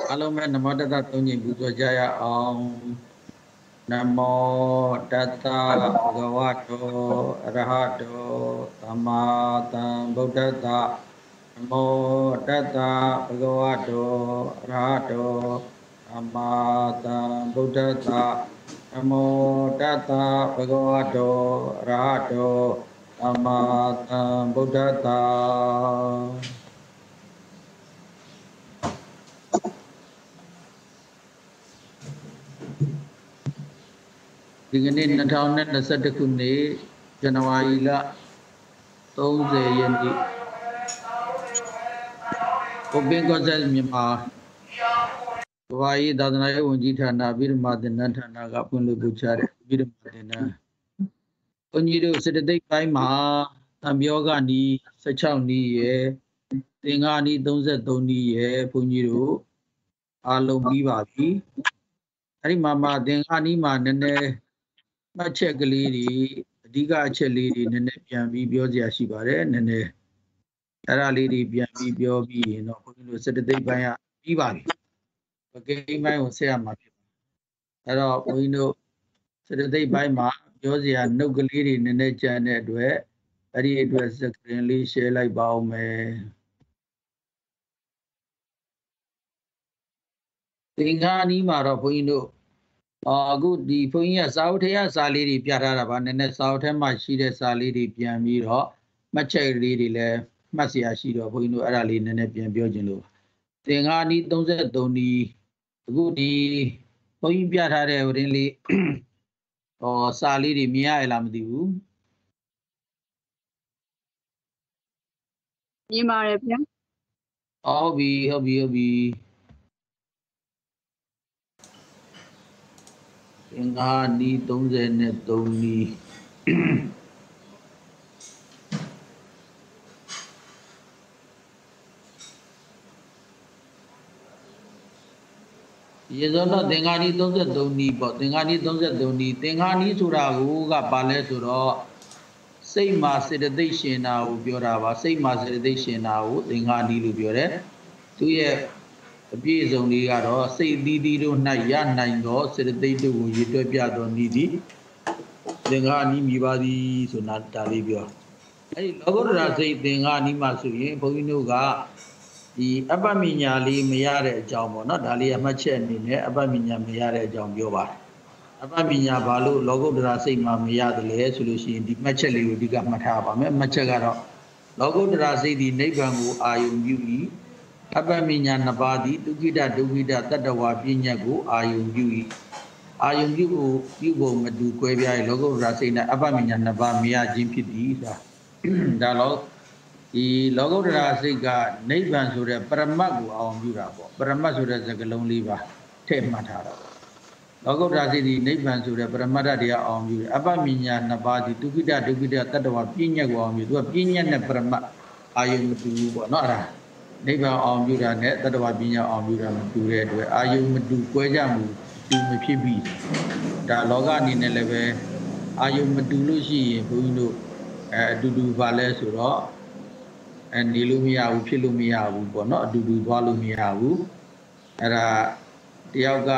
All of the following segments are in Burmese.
Alo men namo tata tunyi buzo jaya namo tata bhagavato arahato tamma sambuddhassa namo tata bhagavato arahato tamma sambuddhassa namo tata bhagavato arahato tamma sambuddhassaဒီကနေ့2021ခုနှစ်ဇန်နဝါရီလ30ရက်နေ့Open Concept မြန်မာကဘာရေးသာသနာရေးဝန်ကြီးဌာနပြည်ဓမ္မသင်တန်းဌာနကဖွင့်လှစ်ပို့ချတဲ့ပြည်ဓမ္မသင်တန်းဘုန်းကြီးတို့စေတသိက်ပိုင်းမှာသံယောဂနီး16နီးရယ်သင်္ဃာနီး33နီးရယ်ဘုန်းကြီးတို့အားလုံးပြီးပါပြီအဲ့ဒီမှာသင်္ဃာနီးမှာနည်းနည်းမှတ်ချက်ကလေးတွေအဓိကအချက်လေးတွေနည်းနည်းပြန်ပြီးပြောစရာရှိပါတယ်နည်းနည်းအဲ့ဒါလေးတွေပြန်ပြီးပြောပြီးရင်တော့ဘုန်းကြီးတို့စေတသိက်ပိုင်းကပြီးပါပြီပကိန်းပိုင်းကိုဆက်ရမှာဖြစ်ပါတယ်အဲ့တော့ဘုန်းကြီးတို့စေတသိက်ပိုင်းမှာပြောစရာနှုတ်ကလေးတွေနည်းနည်းကြံတဲ့အတွက်အဲ့ဒီအတွက်စကရင်လေး share လိုက်ပါဦးမယ်သင်္ဃာနီးမှာတော့ဘုန်းကြီးတို့အခုဒီဘုန်းကြီးကစာအုပ်ထဲကစာလေးတွေပြထားတာပါနည်းနည်းစာအုပ်ထဲမှာရှိတဲ့စာလေးတွေပြန်ပြီးတော့မှတ်ချက်လေးတွေလည်းမှတ်စရာရှိတော့ဘုန်းကြီးတို့အဲ့ဒါလေးနည်းနည်းပြန်ပြောခြင်းလို့သင်္ဃာနီး33နီးအခုဒီဘုန်းကြီးပြထားတဲ့ဟိုတင်းလေးစာလေးတွေမြင်ရလားမသိဘူးမြင်ပါတယ်ဗျာဟုတ်ပြီသင်္ဃာနီး33နီးရေစောတော့သင်္ဃာနီး33နီးပေါ့သင်္ဃာနီး33နီးသင်္ဃာနီးဆိုတာကဘာလဲဆိုတော့စိတ်မှာစေတသိက်ရှင်တာကိုပြောတာပါစိတ်မှာစေတသိက်ရှင်တာကိုသင်္ဃာနီးလို့ပြောတယ်သူရဲ့အပြည့်အစုံလေးကတော့စိတ်သီးသီးတို့၌ရနိုင်သောစေတသိက်တို့ကိုရည်တွက်ပြသောနည်းသည်သင်္ဃာနီးမြည်ပါသည်ဆိုတာဒါလေးပြောအဲ့ဒီလောကုတ္တရာစိတ်သင်္ဃာနီးမှာဆိုရင်ဘုန်းကြီးတို့ကဒီအပ္ပမညာလေးမရတဲ့အကြောင်းပေါ့နော်ဒါလေးအမှတ်ချက်အနေနဲ့အပ္ပမညာမရတဲ့အကြောင်းပြောပါတယ်အပ္ပမညာဘာလို့လောကုတ္တရာစိတ်မှာမရတယ်လဲဆိုလို့ရှိရင်ဒီမှတ်ချက်လေးကိုအဓိကမှတ်ထားပါမယ်မှတ်ချက်ကတော့လောကုတ္တရာစိတ်ဒီနိဗ္ဗာန်ကိုအာယုံပြု၏အပ္ပမညာနှစ်ပါးသည်ဒုက္ခိတဒုက္ခိတတတ္တဝါပြဉ္ညတ်ကိုအာယုံပြု၏အာယုံပြုပုံမတူကွဲပြား၏လောကုတ္တရာစိတ်နဲ့အပ္ပမညာနှစ်ပါးမရခြင်းဖြစ်သည်ဒါတော့ဒီလောကုတ္တရာစိတ်ကနိဗ္ဗာန်ဆိုတဲ့ပရမတ်ကိုအောင်ပြုတာပေါ့ပရမတ်ဆိုတဲ့စကားလုံးလေးပါထည့်မှတ်ထားတော့လောကုတ္တရာစိတ်ဒီနိဗ္ဗာန်ဆိုတဲ့ပရမတ္ထတရားအောင်ပြုတယ်အပ္ပမညာနှစ်ပါးဒီဒုက္ခိတဒုက္ခိတတတ္တဝါပြဉ္ညတ်ကိုအောင်ပြုသူကပြဉ္ညတ်နဲ့ပရမတ်အာယုံမတူဘူးပေါ့နော်အဲ့ဒါနိဗ္ဗာန်အောင်ပြုတာနဲ့တတ္တဝါပညာအောင်ပြုတာမတူတဲ့အတွက်အာယုံမတူကွဲကြမှုတူမဖြစ်ပြီဒါလောကအနေနဲ့လည်းပဲအာယုံမတူလို့ရှိရင်ဘုန်းကြီးတို့အတူတူပါလဲဆိုတော့နေလို့မရဘူးဖြစ်လို့မရဘူးပေါ့နော်အတူတူသွားလို့မရဘူးအဲ့ဒါတယောက်က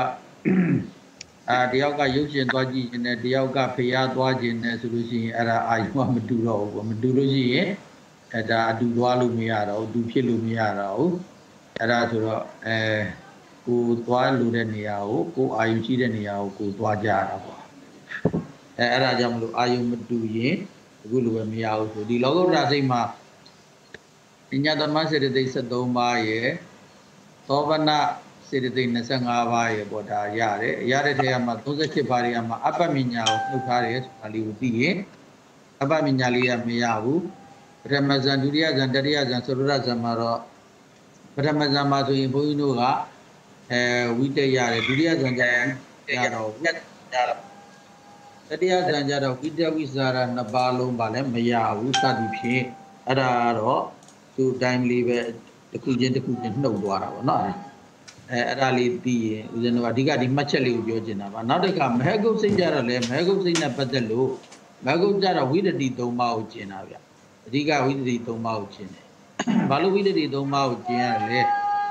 ရုပ်ရှင်သွားကြည့်ခြင်းနဲ့တယောက်ကဖျားသွားခြင်းနဲ့ဆိုလို့ရှိရင်အဲ့ဒါအာယုံကမတူတော့ဘူးပေါ့မတူလို့ရှိရင်အဲ့ဒါအတူသွားလို့မရတော့ဘူးအတူဖြစ်လို့မရတော့ဘူးအဲ့ဒါဆိုတော့ကိုသွားလို့တဲ့နေရာကိုကိုအာယုံရှိတဲ့နေရာကိုကိုသွားကြရတာပေါ့အဲ့ဒါကြောင့်မလို့အာယုံမတူရင်အခုလိုပဲမရဘူးဆိုဒီလောကုတ္တရာစိတ်မှာပညာသမစေတသိက်73ပါးရယ်သောဗနစေတသိက်25ပါးရယ်ပေါ့ဒါရတယ်ရတဲ့ထဲမှာ38ပါးတွေကမှာအပ္ပမညာကိုနှုတ်ထားတယ်ဆိုတာလေးကိုသိရင်အပ္ပမညာလေးကမရဘူးပထမဇန်ဒုတိယဇန်တတိယဇန်သုရဇန်မှာတော့ပထမဇန်မှာဆိုရင်ဘုန်းကြီးတို့ကဝိတ္တရတယ်ဒုတိယဇန်ကျရတော့တတိယဇန်ကျတော့ဝိတ္တဝိစာရနှစ်ပါးလုံးပါလဲမရဘူးစသည်ဖြင့်အဲ့ဒါကတော့သူ့တိုင်းလေးပဲတစ်ခုချင်းနှုတ်သွားတာပေါ့နော်အဲ့ဒါလေးသိရင်ဦးဇင်းတို့အဓိကဒီမှတ်ချက်လေးကိုပြောချင်တာပါနောက်တစ်ခါမဟဂုတ်စိတ်ကြတော့လေမဟဂုတ်စိတ်နဲ့ပတ်သက်လို့မဟဂုတ်ကြတော့ဝိတ္တိ3ပါးကိုကျင်တာဗျအဓိကဝိတ္တိ3ပါးကိုကျင်တယ်ဘာလို့ဝိတ္တိ3ပါးကိုကျင်ရလဲမ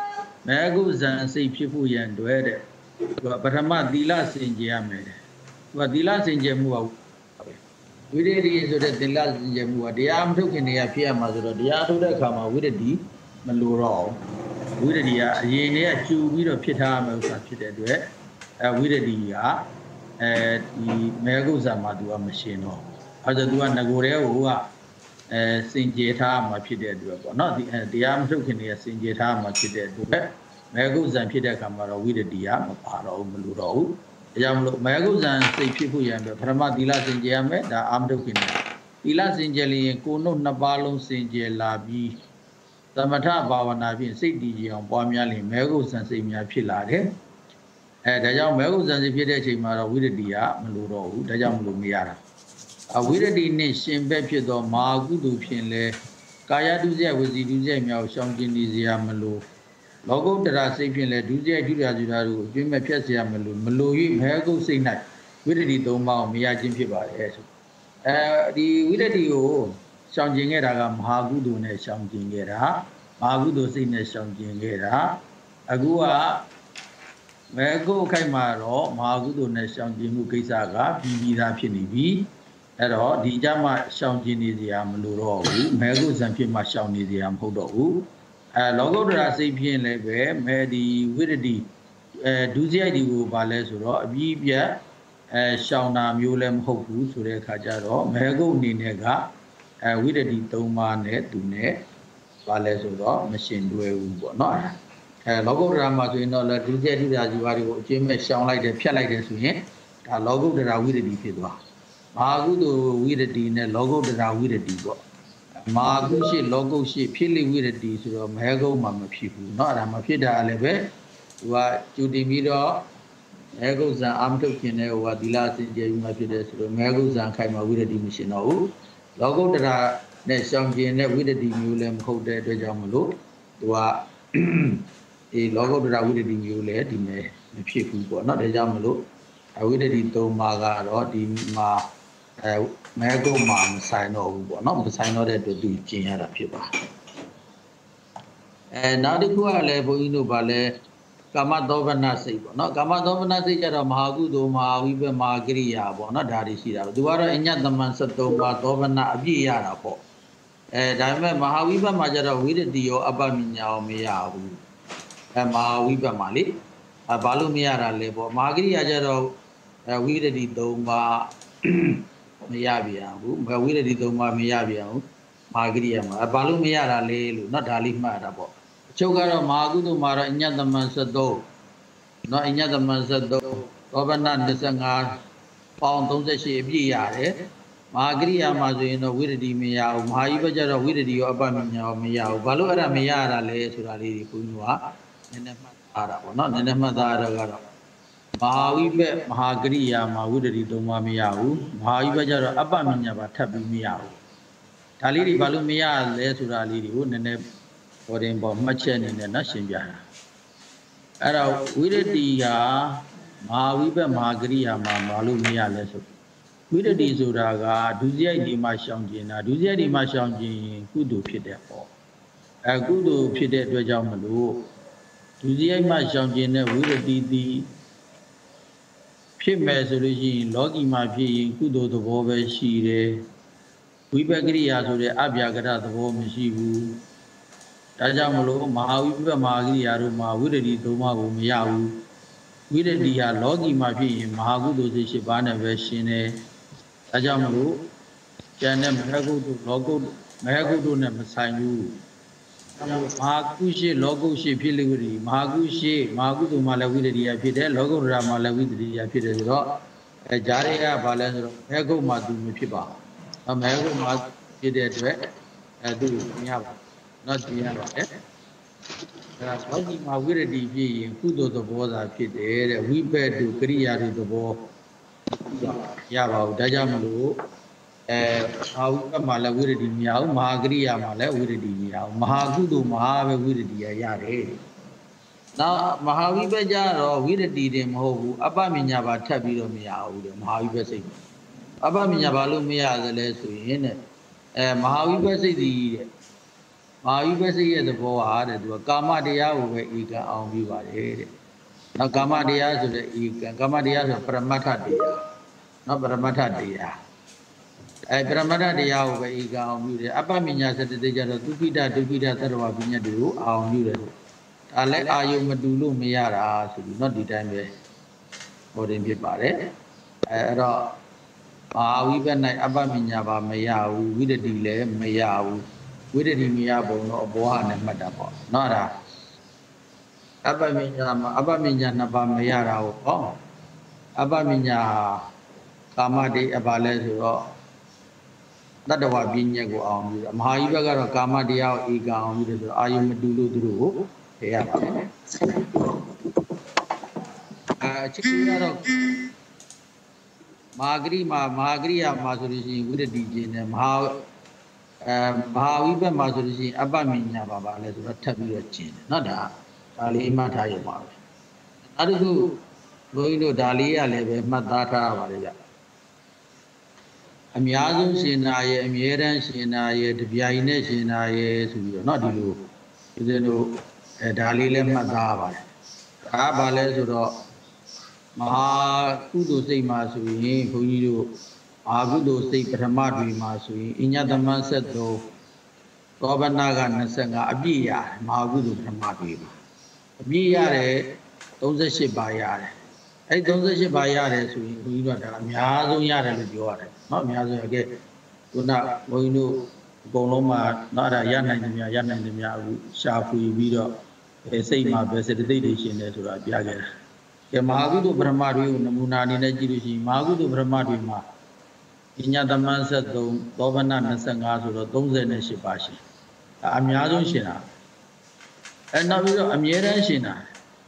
မဲကုဇံစိတ်ဖြစ်ဖို့ရန်တွေ့တဲ့ပထမသီလစင်ကြယ်ရမယ်သီလစင်ကြယ်မှုကဝိရဒိဆိုတဲ့သီလစင်ကြယ်မှုကတရားမထုတ်ခင်တည်းကဖြစ်ရမှာဆိုတော့တရားထုတ်တဲ့အခါမှာဝိရဒိမလိုတော့ဝိရဒိကအရင်တည်းကကျူပြီးတော့ဖြစ်ထားမှာဥစ္စာဖြစ်တဲ့အတွက်ဝိရဒိကဒီမဲကုဇံမှာသူကမရှင်တော့အဲဒါသူကငကိုယ်တည်းဟိုကစင်ကြယ်ထားမှာဖြစ်တဲ့အတွက်ပေါ့နော်ဒီတရားမထုတ်ခင်တည်းကစင်ကြယ်ထားမှာဖြစ်တဲ့အတွက်မဲကုဇံဖြစ်တဲ့အခါမှာတော့ဝိရဒိကမပါတော့ဘူးမလိုတော့ဘူးဒါကြောင့်မလို့မဲကုဇံစိတ်ဖြစ်ဖို့ရန်အတွက်ပထမသီလစင်ကြယ်ရမယ်ဒါအာမထုတ်ခင်သီလစင်ကြယ်လျင်ကိုယ်နှုတ်နှစ်ပါးလုံးစင်ကြယ်လာပြီးသမထဘာဝနာဖြင့်စိတ်တည်ကြည်အောင်ပွားများလျင်မဲကုဇံစိတ်များဖြစ်လာတယ်ဒါကြောင့်မဲကုဇံစိတ်ဖြစ်တဲ့အချိန်မှာတော့ဝိရဒိကမလိုတော့ဘူးဒါကြောင့်မလို့မရတာဝိရဒိနှင့်ရှင်ဘက်ဖြစ်သောမဟာကုသိုလ်ဖြင့်လဲကာယဒုစရိုက်ဝစီဒုစရိုက်များကိုရှောင်ကျဉ်နေစရာမလိုလောကုတ္တရာစိတ်ဖြင့်လဲဒုစရိုက်ဒုရာဇုရာတို့အကျွမ်းမဲ့ဖြတ်เสียမလို၍မဲကုစိတ်၌ဝိရဒိသုံးပါးကိုမရခြင်းဖြစ်ပါတယ်ဆိုဒီဝိရဒိကိုရှောင်ကျဉ်ခဲ့တာကမဟာကုသိုလ်နဲ့ရှောင်ကျဉ်ခဲ့တာမဟာကုသိုလ်စိတ်နဲ့ရှောင်ကျဉ်ခဲ့တာအခုကမဲကုအခိုက်မှာတော့မဟာကုသိုလ်နဲ့ရှောင်ကျဉ်မှုကိစ္စကပြီးသားဖြစ်နေပြီအဲ့တော့ဒီကြမှာရှောင်ကျဉ်နေစရာမလိုတော့ဘူးမဲကုဇံဖြစ်မှရှောင်နေစရာမဟုတ်တော့ဘူးလောကုတ္တရာစိတ်ဖြင့်လည်းပဲမဲဒီဝိရဒိဒုစရိုက်ဒီကိုပါလဲဆိုတော့အပြီးပြတ်ရှောင်တာမျိုးလည်းမဟုတ်ဘူးဆိုတဲ့အခါကျတော့မဲကုအနေနဲ့ကဝိရဒိ၃ပါးနဲ့သူနဲ့ပါလဲဆိုတော့မရှင်တွဲဘူးပေါ့နော်လောကုတ္တရာမှာဆိုရင်တော့ဒုစရိုက်ဒုရာဇီဝါတွေကိုအကျဉ်းမဲ့ရှောင်လိုက်တယ်ဖြတ်လိုက်တယ်ဆိုရင်ဒါလောကုတ္တရာဝိရဒိဖြစ်သွားမဟာကုသိုလ်ဝိရဒိနဲ့လောကုတ္တရာဝိရဒိပေါ့မဟာကုရှိလောကုရှိဖြစ်လိဝိရဒိဆိုတော့မဲကုမှာမဖြစ်ဘူးเนาะအဲ့ဒါမဖြစ်တာလည်းပဲသူကကျူတည်ပြီးတော့မဲကုဇံအာမထုတ်ခင်တဲ့ဟိုကသီလစင်ကြယ်ပြီးမှဖြစ်တယ်ဆိုတော့မဲကုဇံခိုင်မှာဝိရဒိမရှင်တော့ဘူးလောကုတ္တရာနဲ့ရှောင်ကျင်တဲ့ဝိရဒိမျိုးလည်းမဟုတ်တဲ့အတွက်ကြောင့်မလို့သူကဒီလောကုတ္တရာဝိရဒိမျိုးလည်းဒီမဲမဖြစ်ဘူးပေါ့เนาะဒါကြောင့်မလို့ဝိရဒိ၃ပါးကတော့ဒီမှာမဲကုမှာမဆိုင်တော့ဘူးပေါ့နော်မဆိုင်တော့တဲ့အတွက်သူကျင်ရတာဖြစ်ပါနောက်တစ်ခုကလည်းဘုန်းကြီးတို့ဗာလဲကာမသောဗနစိတ်ပေါ့နော်ကာမသောဗနစိတ်ကျတော့မဟာကုသိုလ်မဟာဝိပမဟာကရိယာပေါ့နော်ဒါတွေရှိတာသူကတော့အညတမန်73ပါးသောဗနအပြည့်ရတာပေါ့ဒါပေမဲ့မဟာဝိပမှာကျတော့ဝိရဒိရောအပ္ပမညာရောမရဘူးမဟာဝိပမှာလေဘာလို့မရတာလဲပေါ့မဟာကရိယာကျတော့ဝိရဒိ၃ပါးမရပြန်ဘူးဝိရဒိ၃ပါးမရပြန်ဘူးမဟာကရိယာမှာဘာလို့မရတာလဲလို့เนาะဒါလေးမှတ်တာပေါ့အချုပ်ကတော့မဟာကုသိုလ်မှာတော့အညတမန်73เนาะအညတမန်73သောဗန25ပေါင်း38အပြည့်ရတယ်မဟာကရိယာမှာဆိုရင်တော့ဝိရဒိမရဘူးမဟာကြီးဘက်ကျတော့ဝိရဒိရောအပ္ပမညာရောမရဘူးဘာလို့အဲ့ဒါမရတာလဲဆိုတာလေးဒီဘုန်းကြီးကနည်းနည်းမှတ်သားတာပေါ့เนาะနည်းနည်းမှတ်သားရတော့မဟာဝိဘက်မဟာကရိယာမှာဝိရဒိ၃ပါးမရဘူးမဟာဝိဘက်ကျတော့အပ္ပမညာပါထပ်ပြီးမရဘူးဒါလေးတွေဘာလို့မရလဲဆိုတာလေးတွေကိုနည်းနည်းဟောတင်ပေါ်မှတ်ချက်နေနဲ့နော်ရှင်းပြတာအဲ့တော့ဝိရဒိဟာမဟာဝိဘက်မဟာကရိယာမှာဘာလို့မရလဲဆိုဝိရဒိဆိုတာကဒုစရိုက်ဒီမှာရှောင်ကျင်တာဒုစရိုက်ဒီမှာရှောင်ကျင်ကုသိုလ်ဖြစ်တဲ့ပေါ့ကုသိုလ်ဖြစ်တဲ့အတွက်ကြောင့်မလို့ဒုစရိုက်မှာရှောင်ကျင်တဲ့ဝိရဒိတိဖြစ်မယ်ဆိုလို့ရှိရင်လောကီမှာဖြစ်ရင်ကုသိုလ်သဘောပဲရှိတယ်ဝိပက္ခရိယာဆိုတဲ့အဗျာကရသဘောမရှိဘူးဒါကြောင့်မလို့မဟာဝိပ္ပမဟာကရိယာတို့မှာဝိရဒိ၃ပါးကိုမရဘူးဝိရဒိဟာလောကီမှာဖြစ်ရင်မဟာကုသိုလ်စိတ်၈ပါးနဲ့ပဲရှင်တယ်ဒါကြောင့်မလို့ကျန်တဲ့မဟာကုသိုလ်လောကုမဟာကုသိုလ်နဲ့မဆိုင်ဘူးမဟာကုရှိလောကုရှိဖြစ်လိဝိရဒိမဟာကုရှိမဟာကုသိုလ်မှာလည်းဝိရဒိယဖြစ်တယ်လောကုတ္တရာမှာလည်းဝိရဒိယဖြစ်တယ်ဆိုတော့ဂျာရိကဘာလဲဆိုတော့မဟာကုမှာသူမဖြစ်ပါဘူးမဟာကုမှာဖြစ်တဲ့အတွက်သူမရပါတော့ကျင်ရပါတယ်လောကီမှာဝိရဒိဖြစ်ရင်ကုသိုလ်သဘောသာဖြစ်တယ်တဲ့ဝိပက်တုကရိယာတွေသဘောရပါဘူးဒါကြောင့်မလို့မဟာဝိပမှာလည်းဝိရဒိမရဘူးမဟာကရိယာမှာလည်းဝိရဒိမရဘူးမဟာကုသိုလ်မဟာပဲဝိရဒိရတယ်နောက်မဟာဝိပကြတော့ဝိရဒိတင်မဟုတ်ဘူးအပ္ပမညာပါထပ်ပြီးတော့မရဘူးတဲ့မဟာဝိပစိတ်အပ္ပမညာဘာလို့မရသလဲဆိုရင်တဲ့မဟာဝိပစိတ်ဒီတဲ့မာဝိပဿရဲ့သဘောဟာတဲ့သူကကာမတရားကိုပဲဧကံအောင်ပြီးပါတယ်တဲ့နောက်ကာမတရားဆိုတဲ့ဧကံကာမတရားဆိုပရမတ္ထတရားနော်ပရမတ္ထတရားပရမတ္ထတရားကိုပဲဧကံအောင်ပြီးတယ်အပ္ပမညာစတတိကြတော့ဒုက္ခိတဒုက္ခိတသတ္တဝါပညာတွေကိုအောင်ပြီးတယ်ဒါလည်းအာယုံမတူလို့မရတာဆိုပြီးနော်ဒီတိုင်းပဲဟောတင်ဖြစ်ပါတယ်အဲ့တော့ဘာဝိပဿနာအပ္ပမညာပါမရဘူးဝိတ္တိလည်းမရဘူးဝိတ္တိမရဘုံတော့အဘောဟာနဲ့မှတ်တာပေါ့နော်ဒါအပ္ပမညာမှာအပ္ပမညာနှစ်ပါးမရတာကိုဟောအပ္ပမညာကာမတိအပါလဲဆိုတော့တတ္တဝပညာကိုအောင်ပြီးတော့မဟာကြီးဘက်ကတော့ကာမတရားကိုဧကအောင်ပြီးတော့အာယုမတူလို့သူတို့ကိုထည့်ရပါတယ်အချင်းကတော့မဟာဂရိယာမှာဆိုလို့ရှိရင်ဝိတ္တိကျင်းတယ်မဟာဝိဘက်မှာဆိုလို့ရှိရင်အပ္ပမညာပါလဲဆိုတော့ထပ်ပြီးတော့ကျင်းတယ်နော်ဒါလေးမှတ်ထားရပါပဲနောက်တစ်ခုဘုန်းကြီးတို့ဒါလေးရလည်းပဲမှတ်သားထားရပါတယ်ဗျအများဆုံးရှင်နာရဲ့အမြဲတမ်းရှင်နာရဲ့တပြိုင်နဲ့ရှင်နာရဲ့ဆိုပြီးတော့เนาะဒီလိုဦးဇင်းတို့ဒါလေးလည်းမှတ်သားပါတယ်ဒါကဘာလဲဆိုတော့မဟာကုသိုလ်စိတ်မှာဆိုရင်ဘုန်းကြီးတို့မဟာကုသိုလ်စိတ်ပထမတွေမှာဆိုရင်အညတမန်73သောဘနာက25အပြည့်ရတယ်မဟာကုသိုလ်ပထမတွေမှာအပြည့်ရတယ်38ပါရတယ်အဲ့38ပါရတယ်ဆိုရင်ဘုန်းကြီးတို့ကဒါအများဆုံးရတယ်လို့ပြောရတယ်เนาะအများဆုံးရခဲ့ခုနဘုန်းကြီးတို့အကုန်လုံးမှာတော့ဒါရနိုင်တယ်များအခုရှာဖွေပြီးတော့စိတ်မှာပဲစေတသိက်တွေရှင်တယ်ဆိုတာပြခဲ့တယ်ကဲမဟာကုသိုလ်ပထမတွေကိုနမူနာအနေနဲ့ကြည့်လို့ရှိရင်မဟာကုသိုလ်ပထမတွေမှာပညာသမန်73သောဘနာ25ဆိုတော့38ပါရှင်အများဆုံးရှင်တာနောက်ပြီးတော့အမြဲတမ်းရှင်တာ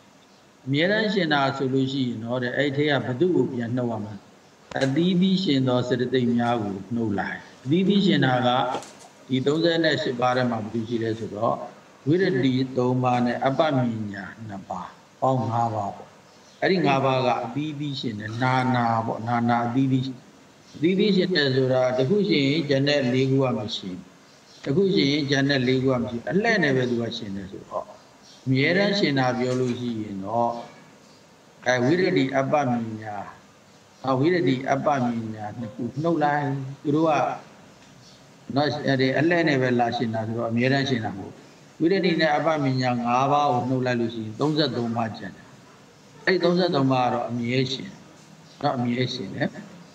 ဆိုလို့ရှိရင်တော့တဲ့အဲ့ထဲကဘု து ကိုပြန်နှုတ်ရမှာအသီးသီးရှင်သောစေတသိက်များကိုနှုတ်လိုက်အသီးသီးရှင်တာကဒီ38ပါးထဲမှာဘယ်လိုရှိလဲဆိုတော့ဝိရတိ3ပါးနဲ့အပ္ပမညာ2ပါးပေါင်း5ပါးပေါ့အဲ့ဒီ5ပါးကအသီးသီးရှင်တယ်နာနာပေါ့နာနာအသီးသီးရှင်တယ်ဆိုတာတခုရှင်ရင်ဂျန်တဲ့4ခုကမရှိတခုရှင်ရင်ဂျန်တဲ့4ခုကမရှိအလှဲ့နဲ့ပဲသူကရှင်တယ်ဆိုတော့အမြဲတမ်းရှင်တာပြောလို့ရှိရင်တော့ဝိရတိအပ္ပမညာဝိရတိအပ္ပမညာနှစ်ခုနှုတ်လိုက်သူတို့ကနော်အဲ့အလှဲ့နဲ့ပဲလာရှင်တာဆိုတော့အမြဲတမ်းရှင်တာမဟုတ်ဝိရတိနဲ့အပ္ပမညာ5ပါးကိုနှုတ်လိုက်လို့ရှိရင်33ပါးကျန်တယ်အဲ့33ပါးကတော့အမြဲရှင်နော်အမြဲရှင်တယ်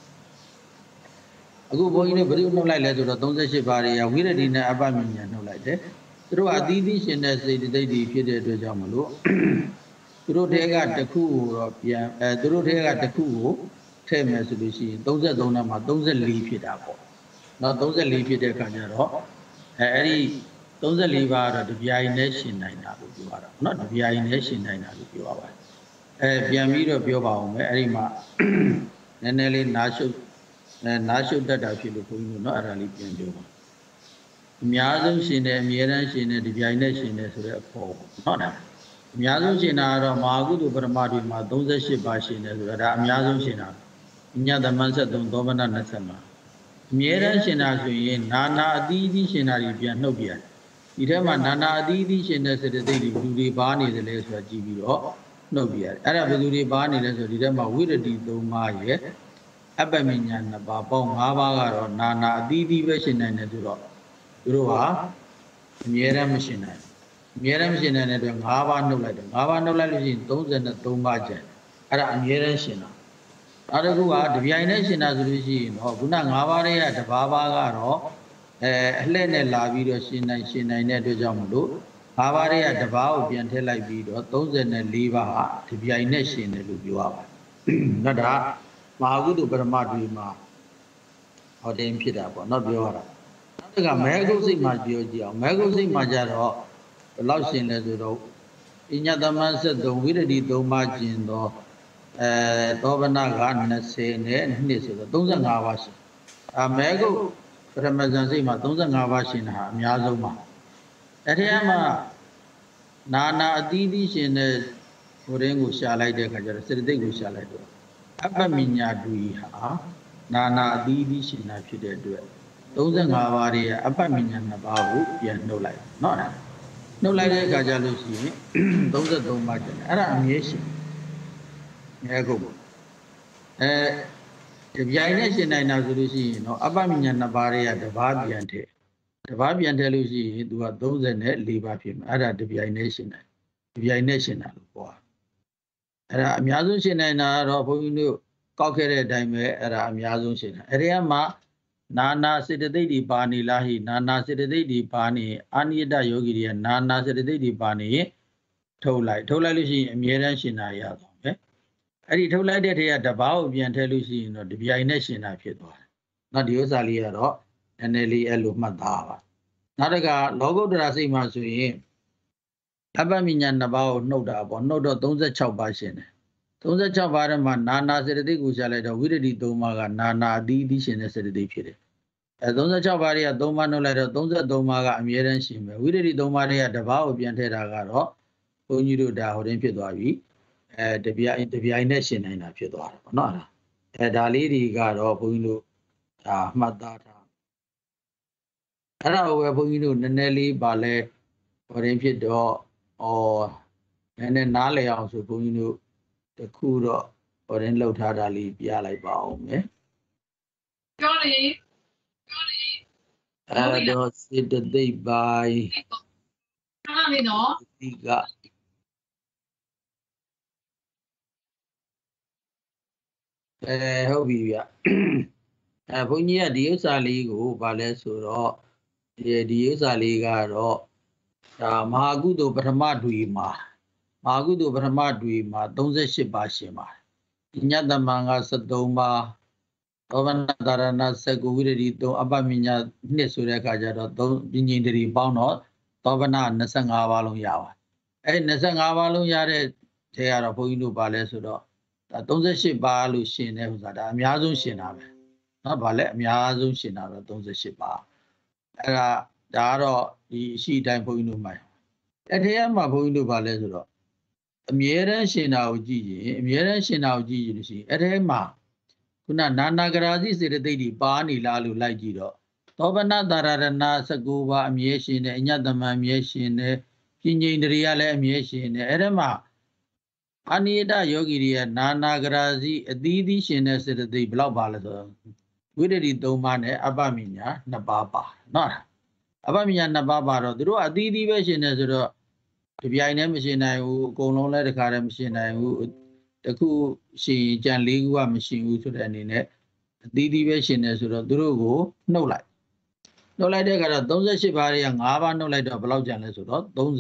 အခုဘုန်းကြီးတို့ဘယ်လိုနှုတ်လိုက်လဲဆိုတော့38ပါးတွေကဝိရတိနဲ့အပ္ပမညာနှုတ်လိုက်တယ်သူတို့အသီးသီးရှင်တဲ့စိတ်တိတ်တွေဖြစ်တဲ့အတွက်ကြောင့်မလို့သူတို့ထဲကတစ်ခုကိုတော့ပြန်သူတို့ထဲကတစ်ခုကိုထည့်မယ်ဆိုလို့ရှိရင်33နဲ့မှာ34ဖြစ်တာပေါ့နော်34ဖြစ်တဲ့အခါကျတော့အဲ့ဒီ34ပါးတော့တပြိုင်နဲ့ရှင်နိုင်တာလို့ပြောရတာနော်တပြိုင်နဲ့ရှင်နိုင်တာလို့ပြောရပါတယ်ပြန်ပြီးတော့ပြောပါအောင်မယ်အဲ့ဒီမှာနည်းနည်းလေးနားရှုပ်တတ်တာဖြစ်လို့ဘုန်းကြီးတို့နော်အဲ့ဒါလေးပြန်ပြောပါအများဆုံးရှင်တယ်အမြဲတမ်းရှင်တယ်ဒီပြိုင်နဲ့ရှင်တယ်ဆိုတဲ့အဖို့ဟုတ်လားအများဆုံးရှင်တာကတော့မဟာကုသိုလ်ပရမတွေမှာ38ပါးရှင်တယ်ဆိုတာဒါအများဆုံးရှင်တာညသမန်73သောဘနာ25အမြဲတမ်းရှင်တာဆိုရင်နာနာအသီးသီးရှင်တာတွေပြန်နှုတ်ပြန်ဒီထဲမှာနာနာအသီးသီးရှင်တဲ့စေတသိက်တွေဘယ်သူတွေပါနေသလဲဆိုတာကြည့်ပြီးတော့နှုတ်ပြန်အဲ့ဒါဘယ်သူတွေပါနေလဲဆိုဒီထဲမှာဝိရတိ3ပါးရဲ့အပ္ပမညာ2ပါးပေါင်း5ပါးကတော့နာနာအသီးသီးပဲရှင်နိုင်တယ်ဆိုတော့သူတို့ဟာအမြဲတမ်းမရှင်နိုင်အမြဲတမ်းမရှင်နိုင်တဲ့အတွက်5ပါးနှုတ်လိုက်တယ်5ပါးနှုတ်လိုက်လို့ရှိရင်33ပါးကျန်အဲ့ဒါအမြဲတမ်းရှင်တာနောက်တစ်ခုကတပြိုင်တည်းရှင်တာဆိုလို့ရှိရင်တော့ခုန5ပါးတွေကတစ်ပါးပါးကတော့အလှည့်နဲ့လာပြီးတော့ရှင်နိုင်တဲ့အတွက်ကြောင့်မလို့5ပါးတွေကတစ်ပါးကိုပြန်ထည့်လိုက်ပြီးတော့34ပါးဟာတပြိုင်တည်းရှင်တယ်လို့ပြောရပါတယ်နောက်ဒါမဟာကုသိုလ်ပရမတ်တွေမှာဟောတင်ဖြစ်တာပေါ့နော်ပြောရတာနောက်တစ်ခါမဲဂုတ်စိတ်မှာပြောကြည့်အောင်မဲဂုတ်စိတ်မှာကြတော့ဘယ်လောက်ရှင်လဲဆိုတော့အညတမန်73ဝိရတိ3ပါးကျင်တော့သောဘနာက20နဲ့2ဆိုတော့35ပါးရှင်မဲဂုတ်ပထမဇန်စိတ်မှာ35ပါးရှင်တာအများဆုံးပါအဲ့ဒီမှာနာနာအသီးသီးရှင်တဲ့ဟိုရင်းကိုရှာလိုက်တဲ့အခါကျတော့စေတသိက်ကိုရှာလိုက်တော့အပ္ပမညာတူဟာနာနာအသီးသီးရှင်တာဖြစ်တဲ့အတွက် 35ပါးရဲ့အပ္ပမဉ္ဇဏ်2ပါးကိုပြန်နှုတ်လိုက်နော်နှုတ်လိုက်တဲ့အခါကျလို့ရှိရင်33ပါးကျန်တယ်အဲ့ဒါအမြဲရှိတယ်အခုတပြိုင်နဲ့ရှင်းနိုင်တာဆိုလို့ရှိရင်တော့အပ္ပမဉ္ဇဏ်2ပါးရဲ့တစ်ပါးပြန်ထည့်လို့ရှိရင်သူက34ပါးဖြစ်မှာအဲ့ဒါတပြိုင်နဲ့ရှင်းနိုင်တပြိုင်နဲ့ရှင်းတာလို့ပြောအဲ့ဒါအများဆုံးရှင်းနိုင်တာကတော့ဘုန်းကြီးတို့ကောက်ခဲ့တဲ့အတိုင်းပဲအဲ့ဒါအများဆုံးရှင်းတယ်အဲ့ဒီမှာနာနာစေတသိက်ဒီပါနေလားဟိနာနာစေတသိက်ဒီပါနေအာနိယတယောဂီတွေကနာနာစေတသိက်ဒီပါနေထုတ်လိုက်လို့ရှိရင်အမြဲတမ်းရှင်းတာရတော့ပဲအဲ့ဒီထုတ်လိုက်တဲ့ထဲကတပါးကိုပြန်ထည့်လို့ရှိရင်တော့တပြိုင်နဲ့ရှင်းတာဖြစ်သွားတယ်နော်ဒီဥစ္စာလေးကတော့နည်းနည်းလေးအဲ့လိုမှတ်သားပါနောက်တစ်ခါလောကုတ္တရာစိတ်မှာဆိုရင်အပ္ပမဉ္ဇဏ်2ပါးကိုနှုတ်တာပေါ့နှုတ်တော့36ပါးရှင်းတယ်36ပါးထဲမှာနာနာစေတသိက်ကိုရှာလိုက်တော့ဝိရဒိ3ပါးကနာနာအသီးသီးရှင်တဲ့စေတသိက်ဖြစ်တယ်36ပါးတွေက3ပါးနှုတ်လိုက်တော့33ပါးကအမြဲတမ်းရှင်ပဲဝိရဒိ3ပါးတွေကတစ်ပါးကိုပြန်ထည့်တာကတော့ဘုန်းကြီးတို့ဒါဟိုတင်းဖြစ်သွားပြီတပြိုင်နဲ့ရှင်နိုင်တာဖြစ်သွားတယ်ပေါ့နော်ဒါလေးတွေကတော့ဘုန်းကြီးတို့ဒါမှတ်သားထားအဲ့ဒါကိုပဲဘုန်းကြီးတို့နည်းနည်းလေးပါလဲဟိုတင်းဖြစ်တော့နည်းနည်းနားလည်အောင်ဆိုဘုန်းကြီးတို့တခုတော့ဟိုတင်းလောက်ထားတာလေးပြလိုက်ပါအောင်မယ်ပြောလေအဲ့တော့စေတသိက်ပိုင်းဟာလေနော်ဒီကဟုတ်ပြီဗျဘုန်းကြီးကဒီဥစ္စာလေးကိုဗာလဲဆိုတော့ဒီဥစ္စာလေးကတော့ဒါမဟာကုသိုလ်ပထမတွေမှာ38ပါးရှင်ပါတယ်ညတမန်က73ပါးသောဗနာတာရဏ19ဝိရဒိ3အပ္ပမဉ္ဇဏ်2ဆိုတဲ့အခါကျတော့3ပြဉ္ဉ္တရီပေါင်းတော့သောဗနာ25ပါးလုံးရပါတယ်25ပါးလုံးရတဲ့ထဲကတော့ဘုန်းကြီးတို့ပါလဲဆိုတော့ဒါ38ပါးလို့ရှင်တဲ့ဥစ္စာဒါအများဆုံးရှင်တာပဲနော်ဗာလဲအများဆုံးရှင်တာတော့38ပါးအဲ့ဒါကတော့ဒီအရှိတိုင်းဘုန်းကြီးတို့မှအဲ့ထဲမှာဘုန်းကြီးတို့ဗာလဲဆိုတော့အမြဲတမ်းရှင်တာကိုကြည့်ရင်လို့ရှိရင်အဲ့ထဲမှာခုနနာနာဂရာဇိစေတသိက်ဒီပါနေလားလို့လိုက်ကြည့်တော့သောဗနာတာရဏ19ပါးအမြဲရှင်တယ်အညတမန်အမြဲရှင်တယ်ပြဉ္ဉ္တရီကလည်းအမြဲရှင်တယ်အဲ့ထဲမှာအနိယတယောဂီတွေကနာနာဂရာဇိအသီးသီးရှင်တဲ့စေတသိက်ဘယ်လောက်ပါလဲဆိုတော့ဝိရဒိ3ပါးနဲ့အပ္ပမဉ္ဇဏ်2ပါးပါနော်အပ္ပမဉ္ဇဏ်2ပါးပါတော့သူတို့အသီးသီးပဲရှင်တယ်ဆိုတော့တပြိုင်နဲ့မရှင်နိုင်ဘူးအကုန်လုံးလည်းတခါတည်းမရှင်နိုင်ဘူးတခုရှင်ကြံ4ခုကမရှင်ဘူးဆိုတဲ့အနေနဲ့အသီးသီးပဲရှင်တယ်ဆိုတော့သူတို့ကိုနှုတ်လိုက်တဲ့အခါတော့38ပါးတွေက5ပါးနှုတ်လိုက်တော့ဘယ်လောက်ကျန်လဲဆိုတော့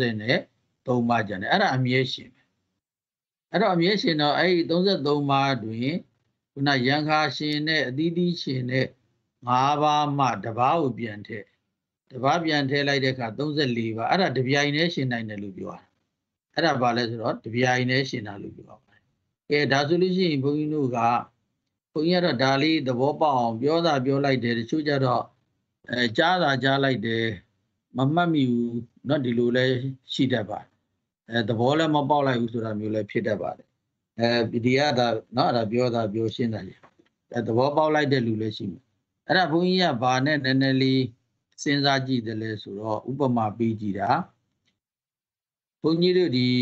33ပါးကျန်တယ်အဲ့ဒါအမြဲရှင်ပဲအဲ့တော့အမြဲရှင်တော့အဲ့ဒီ33ပါးတွင်ခုနရံခါရှင်နဲ့အသီးသီးရှင်နဲ့5ပါးမှတစ်ပါးကိုပြန်ထည့်တစ်ပါးပြန်ထည့်လိုက်တဲ့အခါ34ပါးအဲ့ဒါတပြိုင်တည်းရှင်နိုင်တယ်လို့ပြောတာအဲ့ဒါဘာလဲဆိုတော့တပြိုင်တည်းရှင်တာလို့ပြောပါတယ်ဒါဆိုလို့ရှိရင်ဘုန်းကြီးတို့ကဘုန်းကြီးကတော့ဒါလေးသဘောပေါက်အောင်ပြောလိုက်တယ်တချို့ကြတော့ကြားလိုက်တယ်မမှတ်မိဘူးเนาะဒီလိုလဲရှိတတ်ပါတယ်သဘောလည်းမပေါက်လိုက်ဘူးဆိုတာမျိုးလည်းဖြစ်တတ်ပါတယ်ဒီကဒါเนาะဒါပြောရှင်းတာကြီးသဘောပေါက်လိုက်တဲ့လူလည်းရှိမှာအဲ့ဒါဘုန်းကြီးကဘာနဲ့နည်းနည်းလေးစဉ်းစားကြည့်တယ်လဲဆိုတော့ဥပမာပေးကြည့်တာဘုန်းကြီးတို့ဒီ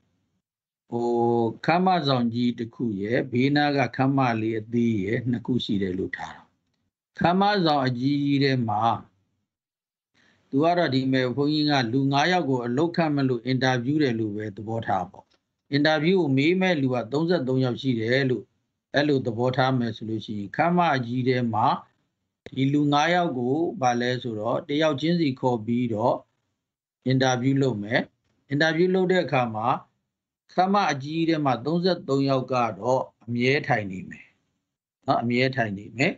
ခမ်းမဆောင်ကြီးတစ်ခုရဲ့ဘေးနားကခမ်းမလေးအသေးရဲ့နှစ်ခုရှိတယ်လို့ထားတာခမ်းမဆောင်အကြီးကြီးထဲမှာသူကတော့ဒီမဲ့ဘုန်းကြီးကလူ9ယောက်ကိုအလုတ်ခတ်မလို့အင်တာဗျူးတယ်လို့ပဲသဘောထားပေါ့အင်တာဗျူးကိုမေးမဲ့လူက33ယောက်ရှိတယ်လို့အဲ့လိုသဘောထားမယ်ဆိုလို့ရှိရင်ခမ်းမအကြီးထဲမှာဒီလူ9ယောက်ကိုဗာလဲဆိုတော့တယောက်ချင်းစီခေါ်ပြီးတော့အင်တာဗျူးလုပ်မယ်အင်တာဗျူးလုပ်တဲ့အခါမှာခမ်းမအကြီးထဲမှာ33ယောက်ကတော့အမြဲထိုင်နေမယ်နော်အမြဲထိုင်နေမယ်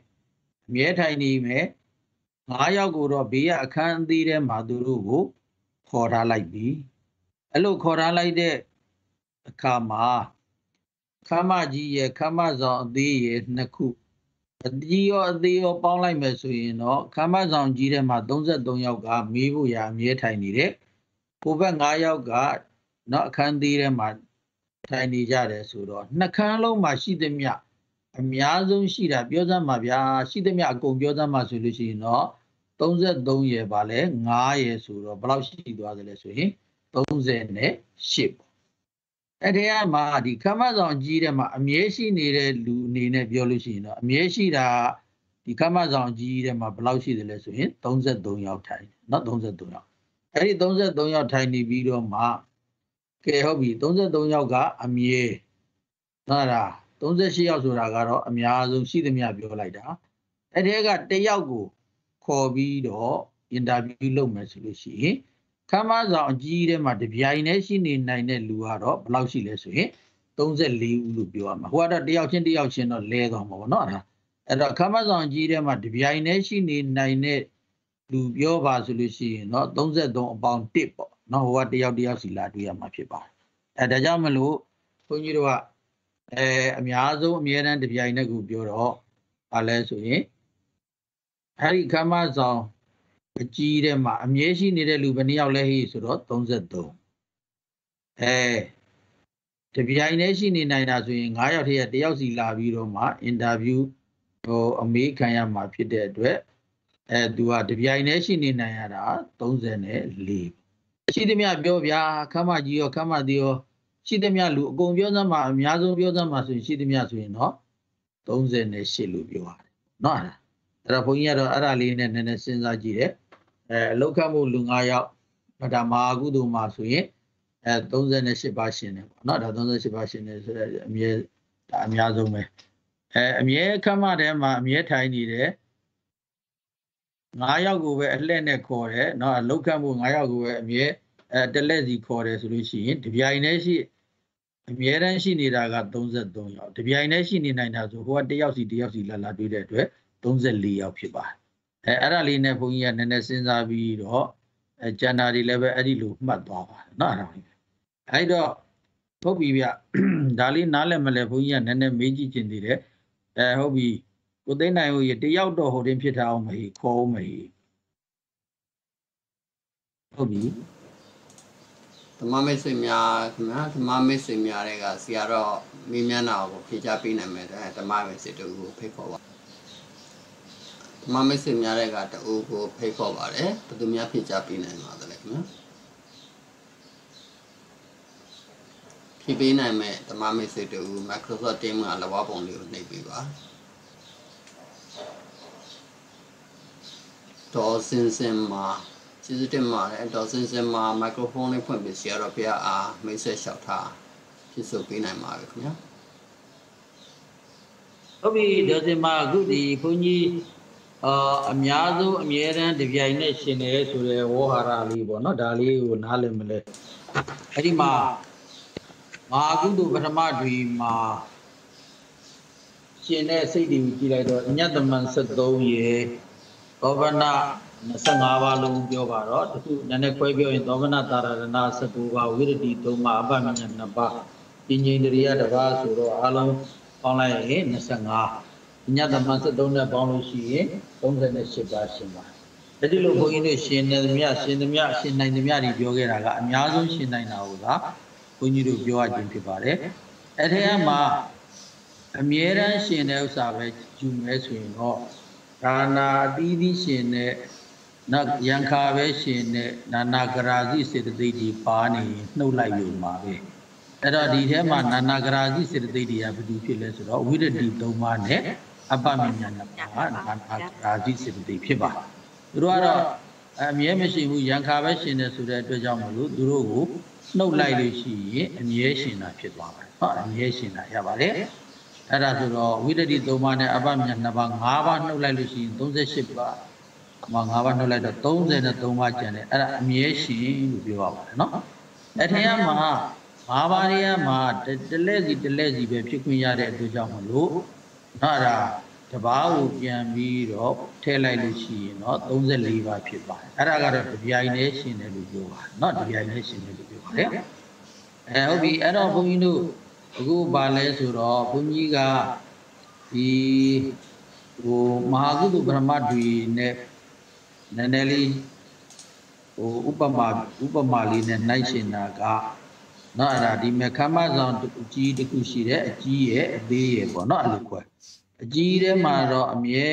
9ယောက်ကိုတော့ဘေးကအခန်းအသေးထဲမှာသူတို့ကိုခေါ်ထားလိုက်ပြီအဲ့လိုခေါ်ထားလိုက်တဲ့အခါမှာခမ်းမကြီးရဲ့ခမ်းမဆောင်အသေးရဲ့နှစ်ခုအကြီးရောအသေးရောပေါင်းလိုက်မယ်ဆိုရင်တော့ခမ်းမဆောင်ကြီးထဲမှာ33ယောက်ကမေးဖို့ရအမြဲထိုင်နေတယ်ကိုဘက်9ယောက်ကနော်အခန်းသေးထဲမှာထိုင်နေကြတယ်ဆိုတော့နှခမ်းလုံးမှာရှိသမျှအများဆုံးရှိတာပြောစမ်းပါဗျာရှိသမျှအကုန်ပြောစမ်းပါဆိုလို့ရှိရင်တော့ 33ရယ်ပါလဲ9ရယ်ဆိုတော့ဘယ်လောက်ရှိသွားသလဲဆိုရင်38ပေါ့အဲ့ဒီမှာဒီခမတ်ဆောင်ကြီးတဲ့မှာအမြဲရှိနေတဲ့လူအနေနဲ့ပြောလို့ရှိရင်တော့အမြဲရှိတာဒီခမတ်ဆောင်ကြီးတဲ့မှာဘယ်လောက်ရှိသလဲဆိုရင်33ယောက်ထိုင်เนาะ33ယောက်အဲ့ဒီ33ယောက်ထိုင်နေပြီးတော့မှကဲဟုတ်ပြီ33ယောက်ကအမြဲဟုတ်လား38ယောက်ဆိုတာကတော့အများဆုံးရှိသမျှပြောလိုက်တာအဲ့ဒီကတယောက်ကိုခေါ်ပြီးတော့အင်တာဗျူးလုပ်မယ်ဆိုလို့ရှိရင်ခမတ်ဆောင်အကြီးထဲမှာတပြိုင်တည်းရှိနေနိုင်တဲ့လူကတော့ဘယ်လောက်ရှိလဲဆိုရင်34ဦးလို့ပြောရမှာဟိုကတော့တယောက်ချင်းတော့လဲသွားမှာပေါ့နော်အဲ့တော့ခမတ်ဆောင်ကြီးထဲမှာတပြိုင်တည်းရှိနေနိုင်တဲ့လူပြောပါဆိုလို့ရှိရင်တော့33အပေါင်း1ပေါ့နော်ဟိုကတယောက်စီလာတွေ့ရမှာဖြစ်ပါတယ်ဒါကြောင့်မလို့ဘုန်းကြီးတို့ကအများဆုံးအမြဲတမ်းတပြိုင်တည်းကိုပြောတော့ဘာလဲဆိုရင်အဲ့ဒီခမတ်ဆောင်အကြီးတဲ့မှာအမြဲရှိနေတဲ့လူဘယ်နှယောက်လဲဟိဆိုတော့33တပြိုင်တည်းရှိနေနိုင်တာဆိုရင်9ယောက်ထဲကတယောက်စီလာပြီးတော့မှအင်တာဗျူးအမေးခံရမှာဖြစ်တဲ့အတွက်သူကတပြိုင်တည်းရှိနေနိုင်ရတာ34ရှိသမျှပြောဗျာခမကြီးရောခမသေးရောရှိသမျှလူအကုန်ပြောစမ်းမှာအများဆုံးပြောစမ်းမှာဆိုရင်ရှိသမျှဆိုရင်တော့38လို့ပြောရတယ်နော်အဲ့တော့ဘုန်းကြီးကတော့အဲ့ဒါလေးနဲ့နည်းနည်းစဉ်းစားကြည့်တယ်အလောက်ခတ်မှုလူ9ယောက်ဒါမဟာကုသိုလ်မှာဆိုရင်38ပါရှင်တယ်ပေါ့နော်ဒါ38ပါရှင်တယ်ဆိုတော့အမြဲဒါအများဆုံးပဲအမြဲခမထဲမှာအမြဲထိုင်နေတယ်9ယောက်ကိုပဲအလှည့်နဲ့ခေါ်တယ်เนาะအလောက်ခတ်မှု9ယောက်ကိုပဲအမြဲတလက်စီခေါ်တယ်ဆိုလို့ရှိရင်တပြိုင်တည်းရှိအမြဲတမ်းရှိနေတာက33ယောက်တပြိုင်တည်းရှိနေနိုင်တာဆိုဟိုကတယောက်စီလာတွေ့တဲ့အတွက်34ယောက်ဖြစ်ပါတယ်အဲ့ဒါလေးနဲ့ဘုန်းကြီးကနည်းနည်းစဉ်းစားပြီးတော့ကျန်တာတွေလည်းပဲအဲ့ဒီလိုမှတ်သွားပါတယ်เนาะအဲ့တော့ဟုတ်ပြီဗျဒါလေးနားလည်မလဲဘုန်းကြီးကနည်းနည်းမေးကြည့်ခြင်းသေးတယ်ဟုတ်ပြီကိုသိန်းနိုင်ဦးရေတယောက်တော့ဟိုတင်ဖြစ်ထားအောင်မဟိခေါ်အောင်မဟိဟုတ်ပြီဓမ္မမိတ်ဆွေများခင်ဗျာဓမ္မမိတ်ဆွေများတွေကဆရာတော်မေးမြန်းတာကိုဖြေချပေးနိုင်မယ်ဓမ္မမိတ်ဆွေတို့ကိုဖိတ်ခေါ်ပါဓမ္မမိတ်ဆွေများတွေကတူကိုဖိတ်ခေါ်ပါတယ်ဘယ်သူများဖြေချပေးနိုင်မှာလဲခင်ဗျာဖြေပေးနိုင်မယ်ဓမ္မမိတ်ဆွေတို့ Microsoft Teams ကလဝပုံလေးကိုနှိပ်ပေးပါတော်စင်စင်မှာကျေးဇူးတင်ပါတယ်တော်စင်စင်မှာမိုက်ခရိုဖုန်းလေးဖွင့်ပြီးဆရာတော်ဘုရားအားမိတ်ဆက်လျှောက်ထားဖြစ်ဆိုပေးနိုင်ပါပြီခင်ဗျာဟုတ်ပြီဒေါ်စင်မအခုဒီဘုန်းကြီးအများဆုံးအမြဲတမ်းတပြိုင်နဲ့ရှင်နေဆိုတဲ့ဝေါ်ဟာရလေးပေါ့နော်ဒါလေးကိုနားလည်မလဲအဲ့ဒီမှာမဟာကုသိုလ်ပထမတွေမှာရှင်တဲ့စိတ်တွေကိုကြည့်လိုက်တော့အညတမန်73ရေသောဗနာ25ပါးလုံးပြောပါတော့တခုနည်းနည်းခွဲပြောရင်သောဗနာတာရဏ19ပါးဝိရတိ3ပါးအပမညာ2ပါးပဉ္စိန္ဒရိယ1ပါးဆိုတော့အလုံးပေါင်းလိုက်ရင်25ညတမန်73နဲ့ပေါင်းလို့ရှိရင်38ပါးရှင်ပါဒီလိုဘုန်းကြီးတို့ရှင်နေသမျှရှင်နိုင်သမျှတွေပြောခဲ့တာကအများဆုံးရှင်နိုင်တာကိုသာဘုန်းကြီးတို့ပြောရခြင်းဖြစ်ပါတယ်အဲ့ဒီမှာအမြဲတမ်းရှင်တဲ့ဥစ္စာပဲယူမဲဆိုရင်တော့ဒါနာအသီးသီးရှင်တဲ့နောက်ယံခါပဲရှင်တဲ့နာနာဂရာဇိစေတသိက်ကြီးပါနေနှုတ်လိုက်ယူမှာပဲအဲ့တော့ဒီထဲမှာနာနာဂရာဇိစေတသိက်ကြီးကဘယ်သူဖြစ်လဲဆိုတော့ဝိရတိ3ပါးနဲ့အပမညာ2ပါးနာနာဂရာဇိစေတသိက်ဖြစ်ပါသူတို့ကတော့အမြဲမရှိဘူးယံခါပဲရှင်တယ်ဆိုတဲ့အတွက်ကြောင့်မလို့သူတို့ကိုနှုတ်လိုက်လို့ရှိရင်အမြဲရှင်တာဖြစ်သွားပါတယ်ဟုတ်အမြဲရှင်တာရပါတယ်အဲ့ဒါဆိုတော့ဝိတ္တိ3ပါးနဲ့အပမြတ်2ပါး5ပါးနှုတ်လိုက်လို့ရှိရင်38ပါး5ပါးနှုတ်လိုက်တော့33ပါးကျန်တယ်အဲ့ဒါအမြဲရှင်လို့ပြောရပါတယ်နော်အဲ့ထင်ရမှာ5ပါးတွေကမှာတလဲစီပဲဖြစ်ခွင့်ရတဲ့အတွက်ကြောင့်မလို့အဲ့ဒါတပါးကိုပြန်ပြီးတော့ထည့်လိုက်လို့ရှိရင်တော့34ပါးဖြစ်ပါတယ်အဲ့ဒါကတော့တပြိုင်တည်းရှင်တယ်လို့ပြောပါတယ်နော်တပြိုင်တည်းရှင်တယ်လို့ပြောပါတယ်ဟုတ်ပြီအဲ့တော့ဘုန်းကြီးတို့အခုပါလဲဆိုတော့ဘုန်းကြီးကဒီမဟာကုသိုလ်ပရမတ်တွေနဲ့နည်းနည်းလေးဥပမာလေးနဲ့နှိုက်ရှင်တာကနော်အဲ့ဒါဒီမဲ့ခမဆောင်အကြီးတစ်ခုရှိတယ်အကြီးရဲ့အသေးရဲ့ပေါ့နော်အဲ့လိုခွဲအကြီးထဲမှာတော့အမြဲ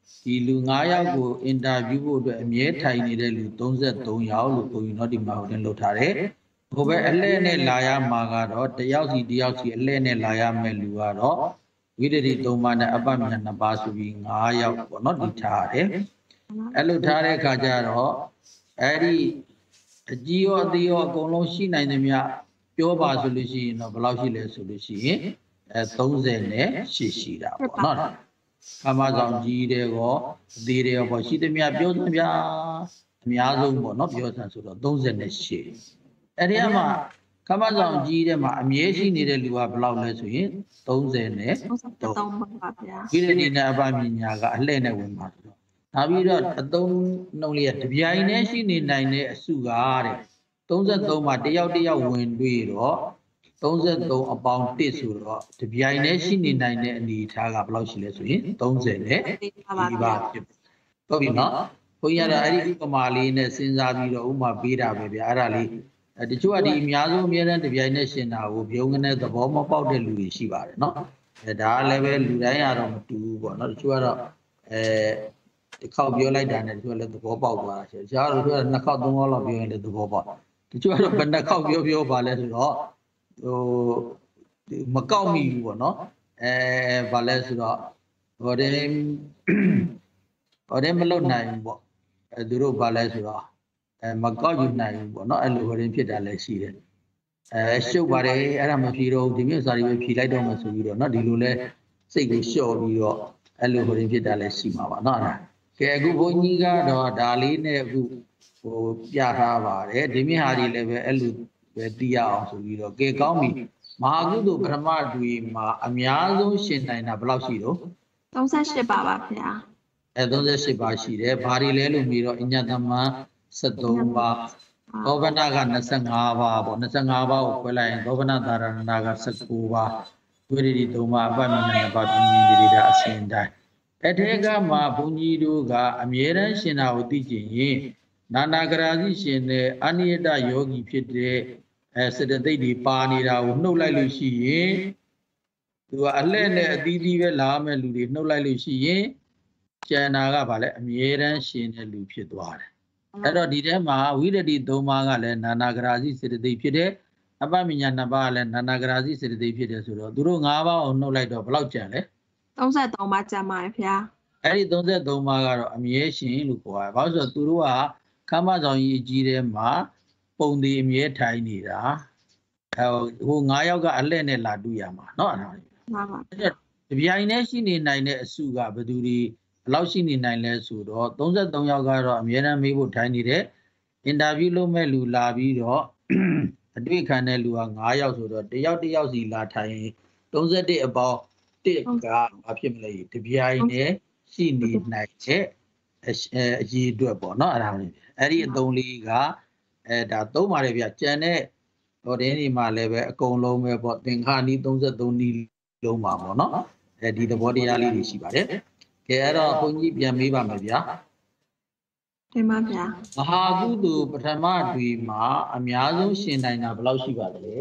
ဒီလူ9ယောက်ကိုအင်တာဗျူးဖို့အတွက်အမြဲထိုင်နေတဲ့လူ33ယောက်လို့ဘုန်းကြီးတို့ဒီမှာဟိုတင်လုပ်ထားတယ်ဟိုဘက်အလှည့်နဲ့လာရမှာကတော့တယောက်စီအလှည့်နဲ့လာရမယ်လူကတော့ဝိတ္တိ3ပါးနဲ့အပ္ပမြတ်2ပါးဆိုပြီး9ယောက်ပေါ့နော်ဒီထားတယ်အဲ့လိုထားတဲ့အခါကျတော့အဲ့ဒီအကြီးရောအသေးရောအကုန်လုံးရှိနိုင်သမျှပြောပါဆိုလို့ရှိရင်တော့ဘယ်လောက်ရှိလဲဆိုလို့ရှိရင်38ရှိတာပေါ့နော်ခမဆောင်ကြီးတဲ့ကောအသေးတဲ့ကောရှိသမျှပြောစမ်းပြအများဆုံးပေါ့နော်ပြောစမ်းဆိုတော့38အဲ့ဒီမှာခမဆောင်ကြီးတဲ့မှာအမြဲရှိနေတဲ့လူကဘယ်လောက်လဲဆိုရင်33ပါပါဗျာဒီနေ့နဲ့အပမညာကအလှည့်နဲ့ဝင်ပါဆိုတော့ဒါပြီးတော့အသုံးနှုတ်လေးတပြိုင်တည်းရှိနေနိုင်တဲ့အစုကတဲ့33မှာတယောက်ဝင်တွေ့တော့33အပေါင်း1ဆိုတော့တပြိုင်တည်းရှိနေနိုင်တဲ့အနေအထားကဘယ်လောက်ရှိလဲဆိုရင်30နဲ့ဒီပါဖြစ်ဟုတ်ပြီနော်ဘုန်းကြီးကတော့အဲ့ဒီဥပမာလေးနဲ့စဉ်းစားပြီးတော့ဥပမာပေးတာပဲဗျာအဲ့ဒါလေးတချို့ကဒီအများဆုံးအများတန်းတပြိုင်နဲ့ရှင်တာကိုပြုံးကနေသဘောမပေါက်တဲ့လူတွေရှိပါတယ်နော်ဒါကလည်းပဲလူတိုင်းကတော့မတူဘူးပေါ့နော်တချို့ကတော့တစ်ခေါက်ပြောလိုက်တာနဲ့တချို့လည်းသဘောပေါက်သွားတာရှိတယ်ကျတော့တို့က2ခေါက်3ခေါက်လောက်ပြောရင်လည်းသဘောပေါက်တချို့ကတော့ဘယ်2ခေါက်ပြောပါလဲဆိုတော့ဟိုမကောက်မိဘူးပေါ့နော်ဘာလဲဆိုတော့ဟိုတယ်မလုပ်နိုင်ဘူးပေါ့သူတို့ဘာလဲဆိုတော့မကောက်ယူနိုင်ဘူးပေါ့နော်အဲ့လိုဟိုရင်ဖြစ်တာလည်းရှိတယ်ရှုပ်ပါတယ်အဲ့ဒါမဖြေတော့ဒီမျိုးစာတွေပဲဖြေလိုက်တော့မှဆိုပြီးတော့နော်ဒီလိုလဲစိတ်ကိုလျှော့ပြီးတော့အဲ့လိုဟိုရင်ဖြစ်တာလည်းရှိမှာပါနော်ကဲအခုဘုန်းကြီးကတော့ဒါလေးနဲ့အခုဟိုပြထားပါတယ်ဒီမြဟာတွေလည်းပဲအဲ့လိုပဲသိရအောင်ဆိုပြီးတော့ကဲကောင်းပြီမဟာကုသိုလ်ပထမတွေမှာအများဆုံးရှင်နိုင်တာဘယ်လောက်ရှိတော့ 38ပါပါဗျာ 38ပါရှိတယ်ဘာတွေလဲလို့ပြီးတော့အညတမ73ပါသောဗနာက25ပါပေါ့25ပါကိုခွဲလိုက်ရင်သောဗနာသာရဏက19ပါဝိရိတိ3ပါအပ္ပမဉ္ဇဏပါပြင်းပြင်းတိတာအစဉ်တိုင်းအထေကမှာဘုန်းကြီးတို့ကအမြဲတမ်းရှင်တာကိုသိကျင်ရင်နာနာဂရာစီရှင်တဲ့အနိယတယောဂီဖြစ်တဲ့စေတသိက်တွေပါနေတာကိုနှုတ်လိုက်လို့ရှိရင်သူကအလှဲ့နဲ့အသီးသီးပဲလာမဲ့လူတွေနှုတ်လိုက်လို့ရှိရင်ကျန်တာကဗာလဲအမြဲတမ်းရှင်တဲ့လူဖြစ်သွားတယ်အဲ့တော့ဒီထဲမှာဝိရတိ3ပါးကလည်းနာနာဂရာစီစေတသိက်ဖြစ်တယ်အပ္ပမညာ2ပါးကလည်းနာနာဂရာစီစေတသိက်ဖြစ်တယ်ဆိုတော့သူတို့5ပါးကိုနှုတ်လိုက်တော့ဘယ်လောက်ကျန်လဲ 33ပါးကျန်ပါတယ်ဗျာအဲ့ဒီ33ပါးကတော့အမြဲရှင်လို့ခေါ်တယ်ဘာလို့ဆိုတော့သူတို့ကခမဆောင်ကြီးအကြီးထဲမှာပုံဒီအမြဲထိုင်နေတာဟို9ယောက်ကအလှည့်နဲ့လာတွေ့ရမှာเนาะအဲ့ဒါမှန်ပါတပြိုင်တည်းရှိနေနိုင်တဲ့အစုကဘယ်သူတွေဘယ်လောက်ရှိနေနိုင်လဲဆိုတော့33ယောက်ကတော့အမြဲတမ်းမေးဖို့ထိုင်နေတယ်အင်တာဗျူးလုပ်မဲ့လူလာပြီးတော့အတွေ့ခံတဲ့လူက9ယောက်ဆိုတော့တယောက်စီလာထိုင်31အပေါင်း1ကဘာဖြစ်မလဲတပြိုင်တည်းရှိနေနိုင်တဲ့အရေးအတွက်ပေါ့เนาะအဲ့ဒါလေးအဲ့ဒီအသုံးလေးကဒါသုံးပါတယ်ဗျကျန်တဲ့ဟိုတင်းဒီမှာလည်းပဲအကုန်လုံးပဲပေါ့သင်္ခါနီး33နီးလုံးပါပေါ့เนาะဒီသဘောတရားလေးတွေရှိပါတယ်ကဲအဲ့တော့ဘုန်းကြီးပြန်မေးပါမယ်ဗျာတင်ပါဗျာမဟာကုသိုလ်ပထမတွေမှာအများဆုံးရှင်နိုင်တာဘယ်လောက်ရှိပါသလဲ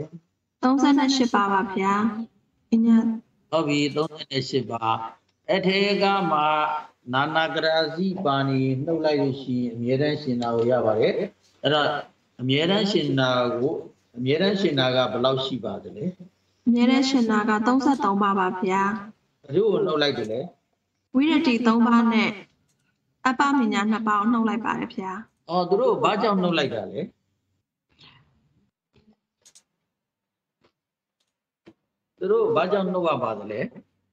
38ပါပါဗျာအညာဟုတ်ပြီ38ပါအထေကမှာနာနာဂရာစီပါဏီနှုတ်လိုက်လို့ရှိရင်အမြဲတမ်းရှင်တာကိုရပါတယ်အဲ့တော့အမြဲတမ်းရှင်တာကဘယ်လောက်ရှိပါသလဲအမြဲတမ်းရှင်တာက33ပါပါဗျာဘယ်လိုနှုတ်လိုက်တယ်လဲဝိရတိ3ပါးနဲ့အပ္ပမညာ2ပါးနှုတ်လိုက်ပါတယ်ဗျာအော်သူတို့ဘာကြောင့်နှုတ်လိုက်တာလဲသူတို့ဘာကြောင့်နှုတ်ရပါသလဲ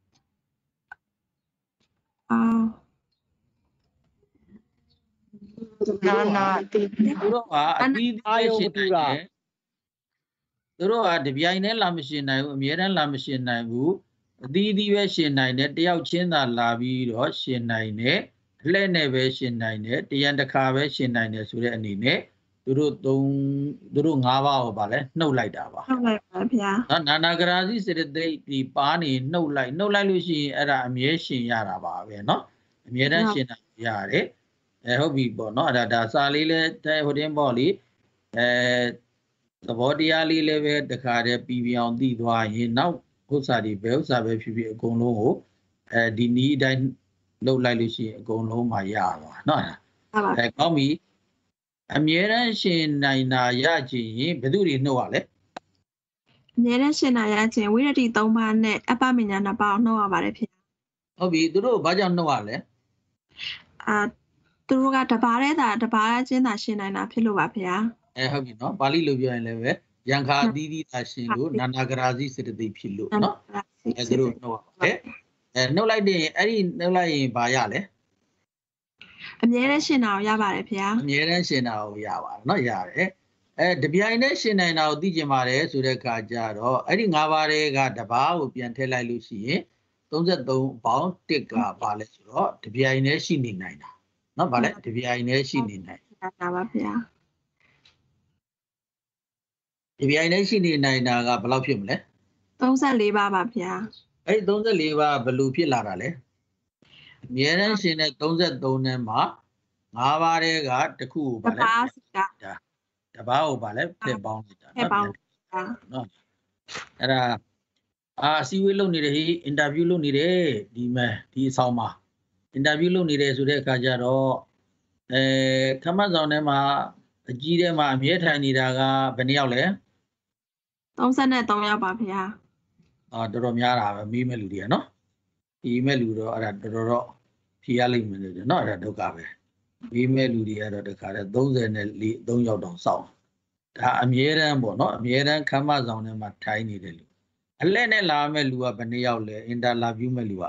နာသူတို့ကအတီးသေးရှင်နိုင်တယ်သူတို့ကတပြိုင်တည်းလာမရှင်နိုင်ဘူးအမြဲတမ်းလာမရှင်နိုင်ဘူးအသီးသီးပဲရှင်နိုင်တယ်တယောက်ချင်းသာလာပြီးတော့ရှင်နိုင်တယ်အလှည့်နဲ့ပဲရှင်နိုင်တယ်တရံတစ်ခါပဲရှင်နိုင်တယ်ဆိုတဲ့အနေနဲ့သူတို့5ပါးကိုဗာလဲနှုတ်လိုက်တာပါနှုတ်လိုက်ပါဗျာနာနာဂရာစီစေတသိက်ဒီပါနေနှုတ်လိုက်လို့ရှိရင်အဲ့ဒါအမြဲရှင်ရတာပါပဲเนาะအမြဲတမ်းရှင်နိုင်ရတယ်ဟုတ်ပြီပေါ့เนาะအဲ့ဒါစာလေးလဲဟိုတင်းပေါ့လေသဘောတရားလေးလည်းပဲတခါတည်းပြီးပြောင်းသိသွားရင်နောက်ဥစ္စာတွေဘယ်ဥစ္စာပဲဖြစ်ဖြစ်အကုန်လုံးကိုဒီနည်းအတိုင်းလုပ်လိုက်လို့ရှိရင်အကုန်လုံးမှာရပါနော်ဟုတ်ပါကောင်းပြီအမြဲတမ်းရှင်နိုင်တာရချင်ရင်ဘယ်သူတွေနှုတ်ရလဲအမြဲတမ်းရှင်နိုင်ရခြင်းဝိရတိ3ပါးနဲ့အပ္ပမညာ2ပါးနှုတ်ရပါတယ်ဖေဟုတ်ပြီသူတို့ဘာကြောင့်နှုတ်ရလဲသူတို့ကတပါးတဲ့တာတပါးချင်းသာရှင်နိုင်တာဖြစ်လို့ပါဖေဟုတ်ပြီနော်ပါဠိလိုပြောရင်လည်းပဲယံခာအသီးသီးသာရှင်လို့နာနာဂရာဇိစေတသိက်ဖြစ်လို့နော်သူတို့နှုတ်ရတယ်နှုတ်လိုက်တဲ့အဲ့ဒီနှုတ်လိုက်ရင်ဘာရလဲအမြဲတမ်းရှင်တာကိုရပါတယ်ဖေအမြဲတမ်းရှင်တာကိုရပါတယ်နော်ရတယ်တပြိုင်တည်းရှင်နိုင်တာကိုသိကျင်ပါတယ်ဆိုတဲ့အခါကျတော့အဲ့ဒီ၅ပါးတွေကတပါးကိုပြန်ထည့်လိုက်လို့ရှိရင်33ပေါင်း1ကပါလဲဆိုတော့တပြိုင်တည်းရှိနေနိုင်တာနော်ဗာလဲတပြိုင်တည်းရှိနေနိုင်တာပါဖေတပြိုင်တည်းရှိနေနိုင်တာကဘယ်လောက်ဖြစ်မလဲ 34ပါးပါဖေအဲ့ဒီ34ပါးဘယ်လိုဖြစ်လာတာလဲအမြဲတမ်းရှင်တဲ့33နဲ့မှာ5ပါးတွေကတစ်ခုကိုဗာလဲ တပါးကိုဗာလဲဖက်ပေါင်းလိုက်တာနော်အဲ့ဒါအစည်းအဝေးလုပ်နေတယ်အင်တာဗျူးလုပ်နေတယ်ဒီအဆောင်မှာအင်တာဗျူးလုပ်နေတယ်ဆိုတဲ့အခါကျတော့ခမတ်ဆောင်ထဲမှာအကြီးထဲမှာအမြဲထိုင်နေတာကဘယ်နှယောက်လဲ 33ယောက်ပါဖေတော်တော်များတာပဲမေးမဲ့လူတွေကနော်ဒီမဲ့လူတော့အဲ့ဒါတော်တော်ဖြေရလိမ့်မယ်လို့နော်အဲ့ဒါဒုက္ခပဲမေးမဲ့လူတွေကတော့တခါတည်း34ယောက်တောင်စောင့်ဒါအမြဲတမ်းပေါ့နော်အမြဲတမ်းခမတ်ဆောင်ထဲမှာထိုင်နေတဲ့လူအလှနဲ့လာမဲ့လူကဘယ်နှယောက်လဲအင်တာလာဗျူးမဲ့လူက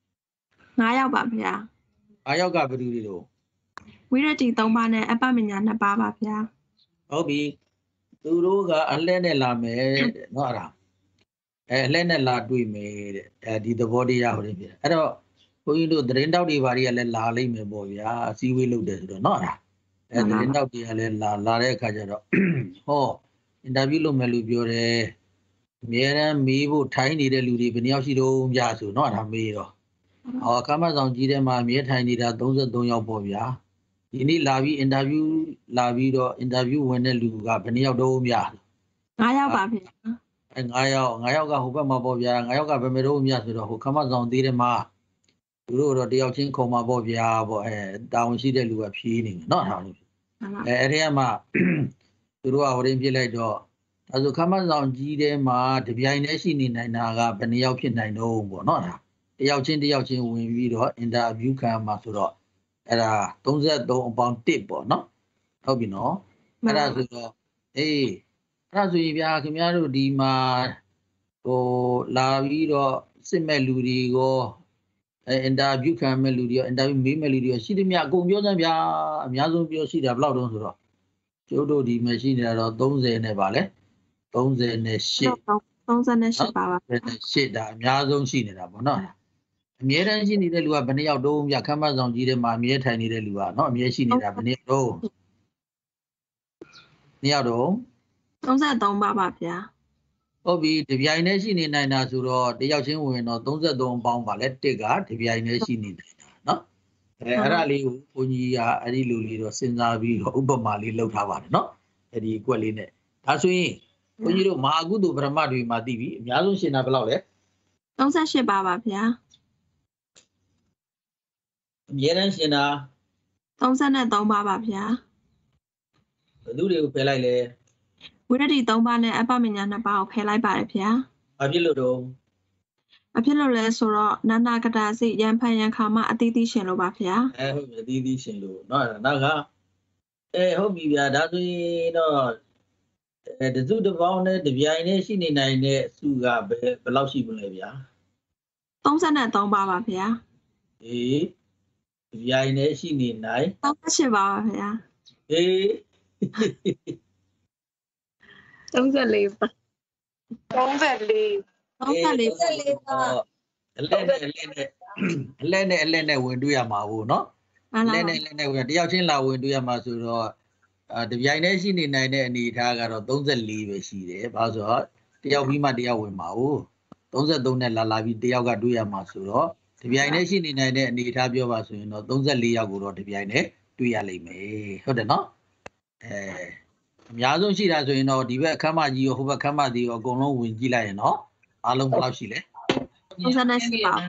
9ယောက်ပါဖေ 9ယောက်ကဘယ်သူတွေတော့ဝိရတိ3ပါးနဲ့အပ္ပမညာ2ပါးပါဖေဟုတ်ပြီသူတို့ကအလှနဲ့လာမယ်တဲ့နော်အဲ့ဒါအလှနဲ့လာတွေ့မယ်တဲ့ဒီသဘောတရားဟိုနေပြအဲ့တော့ဘုန်းကြီးတို့သတင်းတောက်တွေဘာတွေကလည်းလာလိမ့်မယ်ပေါ့ဗျာအစည်းအဝေးလုပ်တယ်ဆိုတော့နော်အဲ့ဒါသတင်းတောက်တွေကလည်းလာတဲ့အခါကျတော့ဟောအင်တာဗျူးလုပ်မယ်လို့ပြောတယ်အများရန်မေးဖို့ထိုင်းနေတဲ့လူတွေဘယ်နှယောက်ရှိတော့ညဆိုနော်ဒါမေးတော့အခမ်းမဆောင်ကြီးထဲမှာအမြဲထိုင်နေတာ33ယောက်ပေါ့ဗျာဒီနေ့လာပြီးအင်တာဗျူးလာပြီးတော့အင်တာဗျူးဝင်တဲ့လူကဘယ်နှယောက်တော့ည 9ယောက်ပါဖေ 9ယောက်ကဟိုဘက်မှာပေါ့ဗျာ9ယောက်ကဘယ်မဲ့တော့ညဆိုတော့ဟိုခမ်းမဆောင်သေးတယ်မှာသူတို့တော့တယောက်ချင်းခုံမှာပေါ့ဗျာပေါ့တာဝန်ရှိတဲ့လူကဖြေးနေတယ်နော်ဟာလို့အဲ့ဒီကမှသူတို့ကဟိုရင်းပြစ်လိုက်တော့အဲဆိုခမတ်ဆောင်ကြီးထဲမှာတပြိုင်တည်းရှိနေနိုင်တာကဘယ်နှယောက်ဖြစ်နိုင်တော့ပေါ့နော်ဒါတယောက်ချင်းဝင်ပြီးတော့အင်တာဗျူးခံမှာဆိုတော့အဲ့ဒါ33အပေါင်း1ပေါ့နော်ဟုတ်ပြီနော်အဲ့ဒါဆိုတော့အဲ့ဒါဆိုရင်ဗျာခင်ဗျားတို့ဒီမှာဟိုလာပြီးတော့စစ်မဲ့လူတွေရောအင်တာဗျူးခံမဲ့လူတွေရောအင်တာဗျူးမေးမဲ့လူတွေရောရှိသမျှအကုန်ပြောစမ်းဗျာအများဆုံးပြောရှိတာဘယ်လောက်တုံးဆိုတော့ကျိုးတို့ဒီမှာရှိနေတာတော့30နဲ့ပါလဲ38 ပါပါ 8ဒါအများဆုံးရှိနေတာပေါ့နော်အမြဲတမ်းရှိနေတဲ့လူကဘယ်နှယောက်တုံးဗျခမ်းမဆောင်ကြီးထဲမှာအမြဲထိုင်နေတဲ့လူကနော်အမြဲရှိနေတာဘယ်နှယောက်တုံး2ယောက်တုံး 33ပါပါဗျာဟုတ်ပြီတပြိုင်တည်းရှိနေနိုင်တာဆိုတော့တယောက်ချင်းဝင်တော့33ပေါင်းပါလဲ1ကတပြိုင်တည်းရှိနေတယ်နော်အဲ့ဒါလေးကိုဘုန်းကြီးကအဲ့ဒီလိုလေးတော့စဉ်းစားပြီးတော့ဥပမာလေးလုပ်ထားပါတယ်နော်အဲ့ဒီကွက်လေးနဲ့ဒါဆိုရင်ဘုန်းကြီးတို့မဟာကုသိုလ်ဗြဟ္မတွေမှာသိပြီအများဆုံးရှင်တာဘယ်လောက်လဲ 38ပါပါဗျာအများတန်းရှင်တာ 33ပါပါဗျာဘယ်သူတွေကိုဖယ်လိုက်လဲဝိရတိ3ပါးနဲ့အပ္ပမညာ2ပါးကိုဖယ်လိုက်ပါတယ်ဗျာဘာဖြစ်လို့တော့အဖြစ်လို့လဲဆိုတော့နာနာကတာစိရန်ဖန်ရန်ခါမအတိတိရှင်လို့ပါဗျာဟုတ်ပြီအတိတိရှင်လို့เนาะနောက်ကဟုတ်ပြီဗျာဒါဆိုရင်တော့တစုတစ်ပေါင်းနဲ့တပြိုင်နဲ့ရှိနေနိုင်တဲ့စုကဘယ်လောက်ရှိမလဲဗျာ 33ပါပါဗျာအေးတပြိုင်နဲ့ရှိနေနိုင် 38ပါပါဗျာအေး 34ပါ 34ပါအလဲနဲ့ဝင်တွေ့ရမှာဘူးเนาะအလဲနဲ့ဝင်တယောက်ချင်းလာဝင်တွေ့ရမှာဆိုတော့တပြိုင်တည်းရှိနေနိုင်တဲ့အနေအထားကတော့34ပဲရှိတယ်ဘာလို့ဆိုတော့တယောက်ပြီးမှတယောက်ဝင်မှာဘူး33နဲ့လာပြီးတယောက်ကတွေ့ရမှာဆိုတော့တပြိုင်တည်းရှိနေနိုင်တဲ့အနေအထားပြောပါဆိုရင်တော့34ယောက်ကိုတော့တပြိုင်တည်းတွေ့ရလိမ့်မယ်ဟုတ်တယ်เนาะအများဆုံးရှိတာဆိုရင်တော့ဒီဘက်အခမ်းမကြီးရောဟိုဘက်အခမ်းမကြီးရောအကုန်လုံးဝင်ကြည့်လိုက်ရင်တော့အားလုံးဘယ်လောက်ရှိလဲ 38ပါ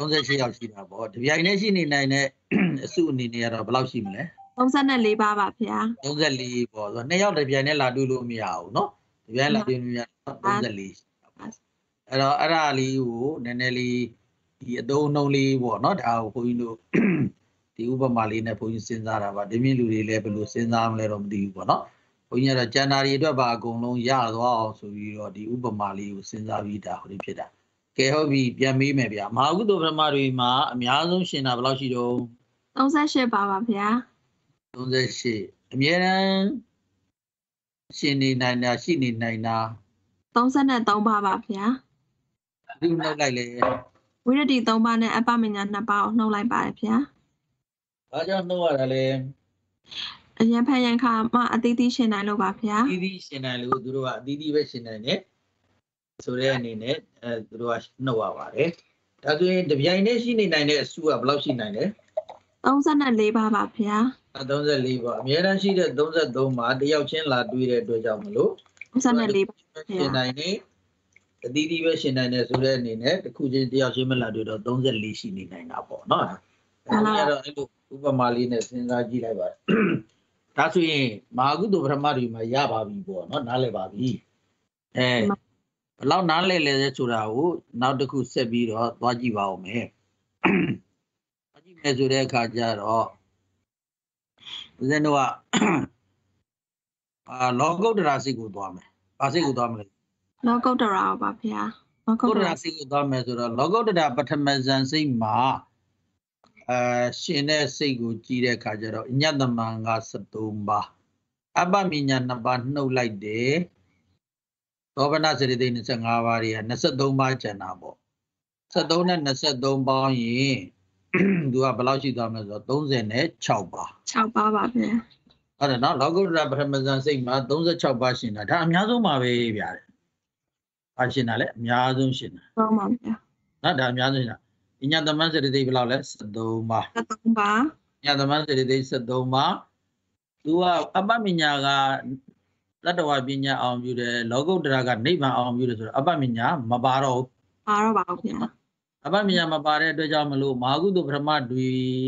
38ရောက်ရှိတာပေါ့တပြိုင်တည်းရှိနေနိုင်တဲ့အစုအနေနဲ့ကတော့ဘယ်လောက်ရှိမလဲ 34ပါပါဗျာ 34ပေါ့ဆိုတော့2ယောက်တပြိုင်တည်းလာတွေ့လို့မရဘူးเนาะတပြိုင်လာတွေ့လို့မရ34အဲ့တော့အဲ့ဒါလေးကိုနည်းနည်းလေးဒီအသုံးအနှုန်းလေးပေါ့เนาะဒါကိုဘုန်းကြီးတို့ဒီဥပမာလေးနဲ့ဘုန်းကြီးစဉ်းစားတာပါဒီမြင့်လူတွေလည်းဘယ်လိုစဉ်းစားမလဲတော့မသိဘူးပေါ့เนาะဘုန်းကြီးကတော့ကျန်တာတွေအတွက်ပါအကုန်လုံးရသွားအောင်ဆိုပြီးတော့ဒီဥပမာလေးကိုစဉ်းစားပြီးတာဟိုဖြစ်တာကဲဟုတ်ပြီပြန်မေးမယ်ဗျာမဟာကုသိုလ်ပထမတွေမှာအများဆုံးရှင်တာဘယ်လောက်ရှိတော့ 38ပါပါဗျာ 38အမြဲတမ်းရှင်နေနိုင်တာရှိနေနိုင်တာ 33ပါပါဗျာဒီနှုတ်လိုက်လေဝိရတိ3ပါးနဲ့အပမညာ2ပါးကိုနှုတ်လိုက်ပါတယ်ဗျာဘာကြောင့်နှုတ်ရတာလဲအရင်ဖန်ရန်ခါမှအသီးသီးရှင်နိုင်လို့ပါဗျာအသီးသီးရှင်နိုင်လို့သူတို့ကအသီးသီးပဲရှင်နိုင်တယ်ဆိုတဲ့အနေနဲ့သူတို့ကနှုတ်ရပါတယ်ဒါဆိုရင်တပြိုင်တည်းရှိနေနိုင်တဲ့အစုကဘယ်လောက်ရှိနိုင်လဲ 34ပါပါဗျာ 34ပါအများတန်းရှိတဲ့33မှာတယောက်ချင်းလာတွေ့တဲ့အတွက်ကြောင့်မလို့ 34ပါရှင်နိုင်နေအသီးသီးပဲရှင်နိုင်တယ်ဆိုတဲ့အနေနဲ့တစ်ခုချင်းတယောက်ချင်းမလာတွေ့တော့34ရှိနေနိုင်တာပေါ့နော်အဲ့ဒါတော့အဲ့လိုဥပမာလေးနဲ့စဉ်းစားကြည့်လိုက်ပါဒါဆိုရင်မဟာကုသိုလ်ပထမတွေမှာရပါပြီပေါ့နော်နားလည်ပါပြီဘယ်လောက်နားလည်လဲဆိုတာကိုနောက်တစ်ခုဆက်ပြီးတော့သွားကြည့်ပါဦးမယ်သွားကြည့်မယ်ဆိုတဲ့အခါကျတော့ဦးဇင်းတို့ကလောကုတ္တရာစိတ်ကိုသွားမယ်ဘာစိတ်ကိုသွားမလဲလောကုတ္တရာပါဗျာလောကုတ္တရာစိတ်ကိုသွားမယ်ဆိုတော့လောကုတ္တရာပထမဇန်စိတ်မှာရှင်တဲ့စိတ်ကိုကြည့်တဲ့အခါကျတော့ညတမန်က73ပါအပ္ပမညာ2ပါနှုတ်လိုက်တယ်သောဗနာစရိတိ25ပါးတွေက23ပါးကျန်တာပေါ့73နဲ့23ပေါင်းရင်သူကဘယ်လောက်ရှိသွားမလဲဆိုတော့36ပါ 6ပါပါဗျာဟုတ်တယ်နော်လောကုတ္တရာပထမဇန်စိတ်မှာ36ပါးရှင်တာဒါအများဆုံးပါပဲဗျာဘာရှင်တာလဲအများဆုံးရှင်တာဟုတ်ပါဗျာနော်ဒါအများဆုံးရှင်တာညသမန်စရိတိဘယ်လောက်လဲ73ပါ 73ပါညသမန်စရိတိ73ပါသူကအပ္ပမညာကတတ္တဝပညာအောင်ပြုတယ်လောကုတ္တရာကနိဗ္ဗာန်အောင်ပြုတယ်ဆိုတော့အပ္ပမညာမပါတော့ဘူးပါတော့ပါဘူးဗျာအပ္ပမညာမပါတဲ့အတွက်ကြောင့်မလို့မဟာကုသိုလ်ပထမတွေ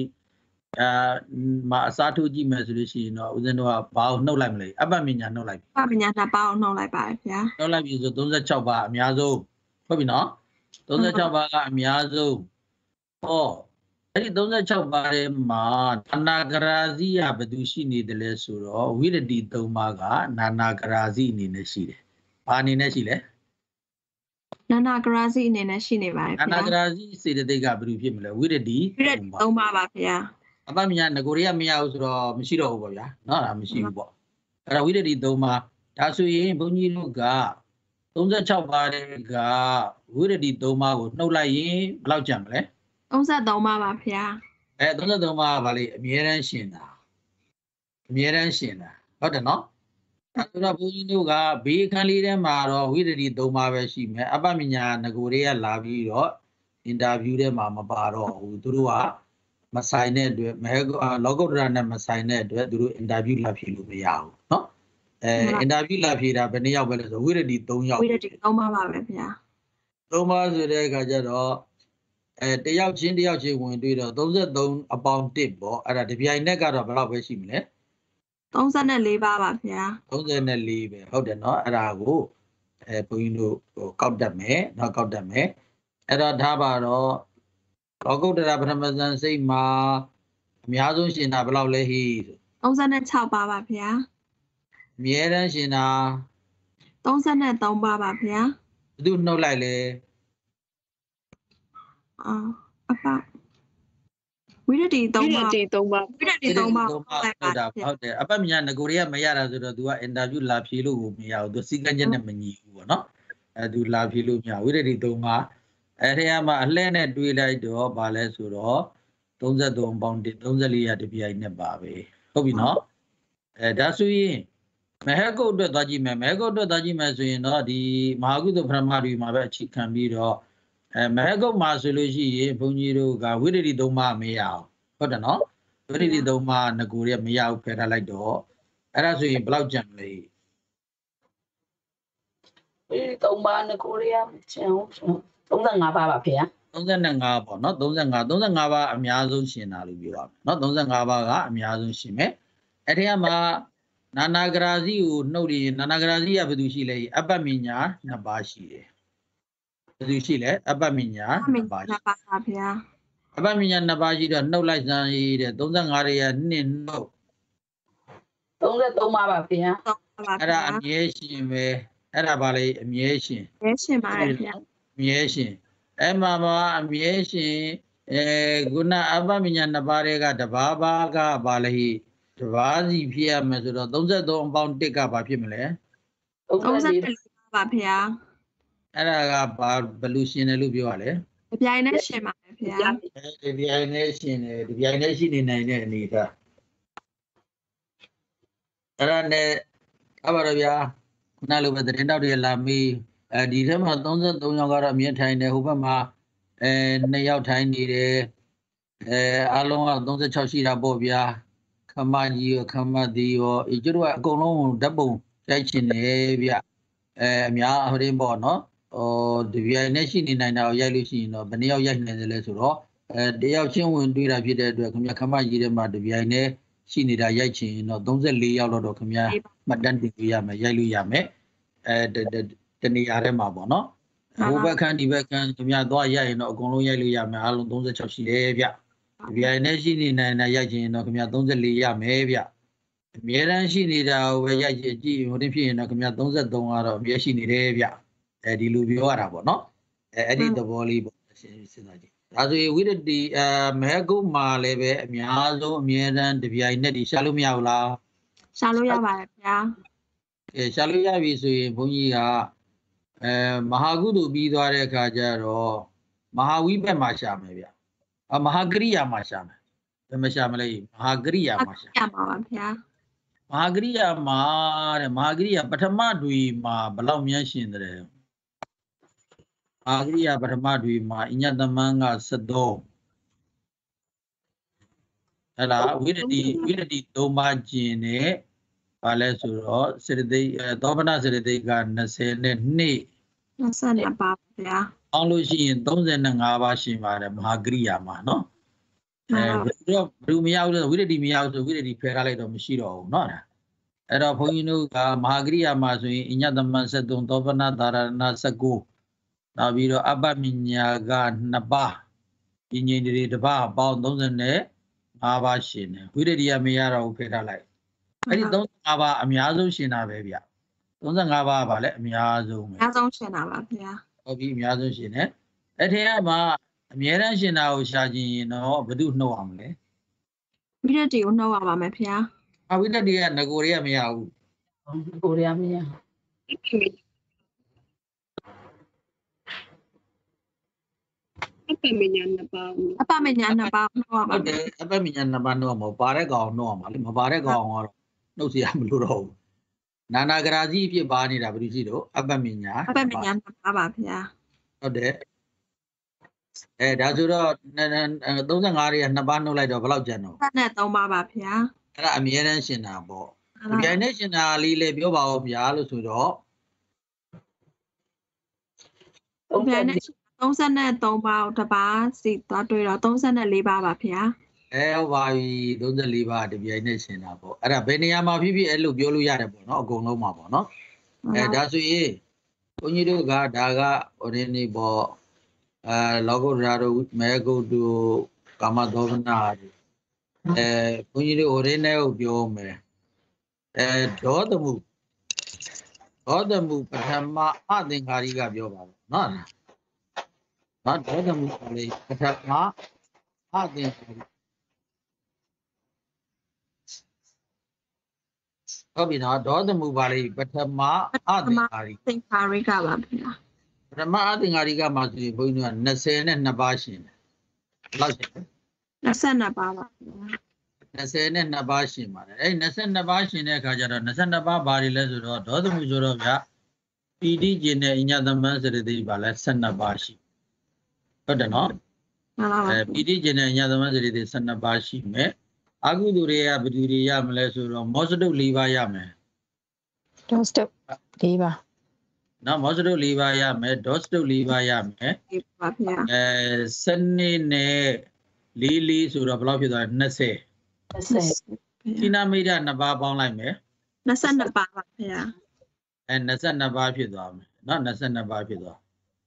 မအစားထိုးကြည့်မယ်ဆိုလို့ရှိရင်တော့ဦးဇင်းတို့ကဘာကိုနှုတ်လိုက်မလဲအပ္ပမညာနှုတ်လိုက်အပ္ပမညာ2ပါးကိုနှုတ်လိုက်ပါဗျာနှုတ်လိုက်ပြီဆို36ပါအများဆုံးဟုတ်ပြီနော်36ပါကအများဆုံးဟောအဲ့ဒီ36ပါးထဲမှာနာနာဂရာဇိယဘယ်သူရှိနေတယ်လဲဆိုတော့ဝိရတိ3ပါးကနာနာဂရာဇိအနေနဲ့ရှိတယ်။ဘာအနေနဲ့ရှိလဲ။နာနာဂရာဇိအနေနဲ့ရှိနေပါတယ်ဗျာ။နာနာဂရာဇိစေတသိက်ကဘယ်သူဖြစ်မလဲဝိရတိ 3ပါးပါဗျာ။အပ္ပမညာငကိုရမရဘူးဆိုတော့မရှိတော့ဘူးပေါ့ဗျာ။နော်ဒါမရှိဘူးပေါ့။အဲ့ဒါဝိရတိ3ပါးဒါဆိုရင်ဘုန်းကြီးတို့က36ပါးကဝိရတိ3ပါးကိုနှုတ်လိုက်ရင်ဘယ်လောက်ကျန်မလဲ 33ပါပါဗျာ 33ပါဗာလေအမြဲတမ်းရှင်တာအမြဲတမ်းရှင်တာဟုတ်တယ်နော်အဲ့တော့ဘုန်းကြီးတို့ကဘေးအခန်းလေးထဲမှာတော့ဝိရတိ3ပါပဲရှိမယ်အပ္ပမညာငကိုတွေကလာပြီးတော့အင်တာဗျူးထဲမှာမပါတော့ဘူးသူတို့ကမဆိုင်တဲ့အတွက်လောကုတ္တရာနဲ့မဆိုင်တဲ့အတွက်သူတို့အင်တာဗျူးလာဖြေလို့မရဘူးနော်အင်တာဗျူးလာဖြေတာဘယ်နှစ်ယောက်ပဲလဲဆိုဝိရတိ3ယောက်ဝိရတိ3ပါပါပဲဗျာ 3ပါဆိုတဲ့အခါကျတော့တယောက်ချင်းဝင်တွေ့တော့33အပေါင်း1ပေါ့အဲ့ဒါဒီပြိုင်နဲ့ကတော့ဘယ်လောက်ပဲရှိမလဲ 34ပါပါဗျာ 34ပဲဟုတ်တယ်နော်အဲ့ဒါကိုဘုန်းကြီးတို့ကောက်တတ်မယ်နော်ကောက်တတ်မယ်အဲ့တော့ထားပါတော့လောကုတ္တရာပထမဇန်စိတ်မှာအများဆုံးရှင်တာဘယ်လောက်လဲဟိ 36ပါပါဗျာအမြဲတမ်းရှင်တာ 33ပါပါဗျာဘယ်သူနှုတ်လိုက်လဲအပဝိရတိ3ပါဝိရတိ3ပါဟုတ်တာဟုတ်တယ်အပမညာငကိုတွေကမရတာဆိုတော့ तू ကအင်တာဗျူးလာဖြေလို့ကိုမရဘူး तू စီကံချက်နဲ့မညီဘူးပေါ့နော်သူလာဖြေလို့မရဝိရတိ3ပါအဲ့ဒီမှာအလှဲနဲ့တွေးလိုက်တော့ဗာလဲဆိုတော့33ပေါင်း34ရတပြိုင်နဲ့ပါပဲဟုတ်ပြီနော်ဒါဆိုရင်မဟကုတ်အတွက်သွားကြည့်မယ်မဟကုတ်အတွက်သွားကြည့်မယ်ဆိုရင်တော့ဒီမဟာကုသိုလ်ပထမတွေမှာပဲအခြေခံပြီးတော့မဟကုတ်မှာဆိုလို့ရှိရင်ဘုန်းကြီးတို့ကဝိရတိ3ပါမရအောင်ဟုတ်တယ်နော်ဝိရတိ3ပါငကိုရမရဘူးဖယ်ထားလိုက်တော့အဲ့ဒါဆိုရင်ဘယ်လောက်ကျန်လဲဝိရတိ3ပါငကိုရကျန်35ပါပါဖေ 35ပေါ့နော်35ပါအများဆုံးရှင်တာလို့ပြောရမယ်နော်35ပါကအများဆုံးရှင်မယ်အဲ့ဒီမှာနာနာဂရာစီကိုနှုတ်ရရင်နာနာဂရာစီကဘယ်သူရှိလဲအပ္ပမညာ2ပါးရှိတယ်ဘယ်သူရှိလဲအပ္ပမညာ2ပါးရှိပါပါဗျာအပ္ပမညာ2ပါးရှိတော့နှုတ်လိုက်စမ်းရတဲ့35ရေက2နှုတ် 33ပါပါဗျာအဲ့ဒါအမြဲရှင်ပဲအဲ့ဒါပါလေအမြဲရှင်ပါတယ်ဗျာအမြဲရှင်အဲ့မှာအမြဲရှင်ခုနအပ္ပမညာ2ပါးတွေကတဘာဘာကပါလေတဘာစီဖြစ်ရမယ်ဆိုတော့33အပေါင်း1ကဘာဖြစ်မလဲ 34ပါဗျာအဲ့ဒါကဘာဘလူရှင်တယ်လို့ပြောရလဲဒီပြိုင်နဲ့ရှင်ပါတယ်ဗျာဒီပြိုင်နဲ့ရှင်တယ်ဒီပြိုင်နဲ့ရှိနေနိုင်တဲ့အနေထားအဲ့ဒါနဲ့အပါတော့ဗျာခုနလိုပဲသတင်းတောက်တွေလာမေးဒီထဲမှာ33ယောက်ကတော့အမြဲထိုင်တယ်ဟိုဘက်မှာ2ယောက်ထိုင်နေတယ်အားလုံးက36ရှိတာပေါ့ဗျာခမကြီးရောခမသည်ရောကျတို့ကအကုန်လုံးဓာတ်ပုံရိုက်ချင်တယ်ဗျအများဟိုရင်းပေါ့နော်ဒီပြိုင်နဲ့ရှိနေနိုင်တာကိုရိုက်လို့ရှိရင်တော့ဘယ်နှယောက်ရိုက်နေတယ်လဲဆိုတော့တယောက်ချင်းဝင်တွေ့တာဖြစ်တဲ့အတွက်ခင်ဗျာခမကြီးထဲမှာဒီပြိုင်နဲ့ရှိနေတာရိုက်ချင်ရင်တော့34ယောက်တော့ခင်ဗျာမှတ်တမ်းတင်ပြရမယ်ရိုက်လို့ရမယ်တနေရာထဲမှာပေါ့နော်ဟိုဘက်ခန်းဒီဘက်ခန်းခင်ဗျာသွားရိုက်ရင်တော့အကုန်လုံးရိုက်လို့ရမယ်အားလုံး36ရှိတယ်ဗျဒီပြိုင်နဲ့ရှိနေနိုင်တာရိုက်ချင်ရင်တော့ခင်ဗျာ34ရမယ်ဗျအမြဲတမ်းရှိနေတာကိုပဲရိုက်ကြည့်ဟိုတင်ဖြစ်ရင်တော့ခင်ဗျာ33ကတော့အမြဲရှိနေတယ်ဗျဒီလိုပြောရတာပေါ့နော်အဲ့ဒီသဘောလေးပေါ့စဉ်းစားကြည့်ဒါဆိုရင်ဝိရတိမဲကုတ်မှာလည်းပဲအများဆုံးအမြဲတမ်းတပြိုင်နဲ့ဒီရှာလို့မရဘူးလားရှာလို့ရပါတယ်ဗျာရှာလို့ရပြီဆိုရင်ဘုန်းကြီးကမဟာကုသိုလ်ပြီးသွားတဲ့အခါကျတော့မဟာဝိဘက်မှာရှာမယ်ဗျမဟာကရိယာမှာရှာမယ်ဘယ်မှာရှာမလဲမဟာကရိယာမှာရှာမှာပါဗျာမဟာကရိယာမှာတဲ့မဟာကရိယာပထမတွေမှာဘယ်လောက်များရှင်တယ်အာဂရိယပထမတွေမှာအညတမန်က73အဲ့ဒါဝိရတိ3ပါးကျင်နဲ့ဘာလဲဆိုတော့စေတသိက်သောပနစေတသိက်က 22ပါဗျာအောင်လို့ရှိရင်35ပါးရှင်ပါတယ်မဟာကရိယာမှာနော်ဘယ်သူမရဘူးဆိုဝိရတိမရဘူးဆိုဝိရတိဖယ်ထားလိုက်တော့မရှိတော့ဘူးနော်အဲ့တော့ဘုန်းကြီးတို့ကမဟာကရိယာမှာဆိုရင်အညတမန်73သောပနသာရဏ19နောက်ပြီးတော့အပ္ပမညာက2ပါးဒီငြိမ်တွေတစ်ပါးပေါင်း35ပါးရှင်တယ်ဝိရတိယမရတော့ဘူးဖယ်ထားလိုက်အဲ့ဒီ35ပါးအများဆုံးရှင်တာပဲဗျ35ပါးပါလေအများဆုံးပဲအများဆုံးရှင်တာပါဗျာဟုတ်ပြီအများဆုံးရှင်တယ်အဲ့ထက်ကမှအများတန်းရှင်တာကိုရှာကြည့်ရင်တော့ဘယ်သူနှုတ်အောင်လဲဝိရတိကိုနှုတ်ရပါမယ်ဗျာဝိရတိကငကိုတွေကမရဘူးကိုတွေကမရအပမညာ2ပါးနှုတ်ရပါဟုတ်တယ်အပမညာ2ပါးနှုတ်ရမှာပါတဲ့ကောင်နှုတ်ရမှာလေမပါတဲ့ကောင်ကတော့နှုတ်เสียမလို့တော့ဘူးနာနာဂရာကြီးအဖြစ်ပါနေတာဘယ်လိုရှိတော့အပမညာ 2ပါးပါဗျာဟုတ်တယ်ဒါဆိုတော့35တွေက2ပါးနှုတ်လိုက်တော့ဘယ်လောက်ကျန်တော့ 3ပါးပါဗျာအဲ့ဒါအမြဲတမ်းရှင်တာပေါ့ဒီပြိုင်နဲ့ရှင်တာလေးလေပြောပါဦးဗျာလို့ဆိုတော့ဒီပြိုင်နဲ့33ပါးတပါးစီသွားတွေ့တော့34ပါးပါဗျာဟုတ်ပါပြီ34ပါးတပြိုင်နဲ့ရှင်တာပေါ့အဲ့ဒါဘယ်နေရာမှာဖြစ်ဖြစ်အဲ့လိုပြောလို့ရတယ်ပေါ့နော်အကုန်လုံးမှာပေါ့နော်ဒါဆိုရင်ဘုန်းကြီးတို့ကဒါကဟိုဒီနေ့ပေါ့လောကုတ္တရာတို့မဲဂုတ်တို့ကာမသောကနာတို့ဘုန်းကြီးတို့ဟိုဒီနေ့ကိုပြောမယ်ဒေါသမုပထမအသင်္ခါရိကပြောပါဘူးနော်ဒေါသမုလေးပထမအသင်္ခါရိဟုတ်ပြီနော်ဒေါသမုပါလေးပထမအသင်္ခါရိသင်္ခါရိကပါဗျာပထမအသင်္ခါရိကမှာဆိုရင်ဘုန်းကြီးတို့က22ပါးရှင်တယ်ဘယ်လောက်ရှင်လဲ 22ပါးပါဗျာ 22ပါးရှင်ပါတယ်အဲ့22ပါးရှင်တဲ့အခါကျတော့22ပါးဘာတွေလဲဆိုတော့ဒေါသမုဆိုတော့ဗျာပီတိကျင်တဲ့အိညာသမန်စရတိပါလဲ12ပါးရှိဟုတ်တယ်နော်ပီတိကျင်တဲ့အိညာသမန်စရတိ12ပါးရှိမယ်အကုသိုလ်တွေကဘယ်သူတွေရမလဲဆိုတော့မောစတုတ်4ပါးရမယ်ဒေါစတုတ်4ပါးနော်မောစတု၄ပါးရမယ်ဒေါစတု၄ပါးရမယ်ဒီပါဗျာစနေနဲ့လေးဆိုတော့ဘယ်လောက်ဖြစ်သွားလဲ20 20 တိနာမိတ်2ပါးပေါင်းလိုက်မယ် 22ပါပါဗျာ 22ပါးဖြစ်သွားမယ်နော်22ပါးဖြစ်သွား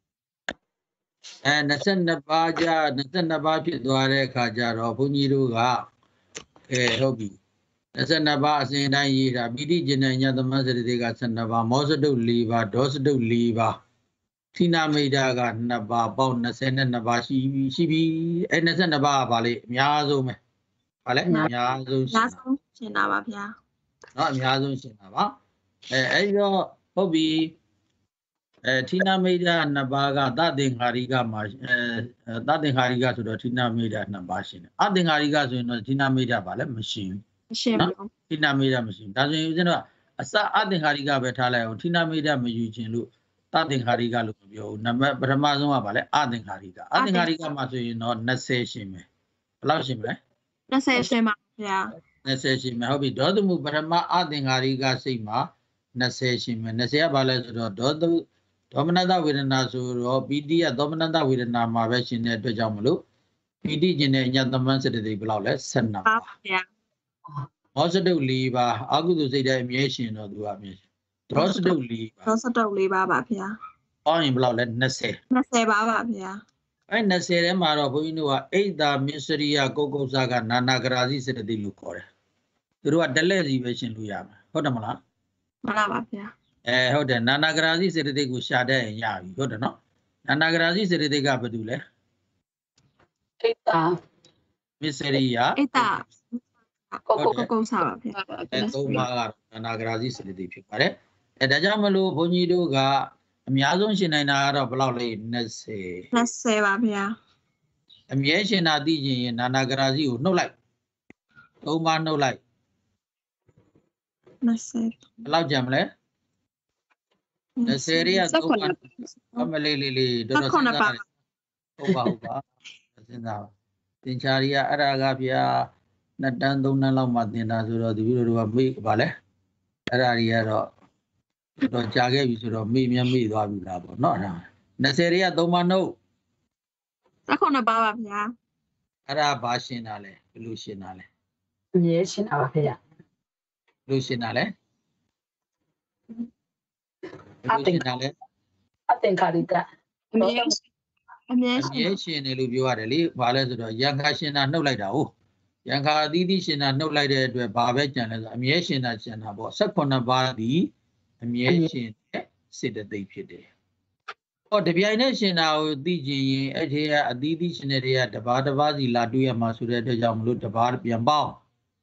22ပါးကြ22ပါးဖြစ်သွားတဲ့အခါကျတော့ဘုန်းကြီးတို့ကဟုတ်ပြီ22ပါးအစဉ်တိုင်းရေးတာပိဋိကျင်တဲ့ညသမစရတိက12ပါးမောစတု4ပါးဒေါစတု4ပါးသီနာမိတ်က2ပါးပေါင်း22ပါးရှိပြီ22ပါးကဗာလေအများဆုံးပဲဗာလေအများဆုံးရှင်းတာပါဗျာနော်အများဆုံးရှင်းတာပါအဲ့တော့ဟုတ်ပြီသီနာမိတ်2ပါးကသတင်္ခါရိကမှာသတင်္ခါရိကဆိုတော့သီနာမိတ်2ပါးရှင်းတယ်အသင်္ခါရိကဆိုရင်တော့သီနာမိတ်ဗာလေမရှိဘူးရှင်းပါသီနာမိတ်မရှိဘူးဒါဆိုရင်ဦးဇင်းတို့ကအစအသင်္ခါရိကပဲထားလိုက်အောင်သီနာမိတ်မယူခြင်းလို့သတင်္ခါရိကလို့မပြောဘူးနံပါတ်ပထမဆုံးကဗာလေအသင်္ခါရိကအသင်္ခါရိကမှာဆိုရင်တော့20ရှင်းမယ်ဘယ်လောက်ရှင်းမလဲ 20ရှင်းပါဗျာ 20ရှင်းမယ်ဟုတ်ပြီဒေါသမှုပထမအသင်္ခါရိကစိတ်မှာ20ရှင်းမယ်20ကဗာလဲဆိုတော့ဒေါမနတဝေဒနာဆိုတော့ပီတိကဒေါမနတဝေဒနာမှာပဲရှင်းတဲ့အတွက်ကြောင့်မလို့ပီတိကျင်တဲ့ညသမန်းစတတိဘယ်လောက်လဲ12ပါဗျာမောစတု4ပါးအကုသိုလ်စိတ်တဲ့အမြဲရှင်တော့သူကအမြဲရှင်ဒေါစတု4ပါးဒေါစတု4ပါပါဗျာပေါင်းရင်ဘယ်လောက်လဲ20 ပါပါဗျာအဲ20ထဲမှာတော့ဘုန်းကြီးတို့ကအိတ်တာမစ္စရိယကုတ်ကုတ်စားကနာနာဂရာစီစတတိလို့ခေါ်တယ်သူတို့ကတလဲစီပဲရှင်းလို့ရမှာဟုတ်တယ်မလားမှန်ပါပါဗျာဟုတ်တယ်နာနာဂရာစီစတတိကိုရှာတတ်ရင်ရပြီဟုတ်တယ်နော်နာနာဂရာစီစတတိကဘာတူလဲအိတ်တာမစ္စရိယအိတ်တာကုတ်စားပါဗျာသုံးပါးကတော့နာနာဂရာစီစတတိဖြစ်ပါတယ်ဒါကြောင့်မလို့ဘုန်းကြီးတို့ကအများဆုံးရှင်းနိုင်တာကတော့ဘယ်လောက်လဲ 20ပါဗျာအမြဲရှင်းတာသိရင်နာနာဂရာစီကိုနှုတ်လိုက်သုံးပါးနှုတ်လိုက် 20 ဘယ်လောက်ကြံမလဲ20ရက်သုံးပါးအမလေးတော်တော်စဉ်းစားဟုတ်ပါစဉ်းစားသင်္ချာရီကအဲ့ဒါကဗျာ2တန်း3တန်းလောက်မှသင်တာဆိုတော့ဒီလိုတို့ကမေ့ပါလေအဲ့ဒါတွေကတော့တော့ကြာခဲ့ပြီဆိုတော့မေ့သွားပြီလားပေါ့နော်အဲ့ဒါ20ရက်3ပါးနှုတ် 19ပါးပါဗျာအဲ့ဒါဘာရှင်းတာလဲဘယ်လိုရှင်းတာလဲအမြဲရှင်းတာပါဗျာဘယ်လိုရှင်းတာလဲဘယ်လိုရှင်းတာလဲအသင်္ခါရိကအမြဲရှင်းတယ်လို့ပြောရတယ်လေဘာလဲဆိုတော့ယံခါရှင်းတာနှုတ်လိုက်တာဟုတ်ယံခါအသီးသီးရှင်းတာနှုတ်လိုက်တဲ့အတွက်ဘာပဲကြံလဲဆိုအမြဲရှင်းတာပေါ့18ပါးဒီအမြဲရှင်းတဲ့စေတသိက်ဖြစ်တယ်ဟောတပြိုင်နဲ့ရှင်းတာကိုသိချင်ရင်အဲ့ဒီကအသီးသီးရှင်းတဲ့တွေကတပါးစီလာတွေ့ရမှာဆိုတဲ့အတွက်ကြောင့်မလို့တပါးပြန်ပေါင်း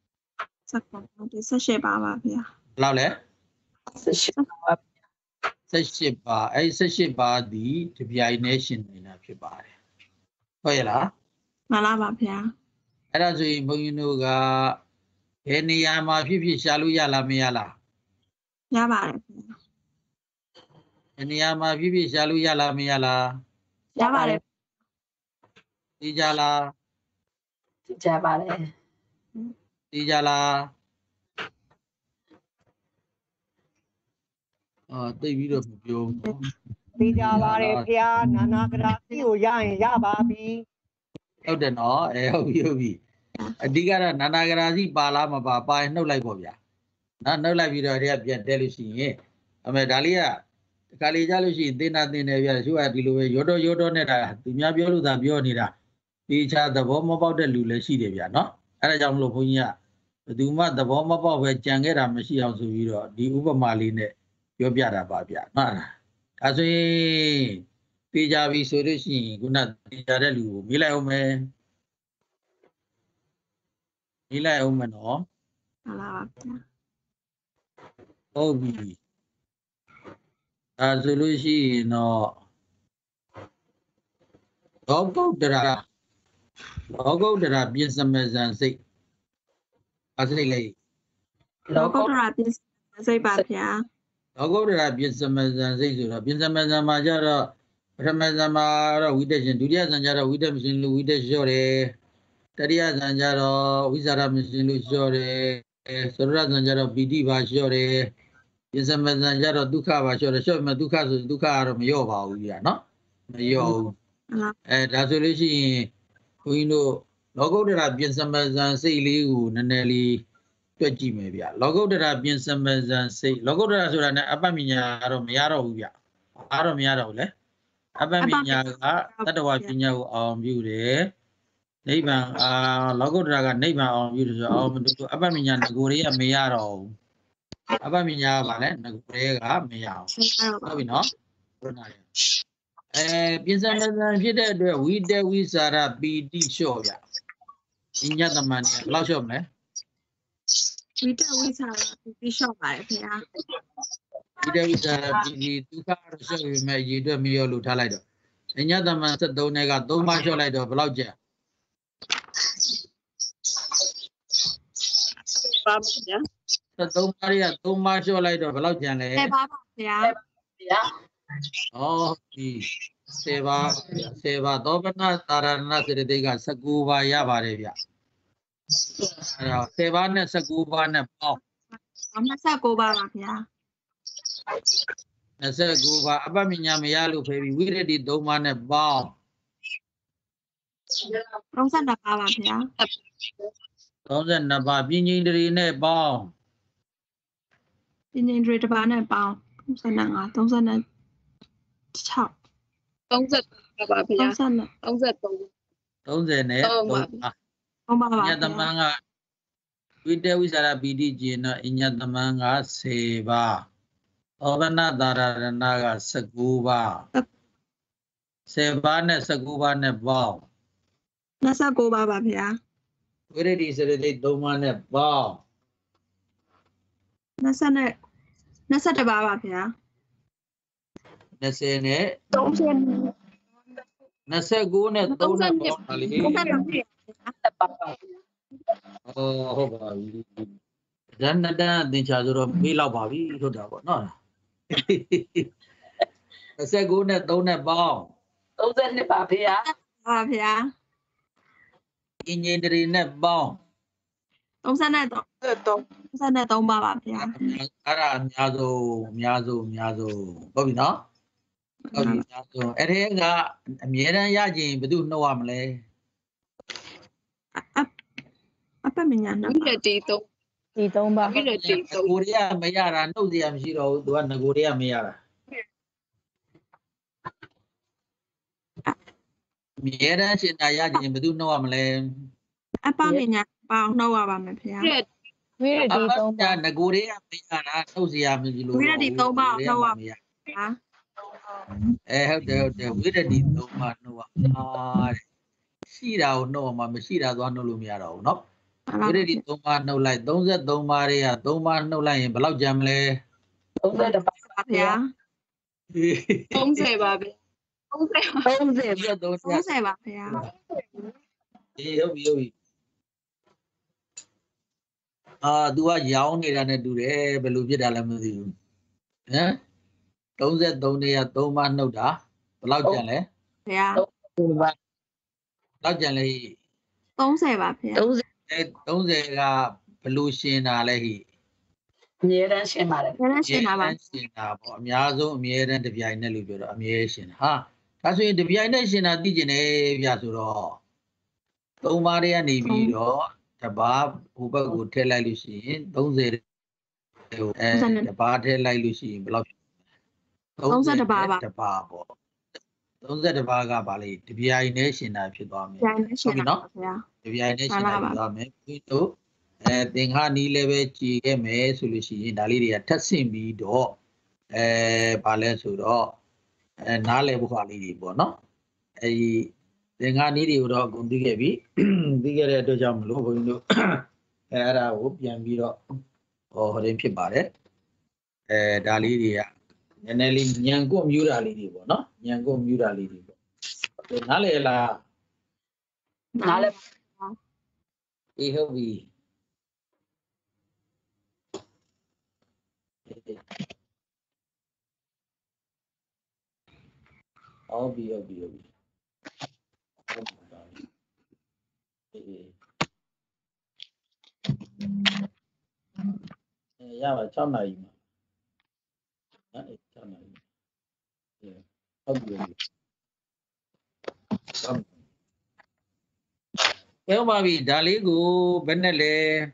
18ပါပါဗျာဘယ်လောက်လဲ 18ပါ 18ပါအဲ့18ပါဒီတပြိုင်နဲ့ရှင်းနေတာဖြစ်ပါတယ်ဟုတ်ရဲ့လားမှန်ပါဗျာအဲ့ဒါဆိုရင်ဘုန်းကြီးတို့ကဘယ်နေရာမှာဖြစ်ရှာလို့ရလားမရလားရပါတယ်ဗျာဘယ်နေရာမှာဖြစ်ရှာလို့ရလားမရလားရပါတယ်သိကြလားသိကြပါတယ်သိကြလားသိပြီးတော့မပြောဘူးသိကြပါတယ်ဗျာနာနာဂရာစီကိုရရင်ရပါပြီဟုတ်တယ်နော်ဟုတ်ပြီအဓိကတော့နာနာဂရာစီပါလားမပါရင်နှုတ်လိုက်ပေါ့ဗျာနော်နှုတ်လိုက်ပြီးတော့တည်းကပြန်တက်လို့ရှိရင်အမေဒါလေးကတခါလေကြလို့ရှိရင်သင်တာဗျာသူကဒီလိုပဲရောတော့နဲ့တာသူများပြောလို့သာပြောနေတာဒီချာသဘောမပေါက်တဲ့လူလည်းရှိတယ်ဗျာနော်အဲ့ဒါကြောင့်မလို့ဘုန်းကြီးကဘယ်သူမှသဘောမပေါက်ပဲကြံခဲ့တာမရှိအောင်ဆိုပြီးတော့ဒီဥပမာလေးနဲ့ပြောပြတာပါဗျာနော်ဒါဆိုရင်သိကြပြီဆိုလို့ရှိရင်ခုနသိကြတဲ့လူကိုမေးလိုက်အောင်မယ်နော်မှန်ပါဗျာဟုတ်ပြီဒါဆိုလို့ရှိရင်တော့လောကုတ္တရာပြစ္ဆမဇံစိတ်အစိတ်လေးလောကုတ္တရာပြစ္ဆမစိတ်ပါဗျာလောကုတ္တရာပြစ္ဆမဇံစိတ်ဆိုတော့ပြစ္ဆမဇံမှာကျတော့ပထမဇံမှာတော့ဝိတ္တရှင်ဒုတိယဇံကျတော့ဝိတ္တမရှင်လို့ဝိတ္တလျှော့တယ်တတိယဇံကျတော့ဝိဇာရမရှင်လို့လျှော့တယ်သရဇံကျတော့ပီတိပါလျှော့တယ်ပြင်စမစံကြတော့ဒုက္ခပါလျှော့တယ်လျှော့မယ်ဒုက္ခဆိုဒုက္ခကတော့မလျော့ပါဘူးကြီးနော်မလျော့ဘူးဒါဆိုလို့ရှိရင်ဘုန်းကြီးတို့လောကုတ္တရာပြင်စမစံစိတ်လေးကိုနည်းနည်းလေးတွက်ကြည့်မယ်ဗျလောကုတ္တရာပြင်စမစံစိတ်လောကုတ္တရာဆိုတာနဲ့အပ္ပမညာတော့မရတော့ဘူးဗျအားတော့မရတော့ဘူးလေအပ္ပမညာကတတ္တဝပညာကိုအောင်ပြုတယ်နိဗ္ဗာန်လောကုတ္တရာကနိဗ္ဗာန်အောင်ပြုတယ်ဆိုအောင်မတူအပ္ပမညာငကိုတွေကမရတော့ဘူးအပ္ပမညာကဘာလဲငကိုတွေကမရအောင်ဟုတ်ပြီနော်ပြင်စမစံဖြစ်တဲ့အတွက်ဝိတဝိစာရပီတိလျှော့ဗျအညတမန်ဘယ်လောက်လျှော့မလဲဝိတဝိစာရပီတိလျှော့ပါတယ်ခင်ဗျာဝိတဝိစာရပီတိဒုက္ခရလျှော့ပြီးမဲ့ရေအတွက်မရောလို့ထားလိုက်တော့အညတမန်73နဲ့က3ပါးလျှော့လိုက်တော့ဘယ်လောက်ကျန်ပါဗျာ 73ပါးရ3ပါးလျှော့လိုက်တော့ဘယ်လောက်ကျန်လဲ 10ပါးပါဗျာဗျာဒီ10ပါး10ပါးသောပနတာရဏစေတသိက်က19ပါးရပါတယ်ဗျအဲ့တော့10ပါးနဲ့19ပါးနဲ့ပေါင်း 29ပါးပါဗျာ 29ပါးအပ္ပမညာမရလို့ဖေးပြီးဝိရတိ3ပါးနဲ့ပေါင်း 32ပါးပါဗျာ 32ပါးပြင်းချင်းတရီနဲ့ပေါင်းပြင်းချင်းတရီတစ်ပါးနဲ့ပေါင်း35 36 30ပါဗျာ 30နဲ့3ပါညသမန်ကဝိတဝိစာရပီတိကျင်တော့အညသမန်က10ပါးဩဝနတာရဏက19ပါး10ပါးနဲ့19ပါးနဲ့ပေါင်း 29ပါးပါဗျာဝိရတိစေတသိက်3ပါးနဲ့ပေါင်း 21ပါးပါဗျာ 20နဲ့30 29နဲ့3နဲ့ပေါင်းတာလေဟုတ်ပါပြီဇန်နတန်အသင်္ချာဆိုတော့မေးလောက်ပါပြီဟုတ်တာပေါ့နော်29နဲ့3နဲ့ပေါင်း 32ပါဗျာပါဗျာအင်ဂျင်တရီနဲ့ပေါင်း 33ပါပါဗျာအဲ့ဒါအများဆုံးဟုတ်ပြီနော်ဟုတ်ပြီအများဆုံးအဲ့ဒီကအမြဲတမ်းရခြင်းဘယ်သူနှုတ်ရမလဲအပ္ပမညာနာဝိရတိ3ပါဝိရတိ3 ကိုရီးယားမရတာနှုတ်စရာမရှိတော့ဘူးသူကငကိုရီးယားမရတာအမြဲတမ်းရှင်တာရခြင်းဘယ်သူနှုတ်ရမလဲအပ္ပမညာပေါင်းနှုတ်ရပါမယ်ဗျာဝိရတိ3ပါငကိုရီးယားမရတာနှုတ်စရာမရှိလို့ဝိရတိ3ပါနှုတ်ရပါဗျာဟုတ်တယ်ဝိရတိ3ပါနှုတ်ရတဲ့ရှိတာကိုနှုတ်အောင်မရှိတာသွားနှုတ်လို့မရတော့ဘူးเนาะဝိရတိ3ပါနှုတ်လိုက်33ပါးတွေက3ပါးနှုတ်လိုက်ရင်ဘယ်လောက်ကျန်မလဲ 30ပါဗျာ 30ပါဗျာ 30ပါဗျာဟုတ်ပြီသူကရောင်းနေတာနဲ့တူတယ်ဘယ်လိုဖြစ်တာလဲမသိဘူးဟမ်33နေရ3ပါးနှုတ်တာဘယ်လောက်ကျန်လဲဗျာလောက်ကျန်လဲ 30ပါဗျာ 30ကဘယ်လိုရှင်းတာလဲဟိအမြဲတမ်းရှင်းပါတယ်အမြဲတမ်းရှင်းတာပါရှင်းတာပေါ့အများဆုံးအမြဲတမ်းတပြိုင်နဲ့လို့ပြောတော့အမြဲရှင်းတာဟာဒါဆိုရင်တပြိုင်နဲ့ရှင်းတာသိကျင်တယ်ဗျာဆိုတော့3ပါးတွေကနေပြီးတော့တပါးဟိုဘက်ကိုထည့်လိုက်လို့ရှိရင်30ဟိုတပါးထည့်လိုက်လို့ရှိရင်ဘယ်လောက် 30ပါးပါတပါးပေါ့30ပါးကပါလေတပြိုင်နဲ့ရှင်းတာဖြစ်သွားမယ်ဟုတ်ပြီနော်ဗျာတပြိုင်နဲ့ရှင်းတာဖြစ်သွားမယ်ပြီးတော့သင်္ခါနီးလည်းပဲကြည်ခဲ့မယ်ဆိုလို့ရှိရင်ဒါလေးတွေကထပ်ဆင့်ပြီးတော့ဘာလဲဆိုတော့နားလည်ဖို့ခါလေးတွေပေါ့နော်အဲဒီသင်္ခါနီးတွေကိုတော့အကုန်သိခဲ့ပြီသိခဲ့တဲ့အတွက်ကြောင့်မလို့ဘုန်းကြီးတို့အဲ့ဒါကိုပြန်ပြီးတော့ဟိုရင်းဖြစ်ပါတယ်ဒါလေးတွေကနည်းနည်းလေးညံကွမြူတာလေးတွေပေါ့နော်ညံကွမြူတာလေးတွေပေါ့နားလည်လားနားလည်အေးဟုတ်ပြီဟုတ်ပြီရပါ6နာရီမှာ Kéo ba bị đá lý của bên này là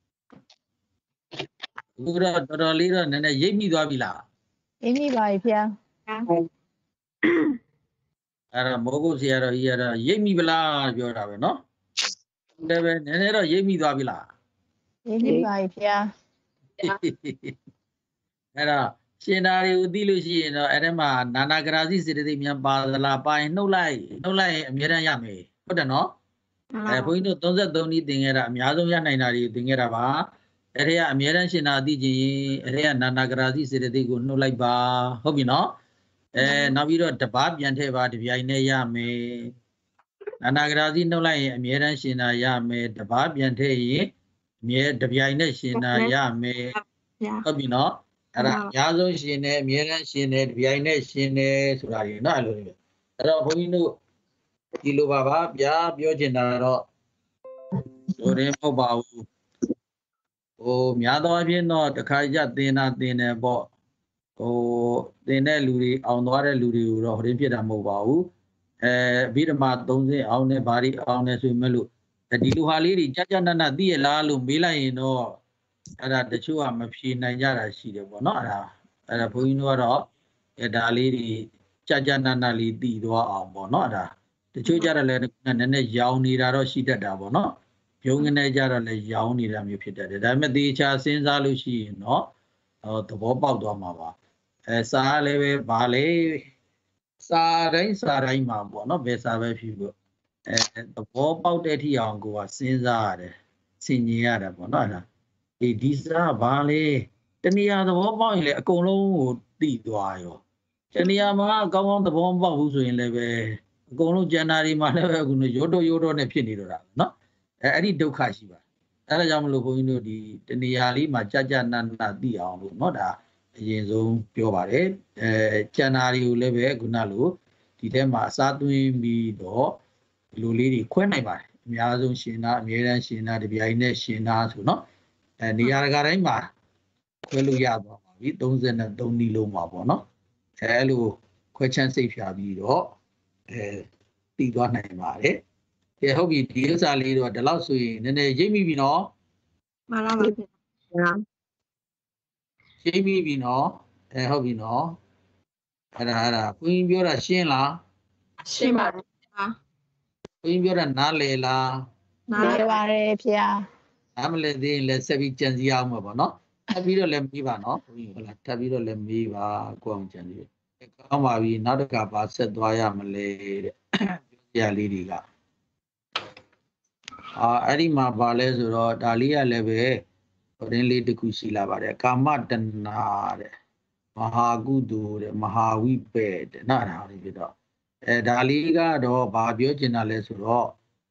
của đó lý đó nên là dễ bị đóa bị là Ini bài phía. à mỗi cái gì đó gì đó dễ bị là biểu ra vậy nó đây bên này đó dễ bị đóa bị là Ini bài phía. đó scenario đi lưu gì nó ở đây mà nana gradi sẽ đi miền Bắc là bay nấu lại miền Nam yam ấy có được nó bôi nó tông rất đông đi tiếng ra miền Đông ya này đi tiếng ra ba ở đây miền Nam xin đi gì ở đây nana gradi sẽ đi cũng nấu lại ba không biết nó nào biết rồi đập bát miền Tây ba thì vậy này yam ấy nana gradi nấu lại miền Nam xin yam ấy đập bát miền Tây miền đập vậy này xin yam ấy không biết nóအဲ့ဒါအများဆုံးရှင်နေအမြဲတမ်းရှင်နေဒီအိုင်နဲ့ရှင်နေဆိုတာတွေနော်အဲ့လိုတွေအဲ့တော့ဘုန်းကြီးတို့ဒီလိုပါဗျာပြောချင်တာတော့ဆိုရင်မဟုတ်ပါဘူးဟိုများသောအားဖြင့်တော့တစ်ခါကြသင်တယ်ပေါ့ဟိုသင်တဲ့လူတွေအောင်သွားတဲ့လူတွေကိုတော့ဟိုရင်းဖြစ်တာမဟုတ်ပါဘူးဗိဓမာ30အောင်နဲ့ဘာတွေအောင်နေဆိုမဲ့လို့ဒီလူဟာလေးတွေကြနနသိရလားလို့မေးလိုက်ရင်တော့အဲ့ဒါတချို့ကမဖြေနိုင်ကြတာရှိတယ်ပေါ့နော်အဲ့ဒါဘုန်းကြီးတို့ကတော့ဒါလေးတွေကြနနလေးသိသွားအောင်ပေါ့နော်အဲ့ဒါတချို့ကြတော့လည်းနည်းနည်းရောင်နေတာတော့ရှိတတ်တာပေါ့နော်ပြုံးကနေကြတော့လည်းရောင်နေတာမျိုးဖြစ်တတ်တယ်ဒါပေမဲ့သေချာစဉ်းစားလို့ရှိရင်တော့သဘောပေါက်သွားမှာပါစားလည်းပဲဗာလေစားတိုင်းမှာပေါ့နော်ဘယ်စားပဲဖြစ်ဖို့သဘောပေါက်တဲ့အထိအောင်ကိုကစဉ်းစားရတယ်ဆင်ញင်ရတယ်ပေါ့နော်အဲ့ဒါဒီစားဘာလဲတဏှာသဘောပေါက်ရင်လည်းအကုန်လုံးကိုသိသွားရောတဏှာမှာကောင်းသဘောမပေါက်ဘူးဆိုရင်လည်းပဲအကုန်လုံးကျန်တာတွေမှာလည်းပဲအခုရိုးတော့နဲ့ဖြစ်နေတော့တာနော်အဲ့ဒီဒုက္ခရှိပါအဲ့ဒါကြောင့်မလို့ဘုန်းကြီးတို့ဒီတဏှာလေးမှာကြနသိအောင်လို့နော်ဒါအရင်ဆုံးပြောပါတယ်ကျန်တာတွေကိုလည်းပဲခုနလိုဒီထဲမှာအစားသွင်းပြီးတော့ဒီလိုလေးတွေခွဲနိုင်ပါတယ်အများဆုံးရှင်တာအမြဲတမ်းရှင်တာတပြိုင်နဲ့ရှင်တာဆိုနော်နေရာတိုင်းမှာခွဲလို့ရသွားပါပြီ33နည်းလုံးပါပေါ့နော်အဲ့လိုခွဲချမ်းစိတ်ဖြာပြီးတော့တည်သွားနိုင်ပါတယ်ဟုတ်ပြီဒီဥစ္စာလေးတော့ဒီလောက်ဆိုရင်နည်းနည်းရိပ်မိပြီနော်မှန်ပါပါဗျာရိပ်မိပြီနော်ဟုတ်ပြီနော်အဲ့ဒါဘုန်းကြီးပြောတာရှင်းလားရှင်းပါဘပြီုန်းကြီးပြောတာနားလည်လားနားလည်ပါတယ်ဖေ။နားမလည်သေးရင်လည်းဆက်ပြီးကြံစည်အောင်ပါပေါ့နော်ထပ်ပြီးတော့လည်းမေးပါနော်ဘုန်းကြီးဟုတ်လားထပ်ပြီးတော့လည်းမေးပါကိုအောင်ကြံစည်ကောင်းပါပြီနောက်တစ်ခါပါဆက်သွားရမလဲတဲ့ပြောစရာလေးတွေကအဲ့ဒီမှာပါလဲဆိုတော့ဒါလေးကလည်းပဲဟိုရင်းလေးတစ်ခုရှိလာပါတယ်ကာမတဏ္ဍာတဲ့မဟာကုသိုလ်တဲ့မဟာဝိပက်တဲ့နားထားလေးဖြစ်တော့ဒါလေးကတော့ဘာပြောချင်တာလဲဆိုတော့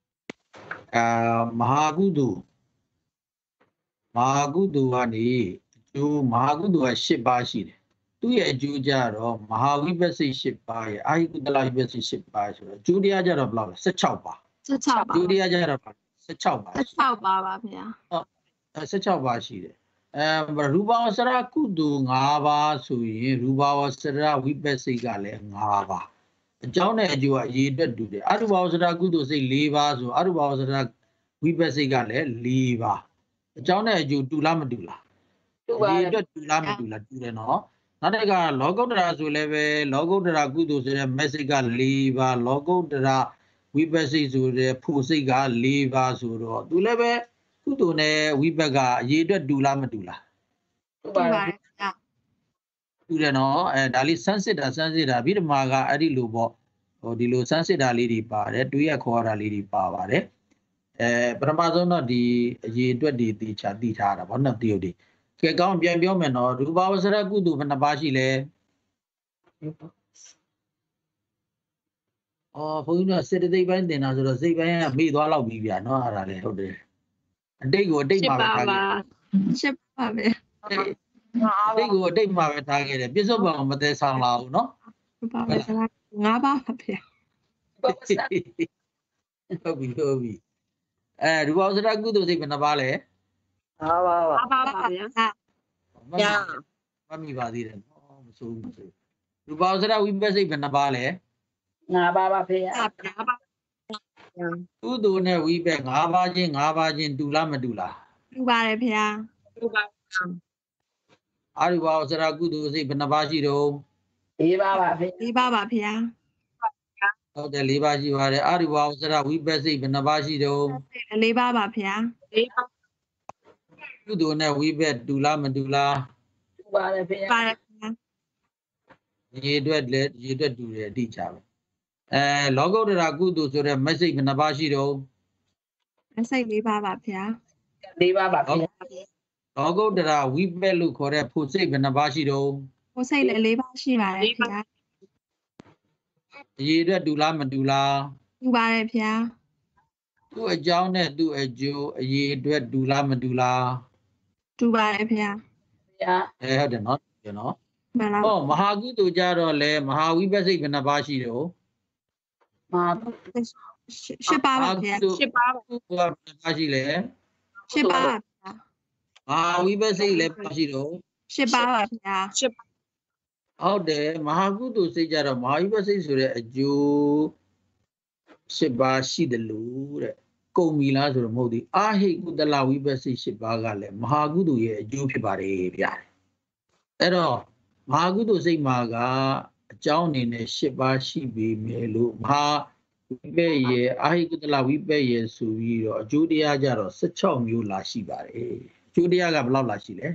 မဟာကုသိုလ်ကနေအကျိုးမဟာကုသိုလ်က10ပါးရှိတယ်သူ့ရဲ့အကျိုးကြတော့မဟာဝိပဿစိတ်10ပါးရဲ့အာဟိကုတလဝိပဿစိတ်10ပါးဆိုတော့အကျိုးတရားကြတော့ဘယ်လောက်လဲ16ပါး 16ပါးအကျိုးတရားကြတော့16ပါး 16ပါးပါဗျာဟုတ်16ပါးရှိတယ်ရူပဝဆရကုသိုလ်5ပါးဆိုရင်ရူပဝဆရဝိပဿစိတ်ကလည်း5ပါးအကြောင်းနဲ့အကျိုးကအရေးအတွက်တူတယ်အရူပဝဆရကုသိုလ်စိတ်4ပါးဆိုအရူပဝဆရဝိပဿစိတ်ကလည်း4ပါးအကြောင်းနဲ့အကျိုးတူလားမတူလားတူပါဒီအတွက်တူလားမတူလားတူတယ်နော်နောက်တစ်ခါလောကုတ္တရာဆိုလည်းပဲလောကုတ္တရာကုသိုလ်ဆိုတဲ့ message က4ပါးလောကုတ္တရာဝိပဿစိတ်ဆိုတဲ့ဖို့စိတ်က4ပါးဆိုတော့သူလည်းပဲကုသိုလ်နဲ့ဝိပဿကအရေးအတွက်တူလားမတူလားတူပါဗျာတူတယ်နော်ဒါလေးစမ်းစစ်တာပြီးတော့မှကအဲ့ဒီလိုပေါ့ဟိုဒီလိုစမ်းစစ်တာလေးတွေပါတယ်တွေးရခေါ်တာလေးတွေပါပါတယ်ပထမဆုံးတော့ဒီအရေးအတွက်တွေသိချာသိထားတာဗောနော်တရုတ်တွေကဲကောင်းပြန်ပြောမယ်နော်ရူပဝဆရကုသိုလ်ဘယ်နှပါးရှိလဲဘုန်းကြီးတို့စေတသိက်ပိုင်းတင်တာဆိုတော့စိတ်ပိုင်းကမေ့သွားလောက်ပြီဗျာနော်အဲ့ဒါလည်းဟုတ်တယ်အတိတ်ကိုအတိတ်မှာပဲထားခဲ့ 10ပါးပဲအတိတ်ကိုအတိတ်မှာပဲထားခဲ့တယ်ပြစ္ဆုတ်ပံမသက်ဆောင်လာဘူးနော်ရူပဝဆရ5ပါးပါဗျာဟုတ်ပြီရူပဝဆရကုသိုလ်စိတ်ဘယ်နှပါးလဲ 5ပါးပါ 5ပါးပါဗျာမမိပါသေးတယ်နော်မရူပဝဆရာဝိပဿိဘယ်နှပါလဲငါပါပါဖေရကုသိုလ်နဲ့ဝိပဿ၅ပါးချင်းတူလားမတူလားတူပါတယ်ဖေဟာအရူပဝဆရာကုသိုလ်စိတ်ဘယ်နှပါးရှိတော့၄ပါပါဖေ၄ပါးပါဖေဟာဟုတ်တယ်၄ပါးရှိပါတယ်အရူပဝဆရာဝိပဿိဘယ်နှပါးရှိတော့၄ပါးပါဖေဟာကုသိုလ်နဲ့ဝိပဿတူလားမတူလားတူပါတယ်ဖေရပါတယ်ဖေဟာရေအတွက်လည်းရေအတွက်တူတယ်အတိအကျပဲလောကုတ္တရာကုသိုလ်ဆိုတဲ့မစိတ်ဘယ်နှပါးရှိတော့စိတ်၄ပါးပါဖေဟာ၄ပါပါဖေရလောကုတ္တရာဝိပဿလို့ခေါ်တဲ့ဖို့စိတ်ဘယ်နှပါးရှိတော့ဟိုစိတ်လည်း၄ပါးရှိပါတယ်ဖေဟာရေအတွက်တူလားမတူလားတူပါတယ်ဖေဟာသူ့အကြောင်းနဲ့သူ့အကျိုးအရေးအတွက်တူလားမတူလားတူပါတယ်ဖေဟာဖေရဟုတ်တယ်နော်ကျွန်တော်မှန်လားဟောမဟာကုသိုလ်ကြတော့လေမဟာဝိပဿိဘယ်နှပါးရှိတော့မာ၈ပါးပါဖေဟာ၈ပါးကုသိုလ်ကဘယ်နှပါးရှိလဲ၈ပါးပါဖေဟာမဟာဝိပဿိလည်းပါရှိတော့၈ပါးပါဖေဟာဟုတ်တယ်မဟာကုသိုလ်စိတ်ကြတော့မဟာဝိပဿိဆိုတဲ့အကျိုး၈ပါးရှိတယ်လို့တဲ့ကုန်ပြီလားဆိုတော့မဟုတ်သေးအာဟိကုတလဝိပဿိ၈ပါးကလည်းမဟာကုသိုလ်ရဲ့အကျိုးဖြစ်ပါတယ်ဗျာအဲ့တော့မဟာကုသိုလ်စိတ်မှာကအကြောင်းအနေနဲ့၈ပါးရှိပြီမယ်လို့မဟာဝိပဿိရဲ့အာဟိကုတလဝိပဿိရဲ့ဆိုပြီးတော့အကျိုးတရားကြတော့16မျိုးလာရှိပါတယ်အကျိုးတရားကဘယ်လောက်လာရှိလဲ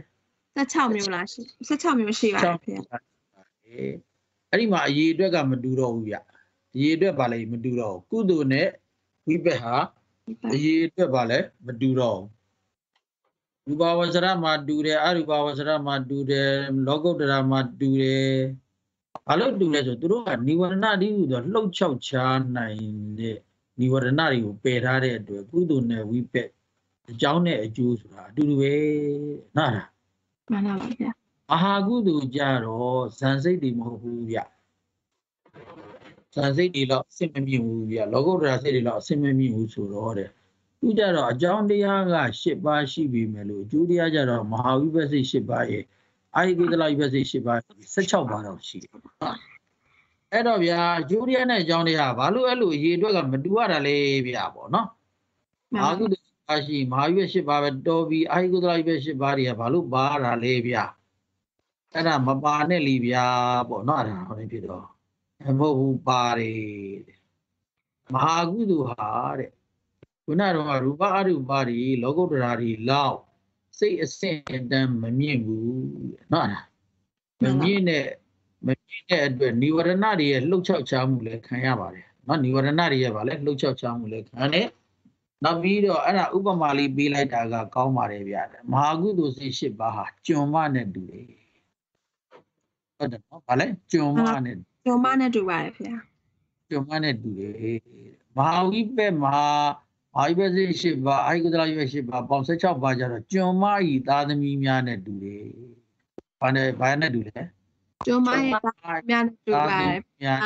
16မျိုးလား16မျိုးရှိပါတယ်ဖေဟာအဲ့ဒီမှာအရေးအတွက်ကမတူတော့ဘူးဗျအရေးအတွက်ပါလေမတူတော့ကုသိုလ်နဲ့ဝိပဿဟာအရေးအတွက်ပါလေမတူတော့ရူပဝဆရမှာတူတယ်အရူပဝဆရမှာတူတယ်လောကုတ္တရာမှာတူတယ်ဘာလို့တူလဲဆိုသူတို့ကនិဝရဏတိဟုဆိုလှုပ်ချောက်ချားနိုင်တဲ့និဝရဏတွေကိုပယ်ထားတဲ့အတွက်ကုသိုလ်နဲ့ဝိပဿအကြောင်းနဲ့အကျိုးဆိုတာအတူတူပဲနားလားမှန်ပါပါဖေဟာမဟာကုသိုလ်ကြတော့ဇန်စိတ်တွေမဟုတ်ဘူးဗျဇန်စိတ်တွေတော့အစင်မမြင့်ဘူးဗျလောကုတ္တရာစိတ်တွေတော့အစင်မမြင့်ဘူးဆိုတော့တဲ့သူကြတော့အကြောင်းတရားက၈ပါးရှိပြီမယ်လို့အကျိုးတရားကြတော့မဟာဝိပဿိ၈ပါးရဲ့အာဟိကုတလဝိပဿိ၈ပါး16ပါးတော့ရှိတယ်အဲ့တော့ဗျာအကျိုးတရားနဲ့အကြောင်းတရားဘာလို့အဲ့လိုအရေးအတွက်ကမတူရတာလဲဗျာပေါ့နော်မဟာကုသိုလ်၈ပါးရှိမဟာဝိပဿိ၈ပါးပဲတော်ပြီအာဟိကုတလဝိပဿိ၈ပါးတွေကဘာလို့ပါတာလဲဗျာအဲ့ဒါမပါနဲ့လीဗျာပေါ့နော်အဲ့ဒါဟောနေဖြစ်တော့မဟုတ်ဘူးပါတယ်မဟာကုသိုလ်ဟာတဲ့ခုနကတော့ရူပအရူပတွေလောကုတ္တရာတွေလောက်စိတ်အဆင့်အတန်းမမြင့်ဘူးနော်အဲ့ဒါမမြင့်တဲ့အတွက်និဝရဏတွေရဲ့လှုပ်ချောက်ချမှုလည်းခံရပါတယ်နော်និဝရဏတွေရဲ့ဗာလဲလှုပ်ချောက်ချမှုလည်းခံရတယ်နောက်ပြီးတော့အဲ့ဒါဥပမာလေးပေးလိုက်တာကကောင်းပါတယ်ဗျာမဟာကုသိုလ်စိတ်၈ပါးဟာကျွန်မနဲ့တူတယ်ဟုတ်တယ်နော်ဗာလဲကျွန်မနဲ့ကျော်မနဲ့တူပါတယ်ဖေဟာကျွန်မနဲ့တူတယ်မဟာဝိပဿမဟာဝိပဿိ၈ပါးအာဟိကုတလဝိပဿိ၈ပါးပေါင်း16ပါးကြတော့ကျွန်မဤသားသမီးများနဲ့တူတယ်ဘာနဲ့တူလဲကျော်မရဲ့သားများနဲ့တူပါတယ်ဖေဟာ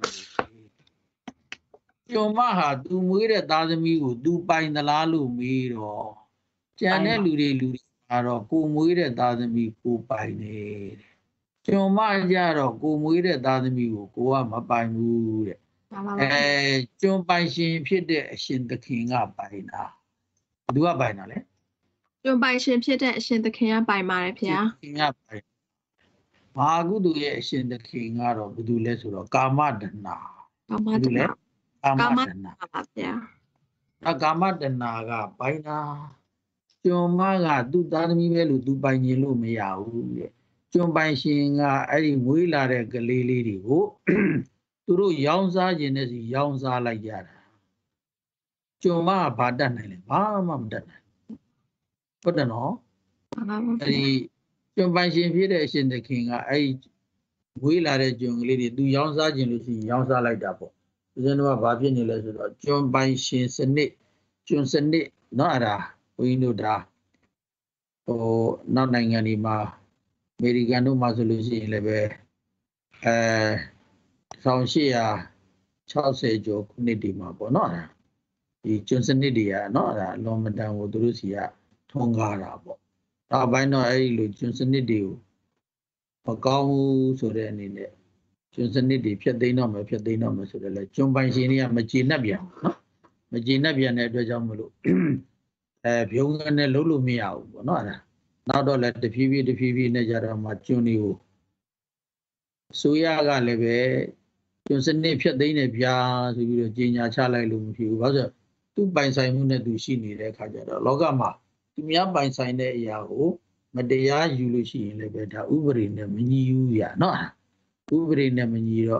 ကျွန်မဟာသူမွေးတဲ့သားသမီးကိုသူပိုင်သလားလို့မေးတော့ကျန်တဲ့လူတွေကတော့ကိုမွေးတဲ့သားသမီးကိုပိုင်တယ်ကျွန်မကြတော့ကိုမွေးတဲ့သားသမီးကိုကမပိုင်ဘူးတဲ့ကျွန်ပိုင်ရှင်ဖြစ်တဲ့အရှင်သခင်ကပိုင်တာဘယ်သူကပိုင်တာလဲကျွန်းပိုင်ရှင်ဖြစ်တဲ့အရှင်သခင်ကပိုင်ပါတယ်ဖေဟာသခင်ကပိုင်မဟာကုသိုလ်ရဲ့အရှင်သခင်ကတော့ဘယ်သူလဲဆိုတော့ကာမတဏ္ဍာကာမဘယ်တသူလဲနာကာမတဏ္ဍာပါဖေဟာကာမတဏ္ဍာကပိုင်တာကျွန်မကသူ့သားသမီးပဲလို့သူပိုင်ခြင်းလို့မရဘူးတဲ့ကျွန်ပိုင်ရှင်ကအဲ့ဒီမွေးလာတဲ့ကလေးလေးတွေကိုသူတို့ရောင်းစားခြင်းနဲ့စီရောင်းစားလိုက်ကြတာကျွန်မကဘာတတ်နိုင်လဲဘာမှမတတ်နိုင်ဟုတ်တယ်နော်မှန်ပါပါအဲ့ဒီကျွန်ပိုင်ရှင်ဖြစ်တဲ့အရှင်သခင်ကအဲ့ဒီမွေးလာတဲ့ကျွန်ကလေးတွေသူရောင်းစားခြင်းလို့စီရောင်းစားလိုက်တာပေါ့ဦးဇင်းတို့ကဘာဖြစ်နေလဲဆိုတော့ကျွန်ပိုင်ရှင်စနစ်ကျွန်စနစ်နော်အဲ့ဒါဘုန်းကြီးတို့ဒါနောက်နိုင်ငံတွေမှာအမေရိကန်တို့မှာဆိုလို့ရှိရင်လည်းပဲ1860ကျော်ခုနှစ်ဒီမှာပေါ့နော်ဒီကျွန်စနစ်တွေကနော်အဲ့ဒါလွန်မတန်ကိုသူတို့စီကထွန်းကားတာပေါ့နောက်ပိုင်းတော့အဲ့ဒီလိုကျွန်စနစ်တွေကို Macau so the any Johnson Pia de no Pia de no so the Jumbaisinia Majinabia, Majinabia Nedra Jamulu. Young and a Lulu meow, no. Now don't let the PV Najara Machuni. Suyaga leve, Johnson Napia de Nepia, Gina Chala Lum, he was a 2 by Simon do she need a Kajara, Logama, to me up by sign a Yahoo, Medea Yulushi in the beta, Uber in the menu, ya, no, Uber in the menu,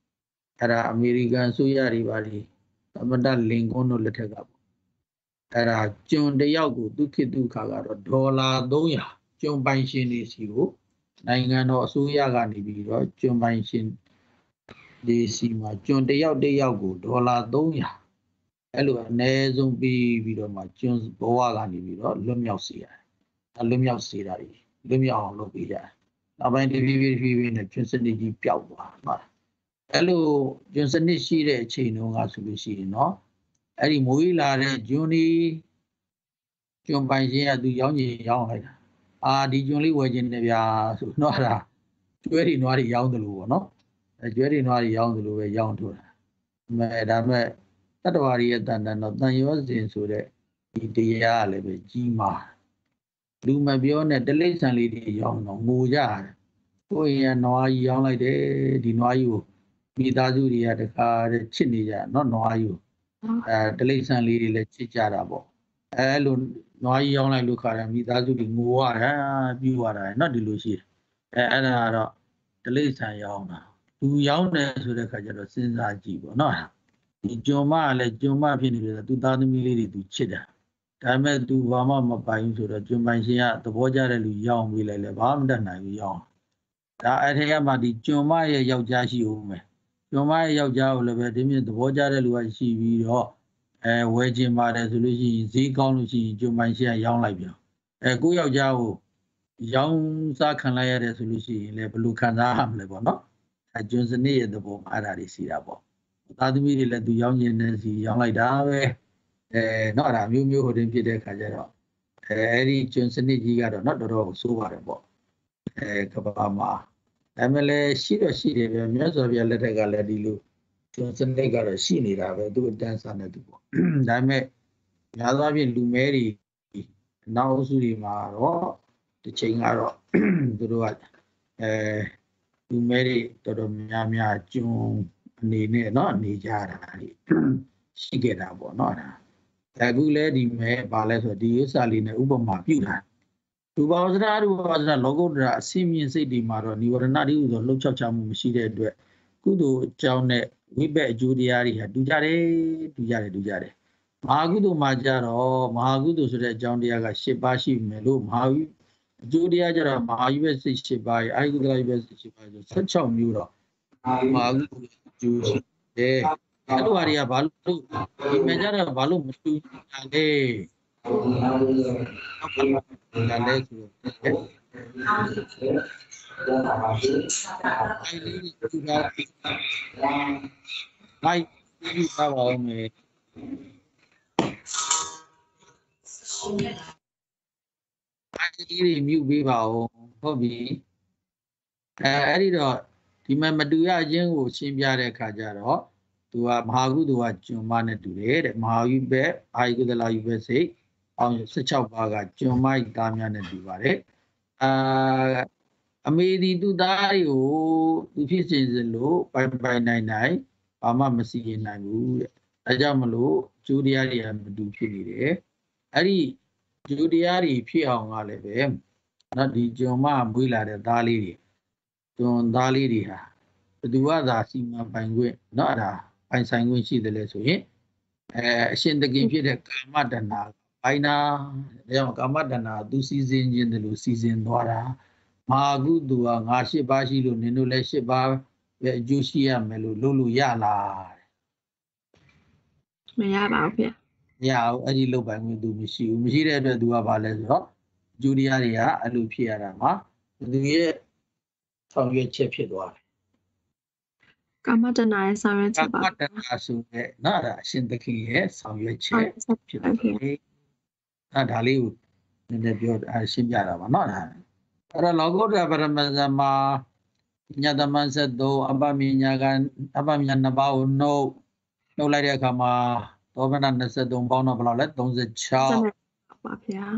Ara American Suyari Valley, Amanda Lincoln no letter up. Era John de Yago, Duki Dukaga, Dola Doya, John Banshin is you, Nangano Suyagani Biro, John Banshin de Sima, John de Yago, Dola Doya. Hello, Nezum be Vidoma, Jones Boagani Biro, Lumiosia, a Lumiosia, Lumia Lopia. Now, by the Vivi in a Johnson de Piawa. Hello, Johnson is she a chain on Asubi, no? Any movie la Juni. John Banshin do young young. The only way in the Nora, very naughty young the Lu, no? A very naughty young the Lu, young to her. Madame, that worry than not yours in so that the Yale, Gima. Do my beyond at the late and lady young, no Muja. Oh, yeah, no, young like they deny you. Midazuri at the car, Chinija, not know you. The late and lady let Chicharabo. Alone. No, I only look at me. That's doing more. You are not delusion. And the late I young. 2 young to the Kajara since I give or not. The Joma let Joma finish with 2,000 milliliters to cheddar. Time to Vama buying to the Joma, the Boja young will have than I young. I hear my Joma Yajashi Ume. Joma Yaja will have the Boja was she or. Wedging my resolution, Z Conluci, Jumansia, young like you. A good Yao, young Sakanaya resolution, Lebelukan level, no? I Johnson near the bomb, I already see that bomb. That immediately let the young young like that. Not a new who didn't get a Kajaro. Eddie Johnson, you got not the road, so whatever. Kabama. Emily, she most of your letter gallery. Johnson they got a scene it have do a dance on the Dame Yadavi Lumeri now Surima the Chingaro the Lumeri to the Yamia Jung Nine not Nijara she get up or not. Tabu lady may ballet or the Salina Ubama Pura. 2000 was a logo Simeon City Maro, you were not use the Lucham machine. Kudu Chowne. We bet Judiari had Dujare. Magudu Majaro, Magudu Sura Jondiaga, Shibashi, Melu, Mahu, Judiajara, Mahu, Shibai, I would like Shibai, such a muro. Magudu Jews, eh, Aluaria Balu, Imagara Balu, Mustu, I you have me. I did you be our hobby. I did not remember do ya young Shimbia Kajaro to a Mahu to what you managed to read, Mahu bet, I could allow you say, on such a baga, Jomai Damian and Divare. I made it to die, oh, if it's in the low, by 99, Ama Messi in Nagu, Ajamalo, Judiari and do Pili. Ari Judiari Piang Aleve, not the Joma Buila de Dali, Don Dali. The other Sima Bangue, not a fine sanguine see the lesson. Shin the game here, Kamadana, Aina, Kamadana, do season in the season, Dora. Magudu ang Ashi Bashi Luninu Leshiba, Jusia Melu Lulu Yala. Mayaba. Yeah, Adi Lobang do Mishu, Mishira do Avales, Judiaria, Alupiarama, do ye from your chepidwa. Kamatana is our Kamatanasu, not a Shindaki, some your chep, not Hollywood, in the Biot Shimyara, not. အဲ့တော့လောကုတ္တရာပရမဇ္ဇမှာညတမန်ဆက်သုံးအပ္ပမညာကအပ္ပမညာနှစ်ပါးကိုနှုတ်လိုက်တဲ့အခါမှာသောမန23ပေါင်းတော့ဘယ်လောက်လဲ36 ပါဗျာ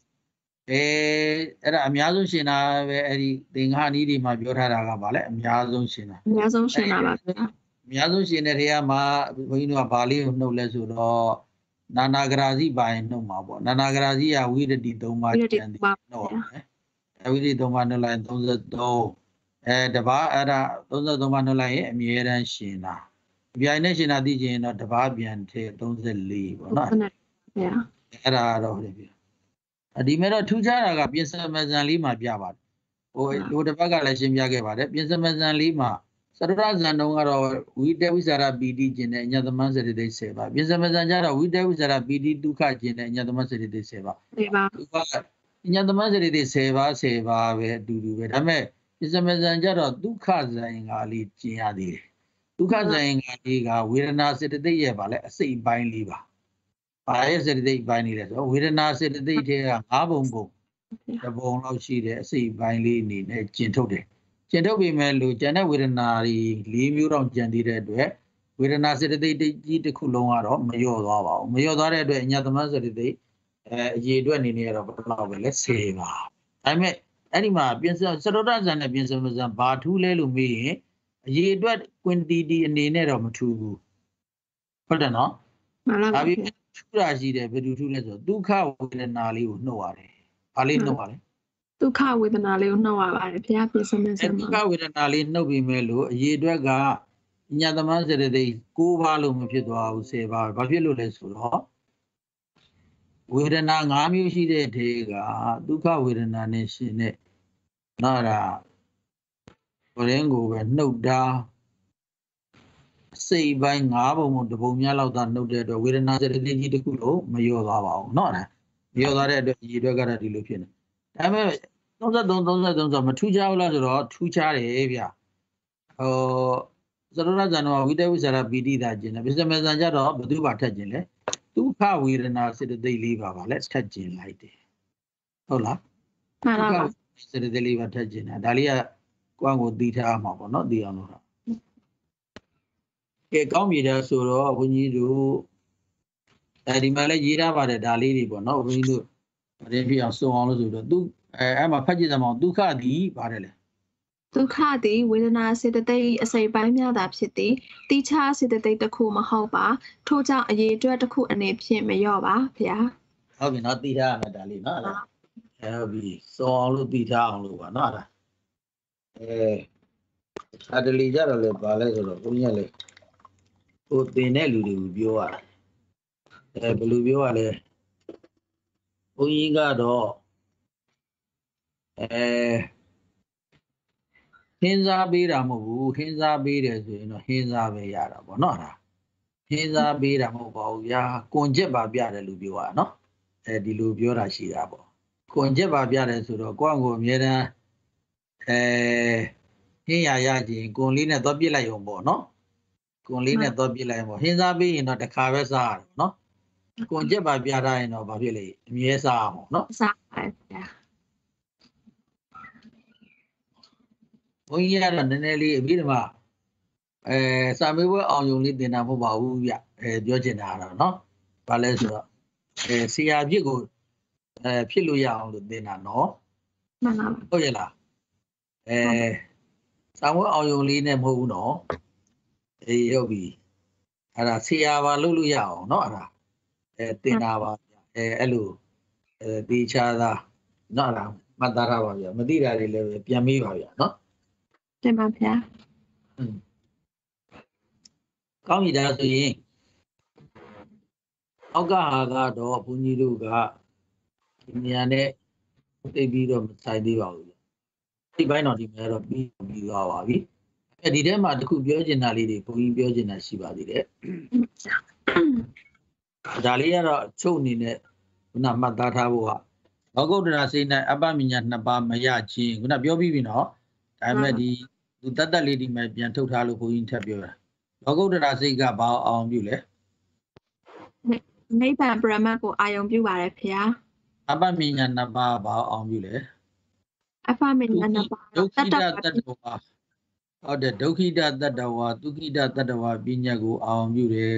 အဲ့ဒါအများဆုံးရှင်တာပဲအဲ့ဒီသင်္ဃာနီးဒီမှာပြောထားတာကဗာလဲအများဆုံးရှင်တာအများဆုံးရှင်တာပါဗျာအများဆုံးရှင်တဲ့နေရာမှာဘုန်းကြီးတို့ကဗာလေးကိုနှုတ်လဲဆိုတော့နာနာဂရာစီပါရင်နှုတ်မှာပေါ့နာနာဂရာစီကဝိရတိ3ပါးကျန်တယ်နှုတ်ရမယ်ဝိရတိ3ပါးနှုတ်လိုက်33တပါးအဲ့ဒါ33ပါးနှုတ်လိုက်ရင်အမြဲတမ်းရှင်တာပြိုင်နဲ့ရှင်တာသိချင်တော့တပါးပြန်ထည့်34ပေါ့နော်ဗျာအဲ့ဒါတော့ဟုတ်ပြီဒီမဲ့တော့ထူးခြားတာကပြင်စမဇန်လေးမှာပြပါတယ်ဟိုတစ်ပတ်ကလည်းရှင်းပြခဲ့ပါတယ်ပြင်စမဇန်လေးမှာစရရဇန်တုံးကတော့ဝိတဝိဇာရပီတိကျင်တဲ့အညသမန်းစရိတိ10ပါပြင်စမဇန်ကျတော့ဝိတဝိဇာရပီတိဒုက္ခကျင်တဲ့အညသမန်းစရိတိ10ပါ 10ပါသူကအညသမန်းစရိတိ10ပါ10ပါပဲအတူတူပဲဒါပေမဲ့ပြင်စမဇန်ကျတော့ဒုက္ခဇန်ကလေးကျင်ရသေးတယ်ဒုက္ခဇန်ကလေးကဝေဒနာစေတသိက်ရဲ့ဗာလဲအစိတ်ပိုင်းလေးပါဘာရဲ့စေတသိက်ပိုင်းလေးလဲဆိုတော့ဝေဒနာစေတသိက်တွေက5ပုံတပုံလောက်ရှိတဲ့အစိတ်ပိုင်းလေးအနေနဲ့ကျင်ထုတ်တယ်ကျင်ထုတ်ပြီးမဲ့လို့ကျန်တဲ့ဝေဒနာတွေ4မျိုးတော့ကျန်သေးတဲ့အတွက်ဝေဒနာစေတသိက်ကြီးတစ်ခုလုံးကတော့မလျော့သွားပါဘူးမလျော့သွားတဲ့အတွက်အညသမစေတသိက်အရေအတွက်အနေနဲ့ကတော့ဘယ်လောက်ပဲလဲ10ပါဒါပေမဲ့အဲ့ဒီမှာပြင်စရတဇန်နဲ့ပြင်စမဇန်ဘာထူးလဲလို့မေးရင်အရေအတွက် quantity အနေနဲ့တော့မထူးဘူးဟုတ်တယ်နော်မှန်ပါဗျာထူးတာရှိတယ်ဘယ်သူထူးလဲဆိုဒုက္ခဝေဒနာလေးကိုနှုတ်ရတယ်။ဘာလေးနှုတ်ရလဲ။ဒုက္ခဝေဒနာလေးကိုနှုတ်ရပါတယ်ဘုရားပြင်စမစမ်းဒုက္ခဝေဒနာလေးနှုတ်ပြီးမဲ့လို့အရေးအတွက်ကညသမန်းစေတသိက်9ပါးလို့မဖြစ်သွားဘူး10ပါးဘာဖြစ်လို့လဲဆိုတော့ဝေဒနာ5မျိုးရှိတဲ့ထေကဒုက္ခဝေဒနာနဲ့ရှင်တဲ့နာရာဘရင်းကိုပဲနှုတ်တာစိတ်ပိုင်း5ပုံတပုံများလောက်သာနှုတ်တဲ့အတွက်ဝေဒနာစေတသိက်ကြီးတစ်ခုလုံးမလျော့သွားပါဘူးเนาะမလျော့သွားတဲ့အတွက်ဒီအတွက်ကတော့ဒီလိုဖြစ်နေဒါပေမဲ့33ဆိုမထူးခြားဘူးလားဆိုတော့ထူးခြားတယ်ဗျသရဏဇန်တော်ဝိတဝိဇာရပီတိသာကျင်တယ်ပစ္စမဇန်ကြတော့ဘယ်သူပါထက်ကျင်လဲဒုက္ခဝေဒနာစေတသိက်4ပါပါလဲထက်ကျင်လိုက်တယ်ဟုတ်လားမှန်ပါပါစေတသိက်4ပါထက်ကျင်တာဒါလေးကကိုယ့်ကိုသိထားမှာပေါ့เนาะသိအောင်လို့ကဲကောင်းပြီတဲ့ဆိုတော့ဘုန်းကြီးတို့ဒီမှာလည်းရေးထားပါတယ်ဒါလေးတွေပေါ့နော်ဘုန်းကြီးတို့ဗရင်ပြအောင်စုံအောင်လို့ဆိုတော့သူအဲ့မှာဖတ်ကြည့်စမ်းအောင်ဒုက္ခသည်ပါတယ်လေဒုက္ခသည်ဝေဒနာစေတသိက်အစိပ်ပိုင်းများသာဖြစ်သည်တိချစေတသိက်တစ်ခုမဟုတ်ပါထို့ကြောင့်အရေးအတွက်တစ်ခုအနေဖြင့်မလျော့ပါဗျာဟုတ်ပြီနော်သိထားရမယ်ဒါလေးနော်ဟုတ်ပြီစုံအောင်လို့သိထားအောင်လို့ပါနော်အဲ့ဒါအတလီကြတော့လေပါလဲဆိုတော့ဘုန်းကြီးကလေဟိုသင်တဲ့လူတွေကိုပြောရတယ်ဘယ်လိုပြောရလဲဘုန်းကြီးကတော့ဟင်းစားပေးတာမဟုတ်ဘူးဟင်းစားပေးတယ်ဆိုရင်တော့ဟင်းစားပဲရတာပေါ့နော်ဒါဟင်းစားပေးတာမဟုတ်ပါဘူးဗျာကွန်ချက်ပါပြတယ်လို့ပြောရနော်ဒီလိုပြောတာရှိတာပေါ့ကွန်ချက်ပါပြတယ်ဆိုတော့ကိုယ့်ကိုအမြဲတမ်းဟင်းရခြင်းကွန်လေးနဲ့သွားပြစ်လိုက်အောင်ပေါ့နော်ကွန်လေးနဲ့တော့ပြစ်လိုက်ပေါ့ဟင်းစားပေးရင်တော့တစ်ခါပဲစားရတယ်နော်ကွန်ချက်ပါပြထားရင်တော့ဘာဖြစ်လဲအမြဲစားအောင်နော်စားပါဗျာဘုန်းကြီးကတော့နည်းနည်းလေးအပြီးတမှာစာမေးပွဲအောင်ယုံလေးတင်တာမဟုတ်ပါဘူးဗျပြောချင်တာတော့နော်ဘာလဲဆိုတော့ဆရာဖြစ်ကိုဖြစ်လို့ရအောင်လို့တင်တာနော်မှန်ပါဟုတ်ရဲ့လားစာမေးပွဲအောင်ယုံလေးနဲ့မဟုတ်ဘူးနော်ဟုတ်ပြီအဲ့ဒါဆရာပါလုပ်လို့ရအောင်เนาะအဲ့ဒါတင်တာပါအဲ့လိုတေချာသာเนาะအဲ့ဒါမှတ်သားထားပါဗျာမသိတာတွေလည်းပြန်မေးပါဗျာเนาะတင်ပါဗျာကောင်းပြီဒါဆိုရင်အောက်ကဟာကတော့ဘုန်းကြီးတို့ကဒီနေရာနဲ့သိပြီးတော့မဆိုင်သေးပါဘူးဒီဘက်တော့ဒီမှာတော့ပြီးသွားပါပြီဒီထဲမှာတခုပြောချင်တာလေးတွေဘုန်းကြီးပြောချင်တာရှိပါသေးတယ်ဒါလေးကတော့ချုပ်အနေနဲ့ခုနမှတ်သားထားဖို့ကလောကုတ္တရာစိတ်၌အပ္ပမညာ2ပါးမရခြင်းခုနပြောပြီးပြီနော်ဒါပေမဲ့ဒီသူတတ်တတ်လေးဒီမှာပြန်ထုတ်ထားလို့ဘုန်းကြီးထပ်ပြောတာလောကုတ္တရာစိတ်ကဘာအောင်ပြုလဲနိဗ္ဗာန်ပရမတ်ကိုအာယုံပြုပါတယ်ဖေဟာအပ္ပမညာ2ပါးဘာအောင်ပြုလဲအဖမင်းနပါတတတတ္တဝါဟုတ်တယ်ဒုက္ခိတတတ္တဝါဒုက္ခိတတတ္တဝါပညာကိုအောင်ပြုတယ်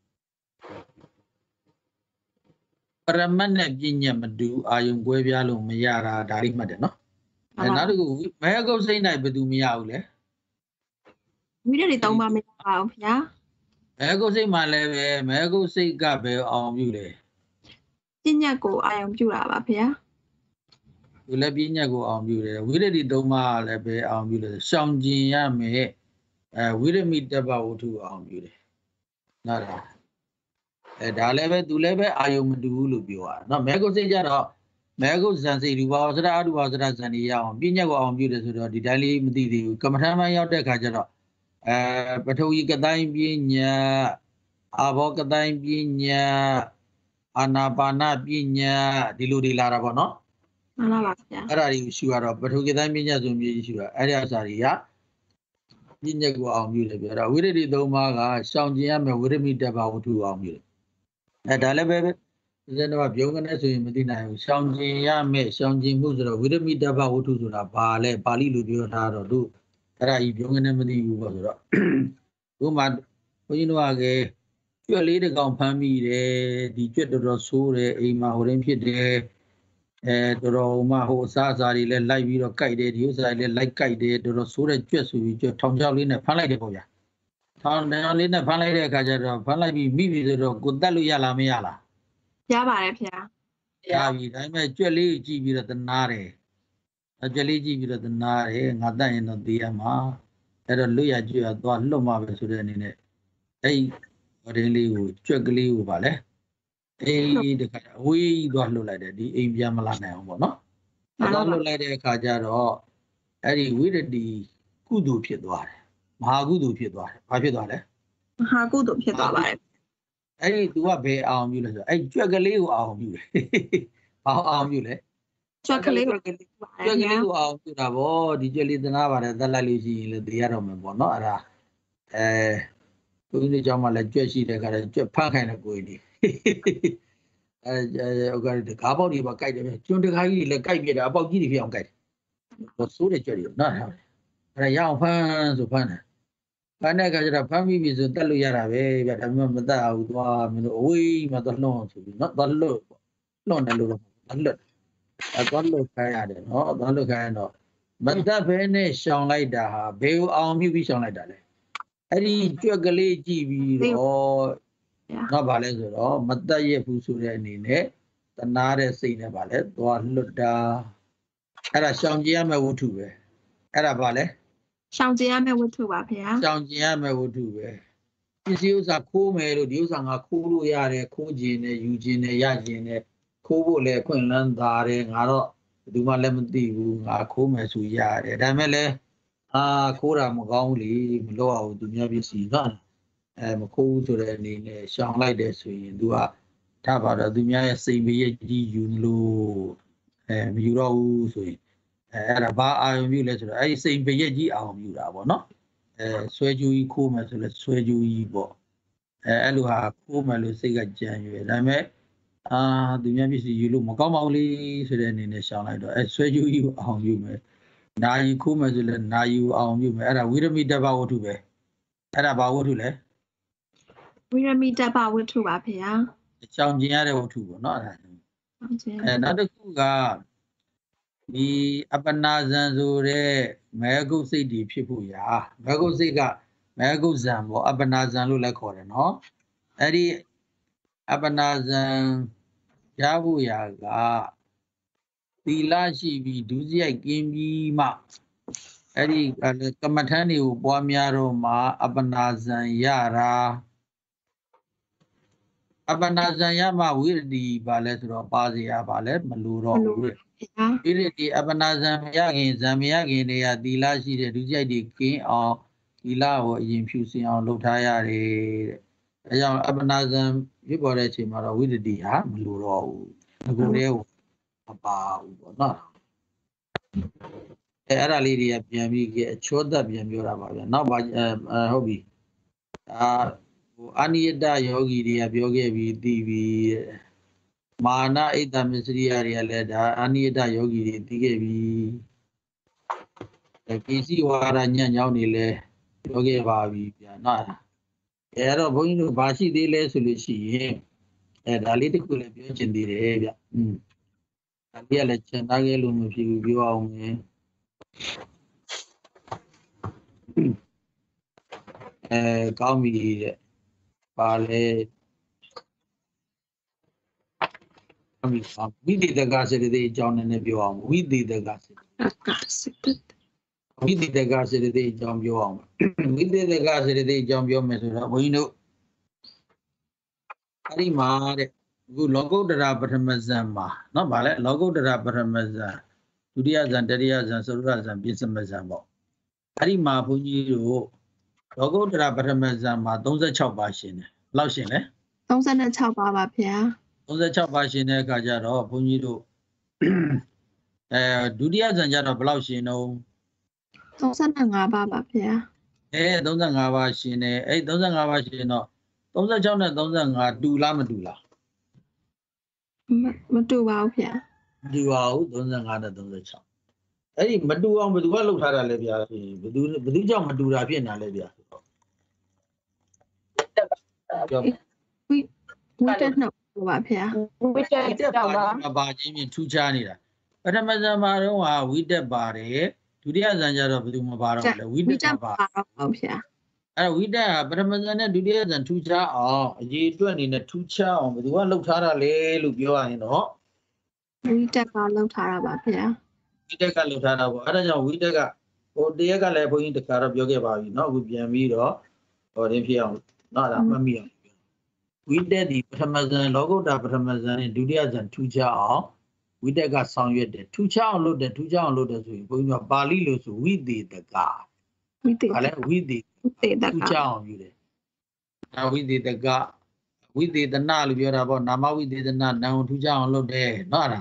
ပရမတ်နဲ့ပညာမတူအာယုံကွဲပြားလို့မရတာဒါလေးမှတ်တယ်နော်နောက်တစ်ခုမဲကုတ်စိတ်နိုင်ဘယ်သူမရဘူးလဲဝိရတိ3ပါမရပါဘူးဗျာမဲကုတ်စိတ်မှလည်းပဲမဲကုတ်စိတ်ကပဲအောင်ပြုတယ်ပညာကိုအာယုံပြုတာပါဗျာသူလည်းပညာကိုအောင်ပြုတယ်ဝိရတိ3ပါးလည်းပဲအောင်ပြုတယ်ရှောင်ကျင်ရမယ်ဝိရမိတ္တပဝတ္ထုအောင်ပြုတယ်နော်ဒါလည်းပဲသူလည်းပဲအာယုံမတူဘူးလို့ပြောတာเนาะမဲကုတ်စိတ်ကြတော့မဲကုတ်ဇန်စိတ်ရူပါဝစရအရူပါဝစရဇန်နေရအောင်ပညာကိုအောင်ပြုတယ်ဆိုတော့ဒီတိုင်းလေးမသိသေးဘူးကမ္မထမ်းမရောက်တဲ့ခါကျတော့ပထဝီကတိုင်းပညာအာဘောကတိုင်းပညာအာနာပါနပညာဒီလိုတွေလာတာပေါ့နော်မှန်ပါပါဗျာအဲ့ဒါတွေကိုရှုရတော့ပထဝီကတိုင်းပညာဆိုမျိုးရှုရအဲ့ဒီအစားတွေကပညာကိုအောင်ပြုတယ်ပြောတော့ဝိရတိ3ပါးကရှောင်ကျင်ရမယ်ဝိရမိတ္တပဝတ္ထုအောင်ပြုတယ်ဒါလည်းပဲဦးဇင်းတို့ကပြုံးကနေဆိုရင်မသိနိုင်ဘူးရှောင်ကျင်ရမယ်ရှောင်ကျင်မှုဆိုတော့ဝိရမိတ္တပဝတ္ထုဆိုတာဘာလဲပါဠိလိုပြောထားတော့သူအဲ့ဒါကြီးပြုံးကနေမသိဘူးပေါ့ဆိုတော့ဥပမာဘုန်းကြီးတို့ကကျွက်လေးတစ်ကောင်ဖမ်းမိတယ်ဒီကျွက်တော်ဆိုးတယ်အိမ်မှာဟိုရင်းဖြစ်တယ်တော်တော်မှဟိုအစားအစာတွေလည်းလိုက်ပြီးတော့ကြိုက်တယ်ဒီဥစ္စာတွေလည်းလိုက်ကြိုက်တယ်တော်တော်ဆိုးတဲ့ကျွက်ဆိုပြီးကျွက်ထောင်ချောက်လေးနဲ့ဖမ်းလိုက်တယ်ပေါ့ဗျာထောင်ချောက်လေးနဲ့ဖမ်းလိုက်တဲ့အခါကျတော့ဖမ်းလိုက်ပြီးမိပြီဆိုတော့ကိုတက်လို့ရလားမရလားရပါတယ်ဗျာရပြီဒါပေမဲ့ကျွက်လေးကြည့်ပြီးတော့တနာတယ်ကျွက်လေးကြည့်ပြီးတော့တနာတယ်ငါတက်ရင်တော့သိရမှာအဲ့တော့လွတ်ရကျွက်ရသွားလွတ်မှာပဲဆိုတဲ့အနေနဲ့အဲ့ဟိုတင်းလေးကိုကျွက်ကလေးကိုပါလေအေးတခါအဝေးသွားလှုပ်လိုက်တယ်ဒီအိမ်ပြန်မလာနိုင်အောင်ပေါ့နော်သွားလှုပ်လိုက်တဲ့အခါကျတော့အဲ့ဒီဝိရတိကုသိုလ်ဖြစ်သွားတယ်မဟာကုသိုလ်ဖြစ်သွားတယ်ဘာဖြစ်သွားလဲမဟာကုသိုလ်ဖြစ်သွားပါတယ်အဲ့ဒီ तू ကဘယ်အောင်ပြုလဲဆိုအဲ့ကြွက်ကလေးကိုအောင်ပြုတယ်ဘာအောင်ပြုလဲကြွက်ကလေးကိုအောင်ပြုတာဗောဒီကြွက်လေးသနာပါတယ်သက်လိုက်လို့ရှိရင်လည်းသိရတော့မယ်ပေါ့နော်အဲ့ဒါဘုန်းကြီးကြောင့်မှလည်းကြွက်ရှိတဲ့ခါကျကြွက်ဖမ်းခိုင်းတဲ့ကိုယ်ကြီးဟိုကကားပေါက်တွေပါကြိုက်တယ်ပဲကျွန်းတခါကြီးလည်းကြိုက်ပြတယ်အပေါက်ကြီးတွေဖြစ်အောင်ကြိုက်တယ်ဟိုဆိုးတဲ့ကြွက်တွေနော်အဲ့ဒါရအောင်ဖမ်းဆိုဖမ်းတယ်ဖမ်းတဲ့အခါကျတော့ဖမ်းပြီးပြီဆိုတက်လို့ရတာပဲဗျဒါပေမဲ့မတက်ဘူးသွားမင်းတို့အဝေးမှာသွားလွန်ဆိုပြီးနော်သွားလွတ်လွန်တယ်လို့တော့သွားလွတ်သွားလွတ်ခိုင်းရတယ်နော်သွားလွတ်ခိုင်းတော့မတက်ဘဲနဲ့ရှောင်လိုက်တာဟာဘယ်ကိုအောင်ပြုပြီးရှောင်လိုက်တာလဲအဲ့ဒီကြွက်ကလေးကြည့်ပြီးတော့နော်ဗာလဲဆိုတော့မတက်ရဘူးဆိုတဲ့အနေနဲ့တနာတဲ့စိတ်နဲ့ဗာလဲသွားလွတ်တာအဲ့ဒါရှောင်ကြရမယ့်ဝတ္ထုပဲအဲ့ဒါဗာလဲရှောင်ကျင်ရမယ့်ဝတ္ထုပါဗျာရှောင်ကျင်ရမယ့်ဝတ္ထုပဲပစ္စည်းဥစ္စာခိုးမယ်လို့ဒီဥစ္စာငါခိုးလို့ရတယ်ခိုးခြင်းနဲ့ယူခြင်းနဲ့ရခြင်းနဲ့ခိုးဖို့လည်းအခွင့်အလမ်းသာတယ်ငါတော့ဘယ်သူမှလည်းမသိဘူးငါခိုးမယ်ဆိုရတယ်ဒါပေမဲ့လည်းခိုးတာမကောင်းဘူးလေမလုပ်အောင်သူများပစ္စည်းနော်မခိုးဘူးဆိုတဲ့အနေနဲ့ရှောင်လိုက်တယ်ဆိုရင် तू ကထားပါတော့သူများရဲ့စိတ်မရဲ့ကြီးယူလို့မယူတော့ဘူးဆိုရင်အဲ့ဒါဘာအာရုံပြုလဲဆိုတော့အဲ့ဒီစိတ်ပရက်ကြီးအာရုံပြုတာပေါ့နော်ဆွဲကြူကြီးခိုးမယ်ဆိုလဲဆွဲကြူကြီးပေါ့အဲ့လိုဟာခိုးမယ်လို့စိတ်ကကြံရွယ်ဒါပေမဲ့သူများပစ္စည်းယူလို့မကောင်းပါဘူးလေဆိုတဲ့အနေနဲ့ရှောင်လိုက်တော့ဆွဲကြူကြီးကိုအာရုံပြုမယ်နာယီခိုးမယ်ဆိုလဲနာယီကိုအာရုံပြုမယ်အဲ့ဒါဝိရမိတ္တပဝတ္ထုပဲအဲ့ဒါဘာဝတ္ထုလဲဝိရမိတ္တပဝတ္ထုပါဗျာရှောင်ကျင်ရတဲ့ဝတ္ထုပေါ့နော်အဲ့ဒါနောက်တစ်ခုကဒီအပနာဇံဆိုတဲ့မဲကုတ်စိတ်တွေဖြစ်ဖို့ရာမဲကုတ်စိတ်ကမဲကုတ်ဇံပေါ့အပနာဇံလို့လည်းခေါ်တယ်နော်အဲ့ဒီအပနာဇံရဖို့ရာကသီလရှိပြီးဒုစရိုက်ကင်းပြီးမှအဲ့ဒီကမ္မထမ်းတွေကိုပွားများတော့မှအပနာဇံရတာအပနာဇံရမှဝိရတိပါလဲဆိုတော့ပါစီရပါလဲမလိုတော့ဘူးဝိရတိအပနာဇံမရခင်ဇံမရခင်တည်းကသီလရှိတဲ့ဒုစရိုက်တွေကင်းအောင်သီလကိုအရင်ဖြူစင်အောင်လုပ်ထားရတယ်တဲ့အဲကြောင့်အပနာဇံဖြစ်ပေါ်တဲ့အချိန်မှာတော့ဝိရတိဟာမလိုတော့ဘူးဒီကိုယ်တည်းကိုမပါဘူးပေါ့နော်အဲ့ဒါလေးတွေကပြန်ပြီးအချောသက်ပြန်ပြောတာပါဗျာနောက်ပါဟုတ်ပြီအာနိယတယောဂီတွေကပြောခဲ့ပြီးသိပြီးမာနဣတ္တမစ္စရိယတွေကလည်းဒါအာနိယတယောဂီတွေသိခဲ့ပြီး PC ဝါဒညံ့ညောင်းနေလဲပြောခဲ့ပါပြီဗျာနော်အဲ့တော့ဘုန်းကြီးတို့ဘာရှိသေးလဲဆိုလို့ရှိရင်ဒါလေးတစ်ခုလည်းပြောချင်သေးတယ်ဗျဒါလေးကလည်းချန်သားခဲ့လို့မဖြစ်ဘူးပြောအောင်မယ်ကောင်းပြီတဲ့ပါလေဝိသေသကစေတသိက်အကြောင်းနဲ့ပြောအောင်ဝိသေသကစေတသိက်ဝိသေသကစေတသိက်အကြောင်းပြောအောင်ဝိသေသကစေတသိက်အကြောင်းပြောမယ်ဆိုတော့ဘုန်းကြီးတို့အဲ့ဒီမှာတဲ့အခုလောကုတ္တရာပထမဇန်မှာเนาะဗာလဲလောကုတ္တရာပထမဇန်ဒုတိယဇန်တတိယဇန်သုရဇန်ပြစ္ဆမဇန်ပေါ့အဲ့ဒီမှာဘုန်းကြီးတို့လောကုတ္တရာပထမဇန်မှာ36ပါးရှင်တယ်ဘယ်လောက်ရှင်လဲ 36ပါးပါဗျာ 36ပါးရှင်တဲ့အခါကျတော့ဘုန်းကြီးတို့ဒုတိယဇန်ကျတော့ဘယ်လောက်ရှင်တော့ 35ပါးပါဗျာ 35ပါးရှင်တယ်အဲ့35ပါးရှင်တော့36နဲ့35တူလားမတူလားမတူပါဘူးဗျာမတူပါဘူး35နဲ့36အဲ့ဒီမတူအောင်ဘယ်သူကလှုပ်ထားတာလဲဗျာဘယ်သူကြောင့်မတူတာဖြစ်နေတာလဲဗျာပြောဝိတက်နှုတ်ပါဗျာဝိတက်တော့ပါချင်းဖြင့်ထူးခြားနေတာပထမဇန်မှာတော့ဝိတက်ပါတယ်ဒုတိယဇန်ကျတော့ဘယ်သူမပါတော့လဲဝိတက်ပါဟုတ်ဗျာအဲ့ဝိတ္တကပထမဇန်နဲ့ဒုတိယဇန်ထူးခြားအောင်အရေးအတွက်အနေနဲ့ထူးခြားအောင်ဘယ်သူကလှုပ်ထားတာလဲလို့ပြောရရင်တော့ဝိတ္တကလှုပ်ထားတာပါဗျာဝိတ္တကလှုပ်ထားတာပေါ့အဲ့ဒါကြောင့်ဝိတ္တကတရက်ကလည်းဘုန်းကြီးတခါတော့ပြောခဲ့ပါပြီเนาะအခုပြန်ပြီးတော့ရင်းဖြစ်အောင်เนาะဒါမှတ်မိအောင်ဝိတ္တဒီပထမဇန်လောကုတ္တပထမဇန်နဲ့ဒုတိယဇန်ထူးခြားအောင်ဝိတ္တကဆောင်ရွက်တယ်ထူးခြားအောင်လုပ်တယ်ဆိုရင်ဘုန်းကြီးကပါဠိလိုဆိုဝိသေသကဘာလဲဝိသေသကကြောင်းယူတယ်ဝိသေသကဝိသေသနာလို့ပြောတာပေါ့နာမဝိသေသနာနာမ်ထူးကြအောင်လုပ်တယ်နော်အဲ့ဒါ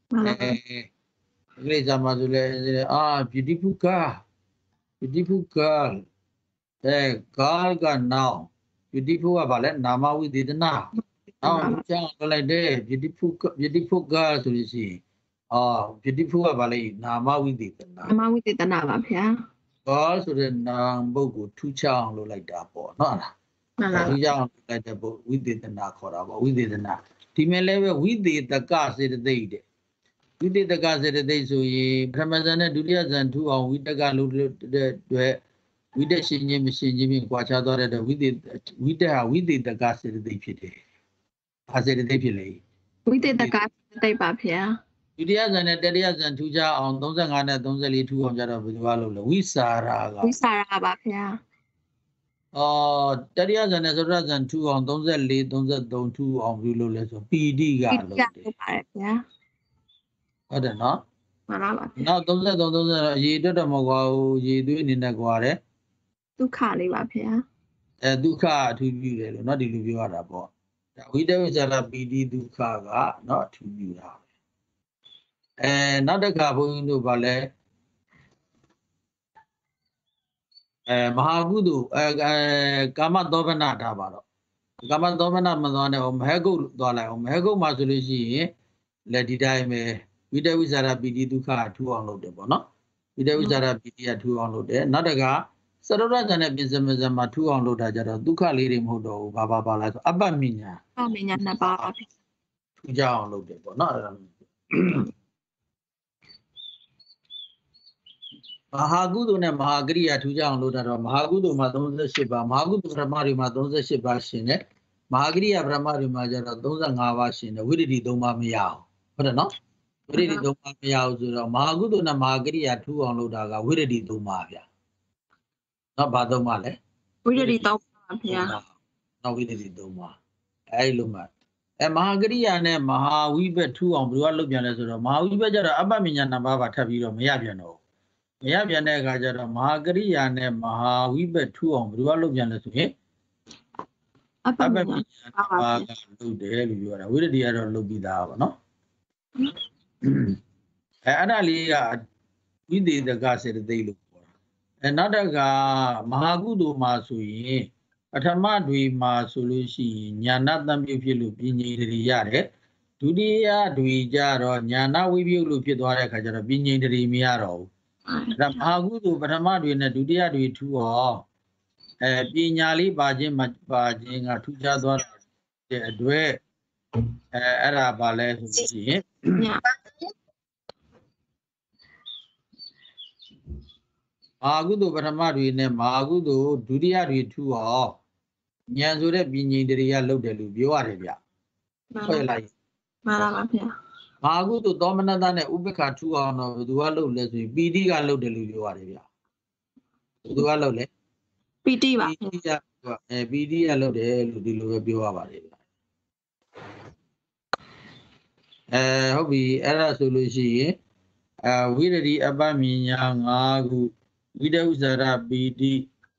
အင်္ဂလိပ်စာမှာဆိုလဲ beautiful girl girl က now beautiful ကဘာလဲနာမဝိသေသနာအောင်ထူးကြအောင်လုပ်လိုက်တယ် beautiful girl ဆိုလို့ရှိရင်beautiful ကဘာလဲနာမဝိသေသနာနာမဝိသေသနာပါဗျာဘာဆိုတဲ့နာမ်ပုတ်ကိုထူးခြားအောင်လုပ်လိုက်တာပေါ့နော်လားထူးခြားအောင်လုပ်လိုက်တဲ့ပုတ်ဝိသေသနာခေါ်တာပေါ့ဝိသေသနာဒီမဲ့လည်းပဲဝိသေသကစေတသိက်တဲ့ဝိသေသကစေတသိက်ဆိုရင်ပထမဇန်နဲ့ဒုတိယဇန်ထူအောင်ဝိတကလုပ်တဲ့အတွက်ဝိတက်ရှင်ချင်းမရှင်ချင်းကွာခြားသွားတဲ့ဝိတက်ဟာဝိသေသကစေတသိက်ဖြစ်တယ်။ဘာစေတသိက်ဖြစ်လဲ။ဝိသေသကစေတသိက်ပါဗျာ။ဒုတိယဇန်နဲ့တတိယဇန်ထူကြအောင်35နဲ့34ထူအောင်ကြတော့ဘယ်လိုလုပ်လဲဝိစာရာကဝိစာရာပါဗျာတတိယဇန်နဲ့သရဇန်ထူအောင်34 33ထူအောင်ဘယ်လိုလုပ်လဲဆိုပီတိကလုပ်တယ်ဟုတ်ပါတယ်ဗျာဟုတ်တယ်နော်မှန်ပါပါနောက်33 30အရေးအတွက်တော့မကွာဘူးရေသွေးအနေနဲ့ကွာတယ်ဒုက္ခလေးပါဗျာဒုက္ခအထူးပြုတယ်လို့เนาะဒီလိုပြောရတာပေါ့ဒါဝိတဝိဇာရပီတိဒုက္ခကเนาะအထူးပြုတာနောက်တစ်ခါဘုန်းကြီးတို့ဗာလဲမဟာကုသိုလ်ကာမသောဗနာထားပါတော့ကာမသောဗနာမသွားနဲ့မဟကုတ်သွားလိုက်အောင်မဟကုတ်မှာဆိုလို့ရှိရင်လက်ဒီတိုင်းပဲဝိတဝိဇာရပီတိဒုက္ခထူအောင်လုပ်တယ်ပေါ့နော်ဝိတဝိဇာရပီတိကထူအောင်လုပ်တယ်နောက်တစ်ခါစရရဇန်နဲ့ပြစ္ဆမဇန်မှာထူအောင်လုပ်တာကြတော့ဒုက္ခလေးတွေမဟုတ်တော့ဘူးဘာလဲဆိုအပ္ပမညာနှစ်ပါးထူကြအောင်လုပ်တယ်ပေါ့နော်မဟာကုသိုလ်နဲ့မဟာကရိယာထူကြအောင်လုပ်တာတော့မဟာကုသိုလ်မှာ38ပါးမဟာကုသိုလ်ပရမတွေမှာ38ပါးရှင်တယ်မဟာကရိယာပရမတွေမှာကျတော့35ပါးရှင်တယ်ဝိရဒိ3ပါးမရအောင်ဟုတ်တယ်နော်ဝိရဒိ3ပါးမရအောင်ဆိုတော့မဟာကုသိုလ်နဲ့မဟာကရိယာထူအောင်လုပ်တာကဝိရဒိ3ပါးဗျာနော်ဘာ3ပါးလဲဝိရဒိ3ပါးဗျာနော်ဝိရဒိ3ပါးအဲ့လိုမှမဟာကရိယာနဲ့မဟာဝိဘတ်ထူအောင်ဘယ်လိုလုပ်ပြန်လဲဆိုတော့မဟာဝိဘတ်ကျတော့အပ္ပမညာ2ပါးပါထပ်ပြီးတော့မရပြန်တော့မရပြန်တဲ့အခါကျတော့မဟာကရိယာနဲ့မဟာဝိဘတ်ထူအောင်ဘယ်လိုလုပ်ပြန်လဲဆိုရင်အပ္ပမညာ2ပါးကလုပ်တယ်လို့ပြောတာဝိရဒိကတော့လုပ်ပြီးသားပါနော်အဲ့ဒါလေးကဝိသေသကစေတသိက်လို့ခေါ်တာနောက်တစ်ခါမဟာကုသိုလ်မှာဆိုရင်ပထမတွေမှာဆိုလို့ရှိရင်ညာဏတံပြုတ်ဖြစ်လို့ပြဉ္ဉ္တရီရတယ်ဒုတိယတွေကြတော့ညာဏဝိပယုတ်လို့ဖြစ်သွားတဲ့အခါကျတော့ပြဉ္ဉ္တရီမရတော့ဘူး Ramagudu Paramadu Dudia to Pinyali Bajin Bajin are two jadwa dwe era bale Magudu Paramadu Magudu Dudia to Nyanzure Binyidia looked at Lubia. Magudu Dominant Ubeka 2 on Dualo Leslie Bidiga looked at Lubia. Dualo PT ပါ PD ရလို့တယ်လို့ဒီလိုပဲပြောရပါတယ်ဟုတ်ပြီအဲ့ဒါဆိုလို့ရှိရင်ဝိရတိအပ္ပမညာ5ခုဝိတဥစ္စာရပီတိ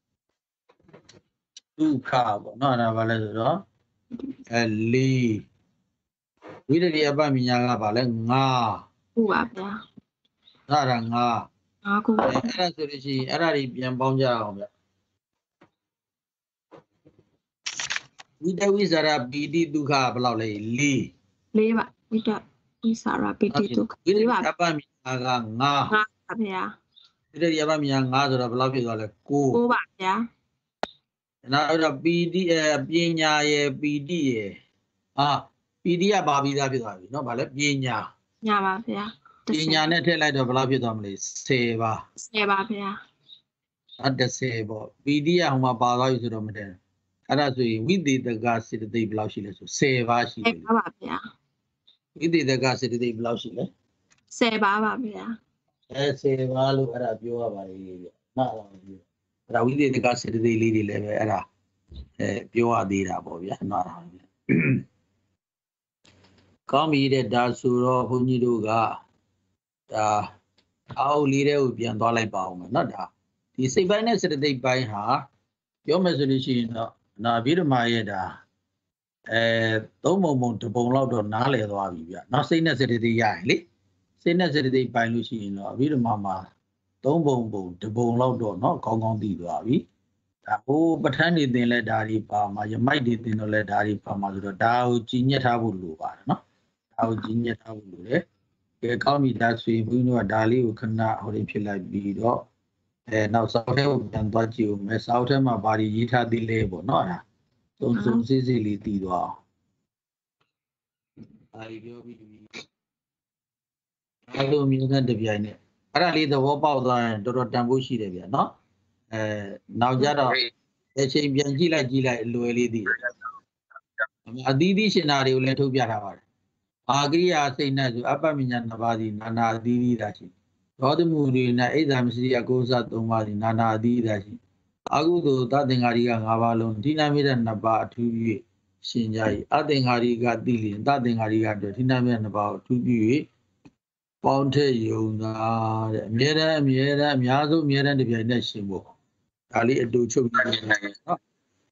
ဒုက္ခပေါ့နော်အဲ့ဒါဘာလဲဆိုတော့4ဝိရတိအပ္ပမညာကဘာလဲ5 ဟုတ်ပါဗျာအဲ့ဒါ5 ခုအဲ့ဒါဆိုလို့ရှိရင်အဲ့ဒါတွေပြန်ပေါင်းကြအောင်ဗျဝိတဝိဇာရပီတိဒုက္ခဘယ်လောက်လဲ4 ပါဝိတဝိဇာရပီတိဒုက္ခ 4ပါအပ္ပမညာက5 ပါဗျာဝိတတိအပ္ပမညာ5ဆိုတော့ဘယ်လောက်ဖြစ်သွားလဲ 9ပါဗျာနောက်တော့ပီတိပညာရဲ့ပီတိရဲ့ပီတိကပါပြီးသားဖြစ်သွားပြီเนาะဗာလဲပညာညာပါဗျာပညာနဲ့ထည့်လိုက်တော့ဘယ်လောက်ဖြစ်သွားမလဲ10ပါ 10ပါဗျာ 10ပေါ့ပီတိကဟိုမှာပါသွားပြီဆိုတော့မတည့်အဲ့ဒါဆိုရင်ဝိသေတကစေတသိက်ဘယ်လောက်ရှိလဲဆို10ပါရှိတယ် 10ပါဗျာဝိသေတကစေတသိက်ဘယ်လောက်ရှိလဲ 10ပါပါဗျာ 10ပါလို့အဲ့ဒါပြောရပါလေဗျနားတော့ပြောအဲ့ဒါဝိသေတကစေတသိက်လေးတွေလည်းပဲအဲ့ဒါပြောရသေးတာပေါ့ဗျာနားတော့ဗျကောင်းပြီတဲ့ဒါဆိုတော့ဘုန်းကြီးတို့ကဒါအောက်လေးတွေကိုပြန်သွားလိုက်ပါအောင်မယ်เนาะဒါဒီစိတ်ပိုင်းနဲ့စေတသိက်ပိုင်းဟာပြောမယ်ဆိုလို့ရှိရင်တော့နာအဘိဓမ္မာရဲ့ဒါသုံးပုံတစ်ပုံလောက်တော့နားလည်သွားပြီဗျနောက်စိတ်နဲ့စေတသိက်ရရင်လေစိတ်နဲ့စေတသိက်ပိုင်းလို့ရှိရင်တော့အဘိဓမ္မာမှာသုံးပုံတစ်ပုံလောက်တော့เนาะကောင်းကောင်းသိသွားပြီဒါဟိုပဋ္ဌာန်းတွေသင်လဲဒါတွေပါမှာယမိုက်တွေသင်တော့လဲဒါတွေပါမှာဆိုတော့ဒါကိုကြီးညက်ထားဖို့လိုပါတယ်เนาะဒါကိုကြီးညက်ထားဖို့လိုတယ်ကဲကောင်းပြီဒါဆိုရင်ဘုန်းကြီးတို့ကဒါလေးကိုခဏဟိုလေးဖြစ်လိုက်ပြီးတော့နောက်စောက်ထဲကိုပြန်သွားကြည့်ဦးမယ်စောက်ထဲမှာဘာတွေရေးထားသေးလဲပေါ့နော်အဲ့ဒါစုံစစ်စစ်လေးတည်သွားအောင်အဲဒီပြောပြီးအဲ့လိုမျိုးနဲ့တပြိုင်နဲ့အဲ့ဒါလေးသဘောပေါက်သွားရင်တော်တော်တန်ဖိုးရှိတယ်ဗျာနော်နောက်ကြတော့အချိန်ပြန်ကြည့်လိုက်အလွယ်လေးတည်အသီးသီးရှင်နာတွေကိုလည်းထုတ်ပြထားပါတယ်အာဂရိယာစိတ်နဲ့ဆိုအပ္ပမညာ2ပါးစီနာနာအသီးသီးတာရှိရောသမှုတွေနဲ့အိဇာမရှိအကုသ3ပါးစီနာနာအသီးတာရှိအကုသိုလ်သသင်္ဃာရိက5ပါးလုံးထိနာမိတဲ့2ပါးအထူး၍ရှင်ကြ၏အသင်္ဃာရိကသိလျင်သသင်္ဃာရိကအတွက်ထိနာမိတဲ့2ပါးကိုအထူးပြု၍ပေါင်းထည့်ယုံတာတဲ့အမြဲတမ်းအများဆုံးအမြဲတမ်းတပြိုင်နက်ရှင်ဖို့ဒါလေးအတူချုပ်ပြီးနော်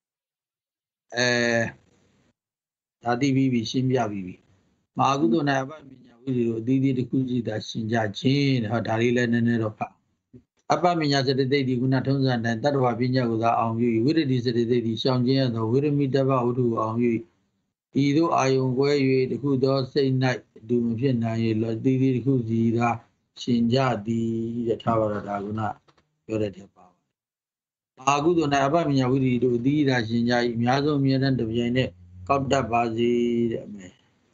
ဒါသိပြီးရှင်းပြပြီးမဟာကုသိုလ်နဲ့အပ္ပမညာဝိသေတို့အသီးသီးတစ်ခုစီတာရှင်ကြခြင်းတဲ့ဟောဒါလေးလည်းနည်းနည်းတော့ဖတ်အပ္ပမညာစတသိက်ဒီခုနထုံးစံတိုင်းတတ္တဝပညာကိုသာအောင်ယူဝိရတိစတသိက်ဒီရှောင်ခြင်းရသောဝိရမိတ္တဗဝတ္ထုအောင်ယူဤသို့အာယုံကွဲ၍တခုသောစိတ်၌အတူမဖြစ်နိုင်၍လောသီးသီးတစ်ခုစီသာရှင်ကြသည်တဲ့ထားပါတော့ဒါကုနပြောတဲ့တဲ့ပါအာကုသိုလ်နဲ့အပ္ပမညာဝိသေတို့အသီးသာရှင်ကြ၏အများဆုံးအမြဲတမ်းတပြိုင်နက်ကောက်တတ်ပါစေတဲ့အမေ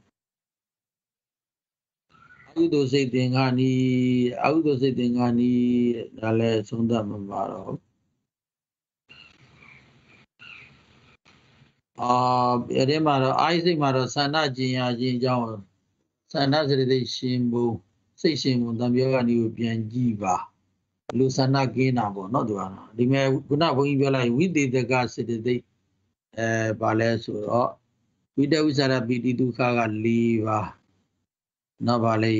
အကုသိုလ်စိတ်သင်္ခါနီအကုသိုလ်စိတ်သင်္ခါနီဒါလည်းသုံးသပ်မှာပါတော့အဲ့ဒီမှာတော့အာယစိတ်မှာတော့သန္ဓကျင်ရခြင်းအကြောင်းသန္ဓစရတိရှင်ဘုံစိတ်ရှင်ဘုံတံပြောကနီကိုပြန်ကြည့်ပါလူသန္ဓကင်းတာပေါ့နော်သူကဒီမဲ့ခုနဘုန်းကြီးပြောလိုက်ဝိသေတကစေတသိက်ဘာလဲဆိုတော့ဝိတဝိဇာရပိတိဒုက္ခက4ပါနောက်ပါလေ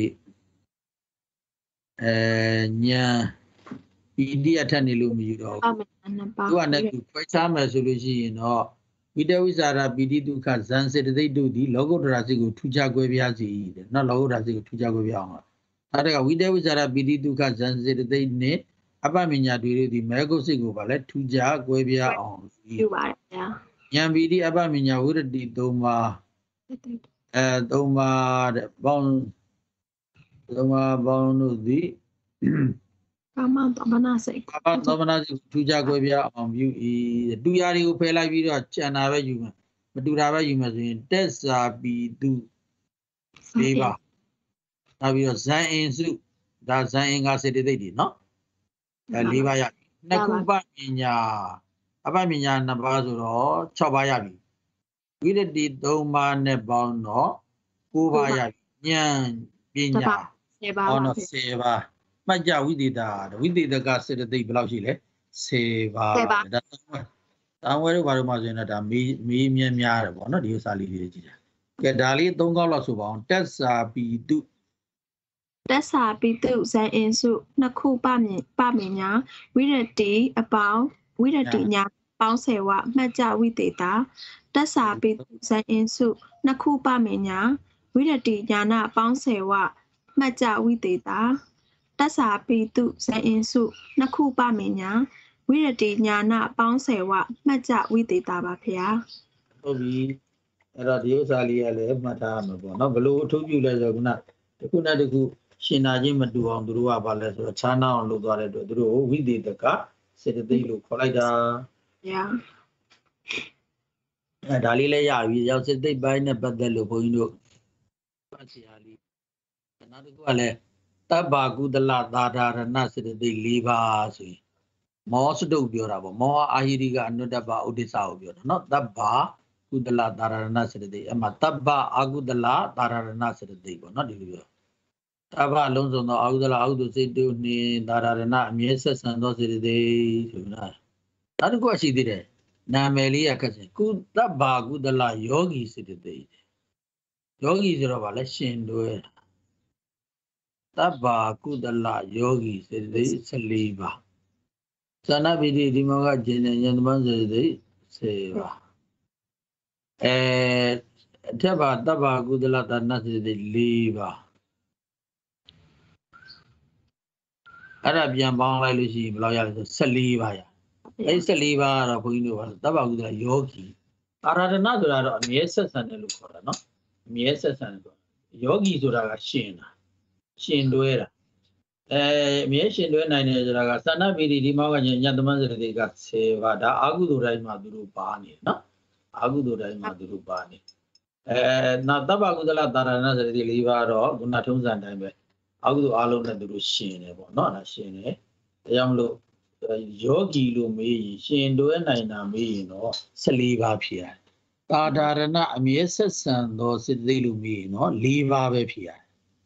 ညာပီတိအထက်နေလို့မယူတော့ဘူးသူကလည်းသူခွဲခြားမယ်ဆိုလို့ရှိရင်တော့ဝိတဝိဇာရပိတိဒုက္ခဇန်စေတသိက်တို့ဒီလောကုတ္တရာစိတ်ကိုထူးခြားကွဲပြားစေတဲ့နော်လောကုတ္တရာစိတ်ကိုထူးခြားကွဲပြားအောင်အဲ့ဒါကဝိတဝိဇာရပိတိဒုက္ခဇန်စေတသိက်နဲ့အပ္ပမညာတွေဒီမဲဂုတ်စိတ်ကိုပါလဲထူးခြားကွဲပြားအောင်ယူပါတယ်ဗျာဉာဏ်ပီတိအပ္ပမညာဝိရတိ3ပါး3ပါးတဲ့ပေါင်းတို့သည် Kaman Domana say. About Domina to Jagovia on you. Do you pay like you are China human? But do have you must in Tessa be do labor. Now you are saying soup. That's saying I said they did not. Levi Nakuba Minya Abaminya Nabazuro, Chobayabi. We did Doma Nebono, Kubaya, Yan, Binya, on a seva. Maja, we did that. We did the gas at the day below Chile. Seva. That's somewhere over Mazina, me, Mia, one of you, Sally. Get Dali, don't go lost about. That's a be do. Tessa be do say in su Nakuba Baminya, we a day about with a dinya, bouncewa, Maja with data. Tessa be say in su Nakuba Minya, with a diana, bouncewa, Maja with data. Tessa be do say in su Nakuba Minya, with a diana, bouncewa, Maja with data bapia. Radio Sali, Madame, no below to you as a good. The Kunadiku, Shinaji Madu on the Rua Ballet, or China on Lugare, we did the car, said they look like that. Yeah. Dalila, we just said they buy a badalo, Poino. Another Guale, Tabagu, the Ladada, and Nasir, they leave us. Most do Burabo, more Ahiriga and Nudaba Udisa, not the bar. Kudala Darana said the Amataba Agudala Darana said the not you. Taba Alonso no Agudala Audu said to me Darana, Miesas and those days. Not go she did it. Namelia Kasi, Kudaba Gudala Yogi said the day. Yogi is revelation do it. Taba Kudala Yogi said the Saliva. Sanabidi Dimoga Jen and Manze Seva. Taba Gudala Nasi de Liva Arabian Bangladeshi loyal Saliva. A Saliva of Universe, Taba Gudala Yogi. Aranadura, Miesas and Lucora, no? Miesas and Yogi Zuraga Shina. Shinduera. Mieshin Duena Sana Vidi Dimoga Yandamans de got Sevada Agudura Maduru Bani, no? Agudura Maduru Bani. Nataba Gudala Darana the Liva or Gunatum and Time. Agu Alon and the Rushine, not a shine. Yamlo Yogi Lumi, Shin do and I mean, or Saliva Pia. Tadarana, Mieses and those Lumi, no, Liva Pia.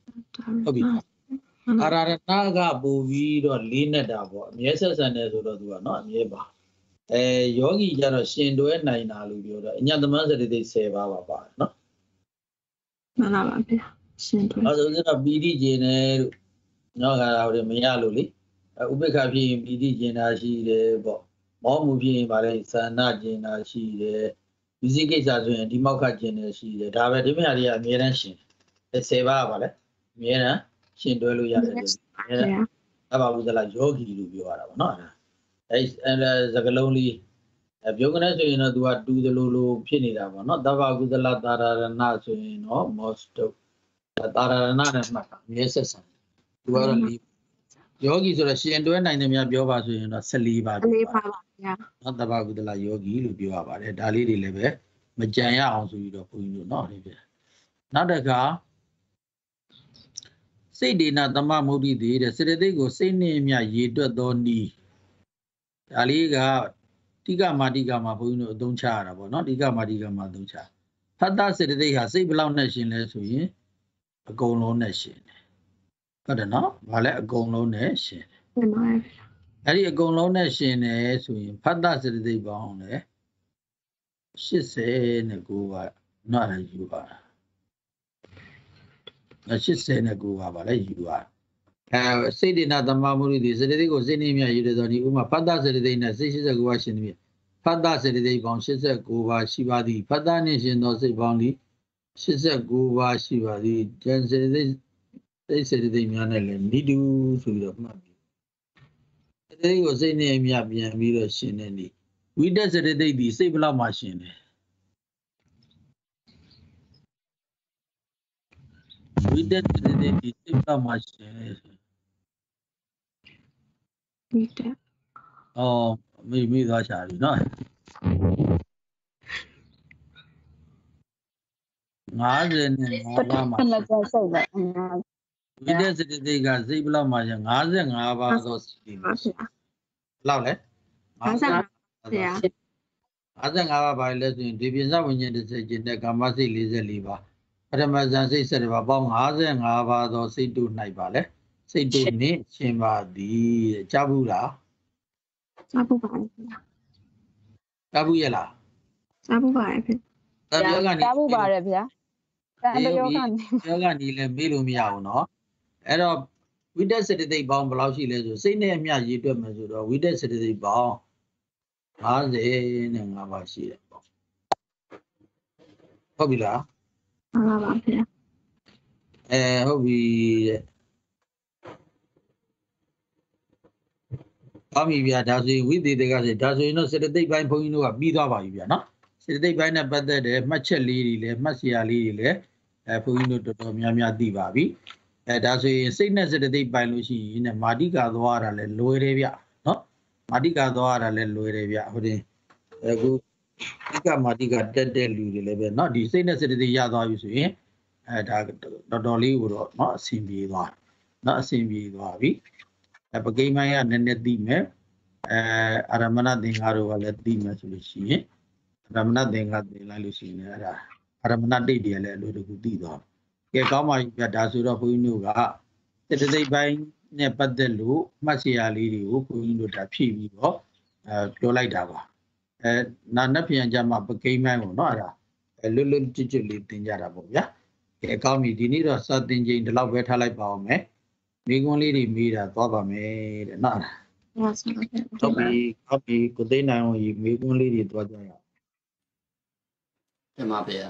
Aranaga, Bovid or Linedabo, Mieses and Ezura, not Yeba. Yogi Jara Shin do and I know, and Yandamans they say Baba, no? Manabapia. Other BD Jane, no, Mayaluli, Ubekapi, BD Jena, she the more movie by Sana Jena, she the music is as well, Demoka Jena, she the Davadimaria, Miran, the Seva, Mira, Shindolu, about the La Yogi, you are not. And Zagaloli, if you're going to do the Lulu Pinida, not Dava Gudala Dara and Nasu, most of. Yes, you are a leap. Yogis or a she and do an enemy of Yoba, Saliba, not the Bagudala Yogi, Lubiaba, Dali Leve, Majaya also you don't know. Not a car. Say, Dina, the Mamudi did, a Saturday go say name ya ye don't need. Aliga, Tiga Madiga Mabuno, don't char about not Tiga Madiga Maduncha. Pada said they have say below nation less we. A goal on nation. But no, Vale a goal on nation. A goal on nation is we Padas the bound, eh? She said, Negua, not as you are. She said, Negua, but as you are. Said another Mamuri, this day goes in him, you don't Uma Padas the day, and this is a question. Padas the day bound, she said, Gova, Shivadi, Padanation, no say boundy. She said, Gova, Shivadi, Jen said, they said they need to the money. They was a name Yabian Mira Shinani. We does a day disable our machine. We did the day disable our machine. Vita. Oh, me that's all, no. Ngazin ngaba ma. We did the gas, they blow my young Ngazin ngaba those things. Love it. Yeah. Azan ngaba by letting division when you say the Gamasi Liza Liva. Ramazan said about Ngazin ngaba those say do naibale. Say do ne chimba the Chabula. Cabuyela. Sabu Tabu bare phya. Yoga Nile Milumia, no? Error, we did say they bound Blashy Lezo, say name ya, you do measure, we did say they bound. As in Navashi. Hobila, hobby. Amibia does it with the guy, does you know, said they buy Poino a bid of Ivia, said they buy a better much a lady, Massia lady, Poino to Miamia Divabi. That's a sickness that they buy Lucy in a Madiga Dwara, Loeravia, no? Madiga Dwara, Loeravia, who go Madiga dead delude, not the sickness that the Yada you see, not only would not seem be not seem be Vavi. A Pagamaya and Nedime, Aramana Dingaru, let Dima Lucy, Ramana Dinga de la Lucina, Aramana de Dia Ludido. Kama Yadasura Punuga, they buy Nepadelu, Masiali, who into the Pivo, Dolaidava. Nanapian Jama became my honora, a little digitally Tinjarabo, ya. Kami dinner something in the love better like Baume, big only meet a Baba made not. Copy, could they now make only it was Temabia.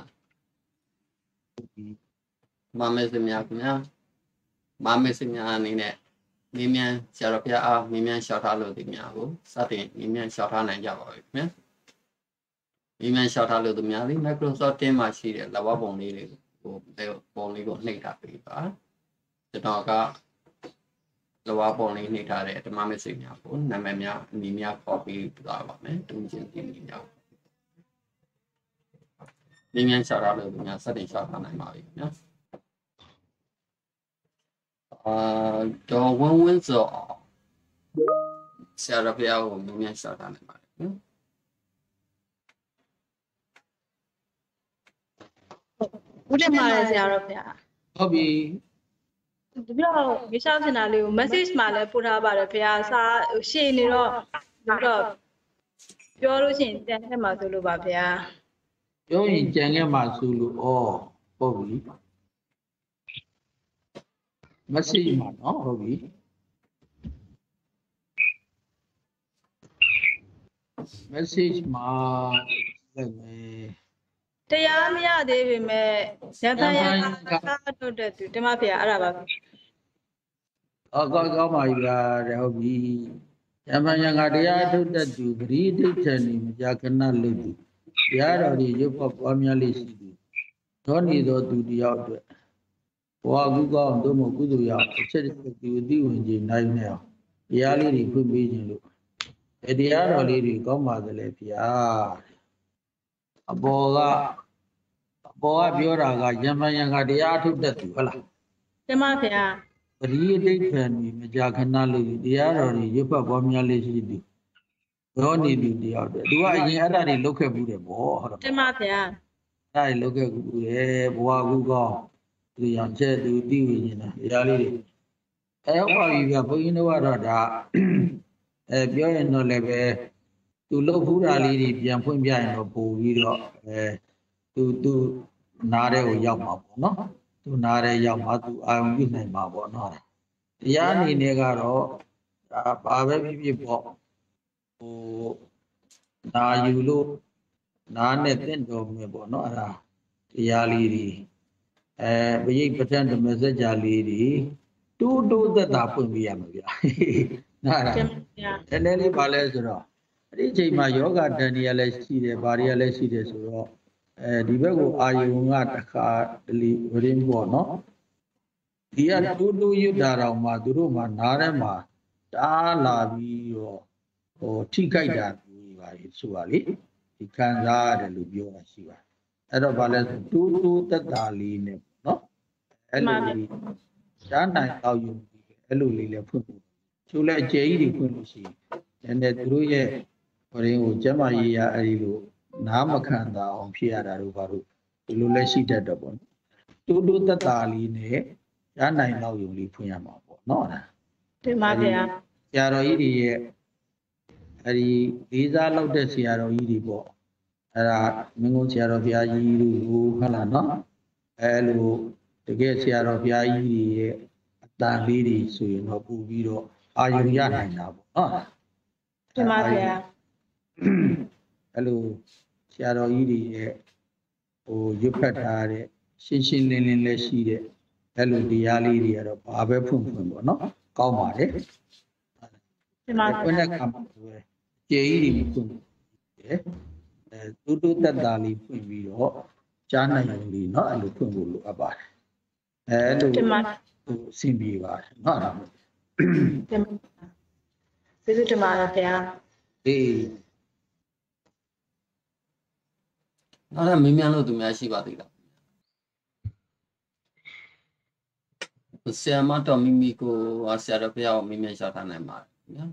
Mamma Mamma in it. Mimian Sarapia, Mimian Shatalo de Miago, Satin, Mimian Shatan and Java. Mimian Shatalo de Miali, Microsoft Tema She, Lavabon Lily, they only got Nita paper. The dog Lavabon Nita at the Mamma Signia, Namamia, Mimia copy to the government, Dungeon in Yao. Mimian Shatalo de Mia, Satin Shatan and Maria. One wins all. Sarapia will mean shot on it. What am I as Arabia? Hobby. You shall send message Mala put up at a piazza, she in Europe. You're losing Mazulu Bapia. You're in Janga Zulu or Hobby. Message man, no Hobby. Message ma. Tayamia, David, may Timapia Arab. Oh, God, my God, Hobby. Yamayanga to that you read it and Yakana Lady. The other you pop Amiali. Tony do the outdoor. Waguga, Domo Guduya, said you do in the night now. Yali could be in look. At the other lady, come out the Lepia. A boga Bioraga, Yamayanga, the art of that you. Timapia. Read and Majakanali, the other you pop Amiali. Don't need the other. Do I hear look at the ball? Timapia. I look at Waguga. The answer to the reality. You are going to what a pure no level to look who are leading Yampun behind a pool to Nare or Yama, no? To Nare Yama to I am with my mabo, no. Yani Negaro, Baby people. Now you look none at the end of me, no. Yali. We pretend to message a lady to do the Tapumia. And then he balazero. Reaching my yoga, Daniel Sidi, Baria Sidi, so Divago Ayunga, Rimbo, no? Here to do you Dara Maduruma, Narema, တာလာပြီးတော့ဟိုထိခိုက်တာမျိုးပါလေဆိုတာလေဒီခံစားရတယ်လို့ပြောတာရှိပါတယ်အဲ့တော့ဗာလဲတူတူတက်တာလေးနဲ့နော်အဲ့လိုလေးရှားနိုင်တော့ယူအဲ့လိုလေးလည်းဖွင့်ဖို့ချိုးလဲအကျယ်ကြီးတွေဖွင့်လို့ရှိရင်နည်းနည်းသူတို့ရဲ့ဟိုရင်းကိုကျမကြီးရအဲ့ဒီလိုနားမခံတာအောင်ဖြစ်ရတာတို့ဘာလို့ဒီလိုလဲရှိတတ်တော့ပေါ့တူတူတက်တာလေးနဲ့ရှားနိုင်တော့ယူလေးဖွင့်ရမှာပေါ့နော်အဲ့ဒါတင်ပါဗျာဆရာတော်ကြီးတွေရဲ့အဲဒီလေးစားလောက်တဲ့ဆရာတော်ကြီးတွေပေါ့အဲ့ဒါမင်းတို့ဆရာတော်ဘုရားကြီးတို့ဟုတ်လားနော်အဲ့လိုတကယ်ဆရာတော်ဘုရားကြီးတွေရဲ့အတန်လေးတွေဆိုရင်တော့ပို့ပြီးတော့အာယုံရနိုင်တာပေါ့နော်တင်ပါဗျာအဲ့လိုဆရာတော်ကြီးတွေရဲ့ဟိုရွတ်ဖတ်ထားတဲ့ရှင်းရှင်းလင်းလင်းလည်းရှိတဲ့အဲ့လိုတရားလေးတွေကတော့ဘာပဲဖွင့်ဖွင့်ပေါ့နော်ကောင်းပါတယ်တင်ပါခွင့်တဲ့ကံပါဆိုရယ်ကျေကြီးတွေဖွင့်တယ်တူတူတက်တာလေးဖွင့်ပြီးတော့ကြားနိုင်ရုံလေးเนาะအဲ့လိုဖွင့်ဖို့လိုအပ်ပါတယ်အဲ့လိုတင်ပါဟိုအဆင်ပြေပါတယ်เนาะတင်ပါကျေးဇူးတင်ပါတယ်ဗျာအေးနောက်ထပ်မင်းများလို့သူများရှိပါသေးလားဆရာမတော်မိမိကိုဆရာတော်ဘုရားကိုမင်းများလျှောက်ထားနိုင်ပါတယ်နော်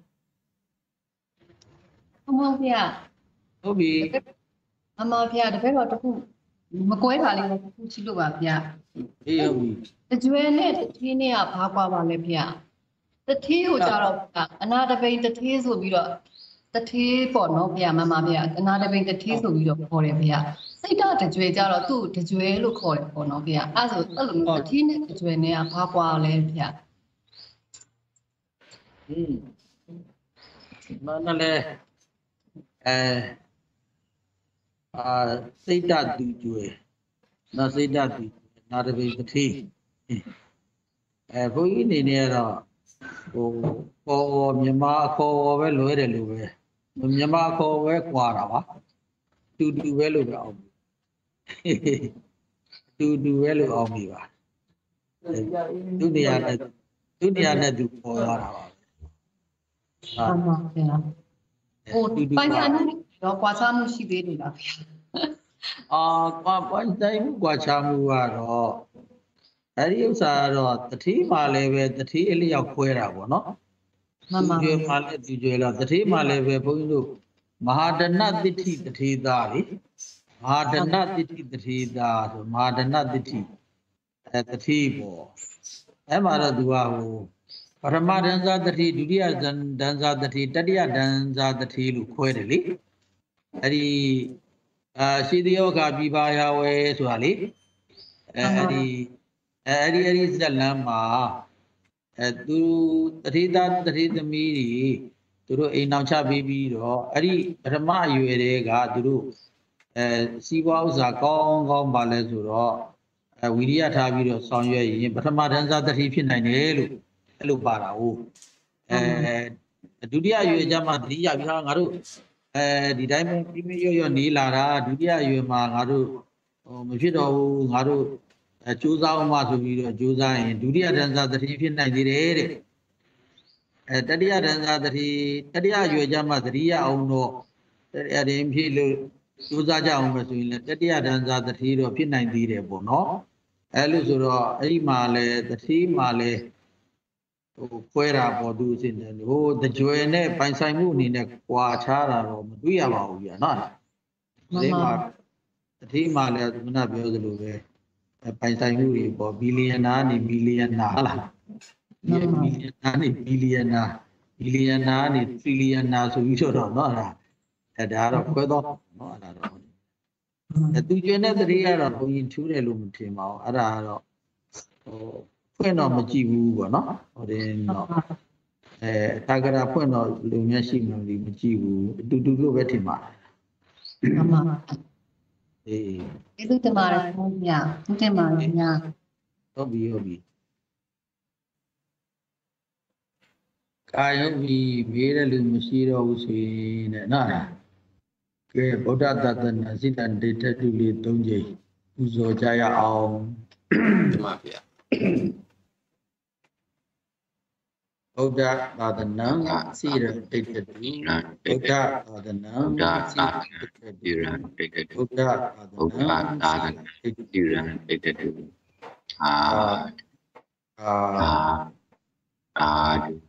ဟုတ်ပါဗျာဟုတ်ပြီအမဗျာတပည့်တော်တခုမကွဲတာလေးတစ်ခုရှိလို့ပါဗျာအေးဟုတ်ပြီတကြွယ်နဲ့တထင်းနဲ့ကဘာကွာပါလဲဗျာတထင်းကိုကြတော့ဗျာအနာတပိန်တထင်းဆိုပြီးတော့တထင်းပေါ့နော်ဗျာမမဗျာအနာတပိန်တထင်းဆိုပြီးတော့ခေါ်တယ်ဗျာစိတ်ဓာတ်တကြွယ်ကြတော့သူ့တကြွယ်လို့ခေါ်တယ်ပေါ့နော်ဗျာအဲ့ဆိုအဲ့လိုမျိုးတထင်းနဲ့တကြွယ်နဲ့ကဘာကွာလဲဗျာမနလည်းစိတ်ဓာတ်သူကျွေနော်စိတ်ဓာတ်သူနာတပိတတိဘုန်းကြီးအနေနဲ့တော့ဟိုခေါ်မြန်မာခေါ်ပဲလွဲတယ်လို့ပဲမြန်မာခေါ်ပဲကွာတာပါတူတူပဲလို့ပဲအောင်တူတူပဲလို့အောင်ပြီပါဒုတိယနဲ့သူပေါ်သွားတာပါအမဗျာဟိုပိုင်ဆိုင်မှုတော့ကွာခြားမှုရှိသေးတယ်လားဗျာပိုင်ဆိုင်မှုကွာခြားမှုကတော့အဲ့ဒီဥစ္စာကတော့တတိမှလည်းပဲတတိအလျောက်ခွဲတာပေါ့နော်မမကျွေမှလည်းသူကျွေလားတတိမှလည်းပဲဘုန်းကြီးတို့မဟာဒနတိဋ္ဌိတတိသားလေမဟာဒနတိဋ္ဌိတတိသားဆိုမဟာဒနတိဋ္ဌိတတိပေါ့အဲ့မှာတော့သူကဟိုပထမဒန်ဇာတတိဒုတိယဒန်ဇာတတိတတိယဒန်ဇာတတိလို့ခွဲတယ်လေအဲ့ဒီရှိတယောကပြပါရဝဲဆိုတာလေအဲ့ဒီဇလန်မှာသူတတိသားတတိသမီးတွေသူတို့အိမ်အောင်ချပေးပြီးတော့အဲ့ဒီပထမအရွယ်တွေကသူတို့စီးပွားဥစ္စာကောင်းကောင်းပါလဲဆိုတော့ဝီရိယထားပြီးတော့ဆောင်ရွက်ရင်ပထမဒန်ဇာတတိဖြစ်နိုင်တယ်လို့အဲ့လိုပါတာဟုတ်ဒုတိယအရွယ်ကျမှတတိယပြီးတော့ငါတို့ဒီတိုင်းပြင်းပြရွရွနေလာတာဒုတိယအရွယ်မှာငါတို့ဟိုမဖြစ်တော့ဘူးငါတို့ကြိုးစားအောင်မဆိုပြီးတော့ကြိုးစားရင်ဒုတိယဒန်ဇာတတိဖြစ်နိုင်သေးတယ်တဲ့တတိယဒန်ဇာတတိတတိယအရွယ်ကျမှတတိယအောင်တော့တတိယရင်ဖြစ်လို့ကြိုးစားကြအောင်မဆိုရင်လည်းတတိယဒန်ဇာတတိတော့ဖြစ်နိုင်သေးတယ်ပေါ့နော်အဲ့လိုဆိုတော့အဲ့ဒီမှာလဲတတိမှာလဲဟိုခွဲတာပေါ်သူအစဉ်တယ်ဟိုတကြွယ်နဲ့ပိုင်ဆိုင်မှုအနေနဲ့ကွာခြားတာတော့မတွေ့ရပါဘူးဗျာနော်ဒီမှာတတိမှာလည်းခုနပြောသလိုပဲပိုင်ဆိုင်မှုတွေပေါ်ဘီလီယံနာနေမီလီယံနာဟုတ်လားဘီလီယံနာနေဘီလီယံနာဘီလီယံနာနေထရီလီယံနာဆိုပြီးတော့နော်အဲ့ဒါဒါတော့ခွဲတော့နော်အဲ့ဒါတော့သူကျွန်းတဲ့တတိကတော့ဘုံရင်ထူးတယ်လို့မထင်ပါဘူးအဲ့ဒါကတော့ဟိုဖွင့်တော့မကြည့်ဘူးပေါ့နော်ဟိုတင်တော့တာကရာဖွင့်တော့လူများရှိမှမကြည့်ဘူးအတူတူလို့ပဲထင်ပါတယ်မမအေးကျေးဇူးတင်ပါတယ်ဘုရားဟုတ်တယ်ပါဗျာဟုတ်ပြီကာယုတ်ပြီမေးတဲ့လူမရှိတော့ဘူးဆိုရင်တဲ့နော်ကဲဗုဒ္ဓတသနာစိတ္တန်ဒိဋ္ဌတုလေး၃ကြိမ်ပူဇော်ကြရအောင်ဒီမှာဗျာ Buddha Badanam Sira Dikadu Buddha Badanam Sira Dikadu Buddha Badanam Sira Dikadu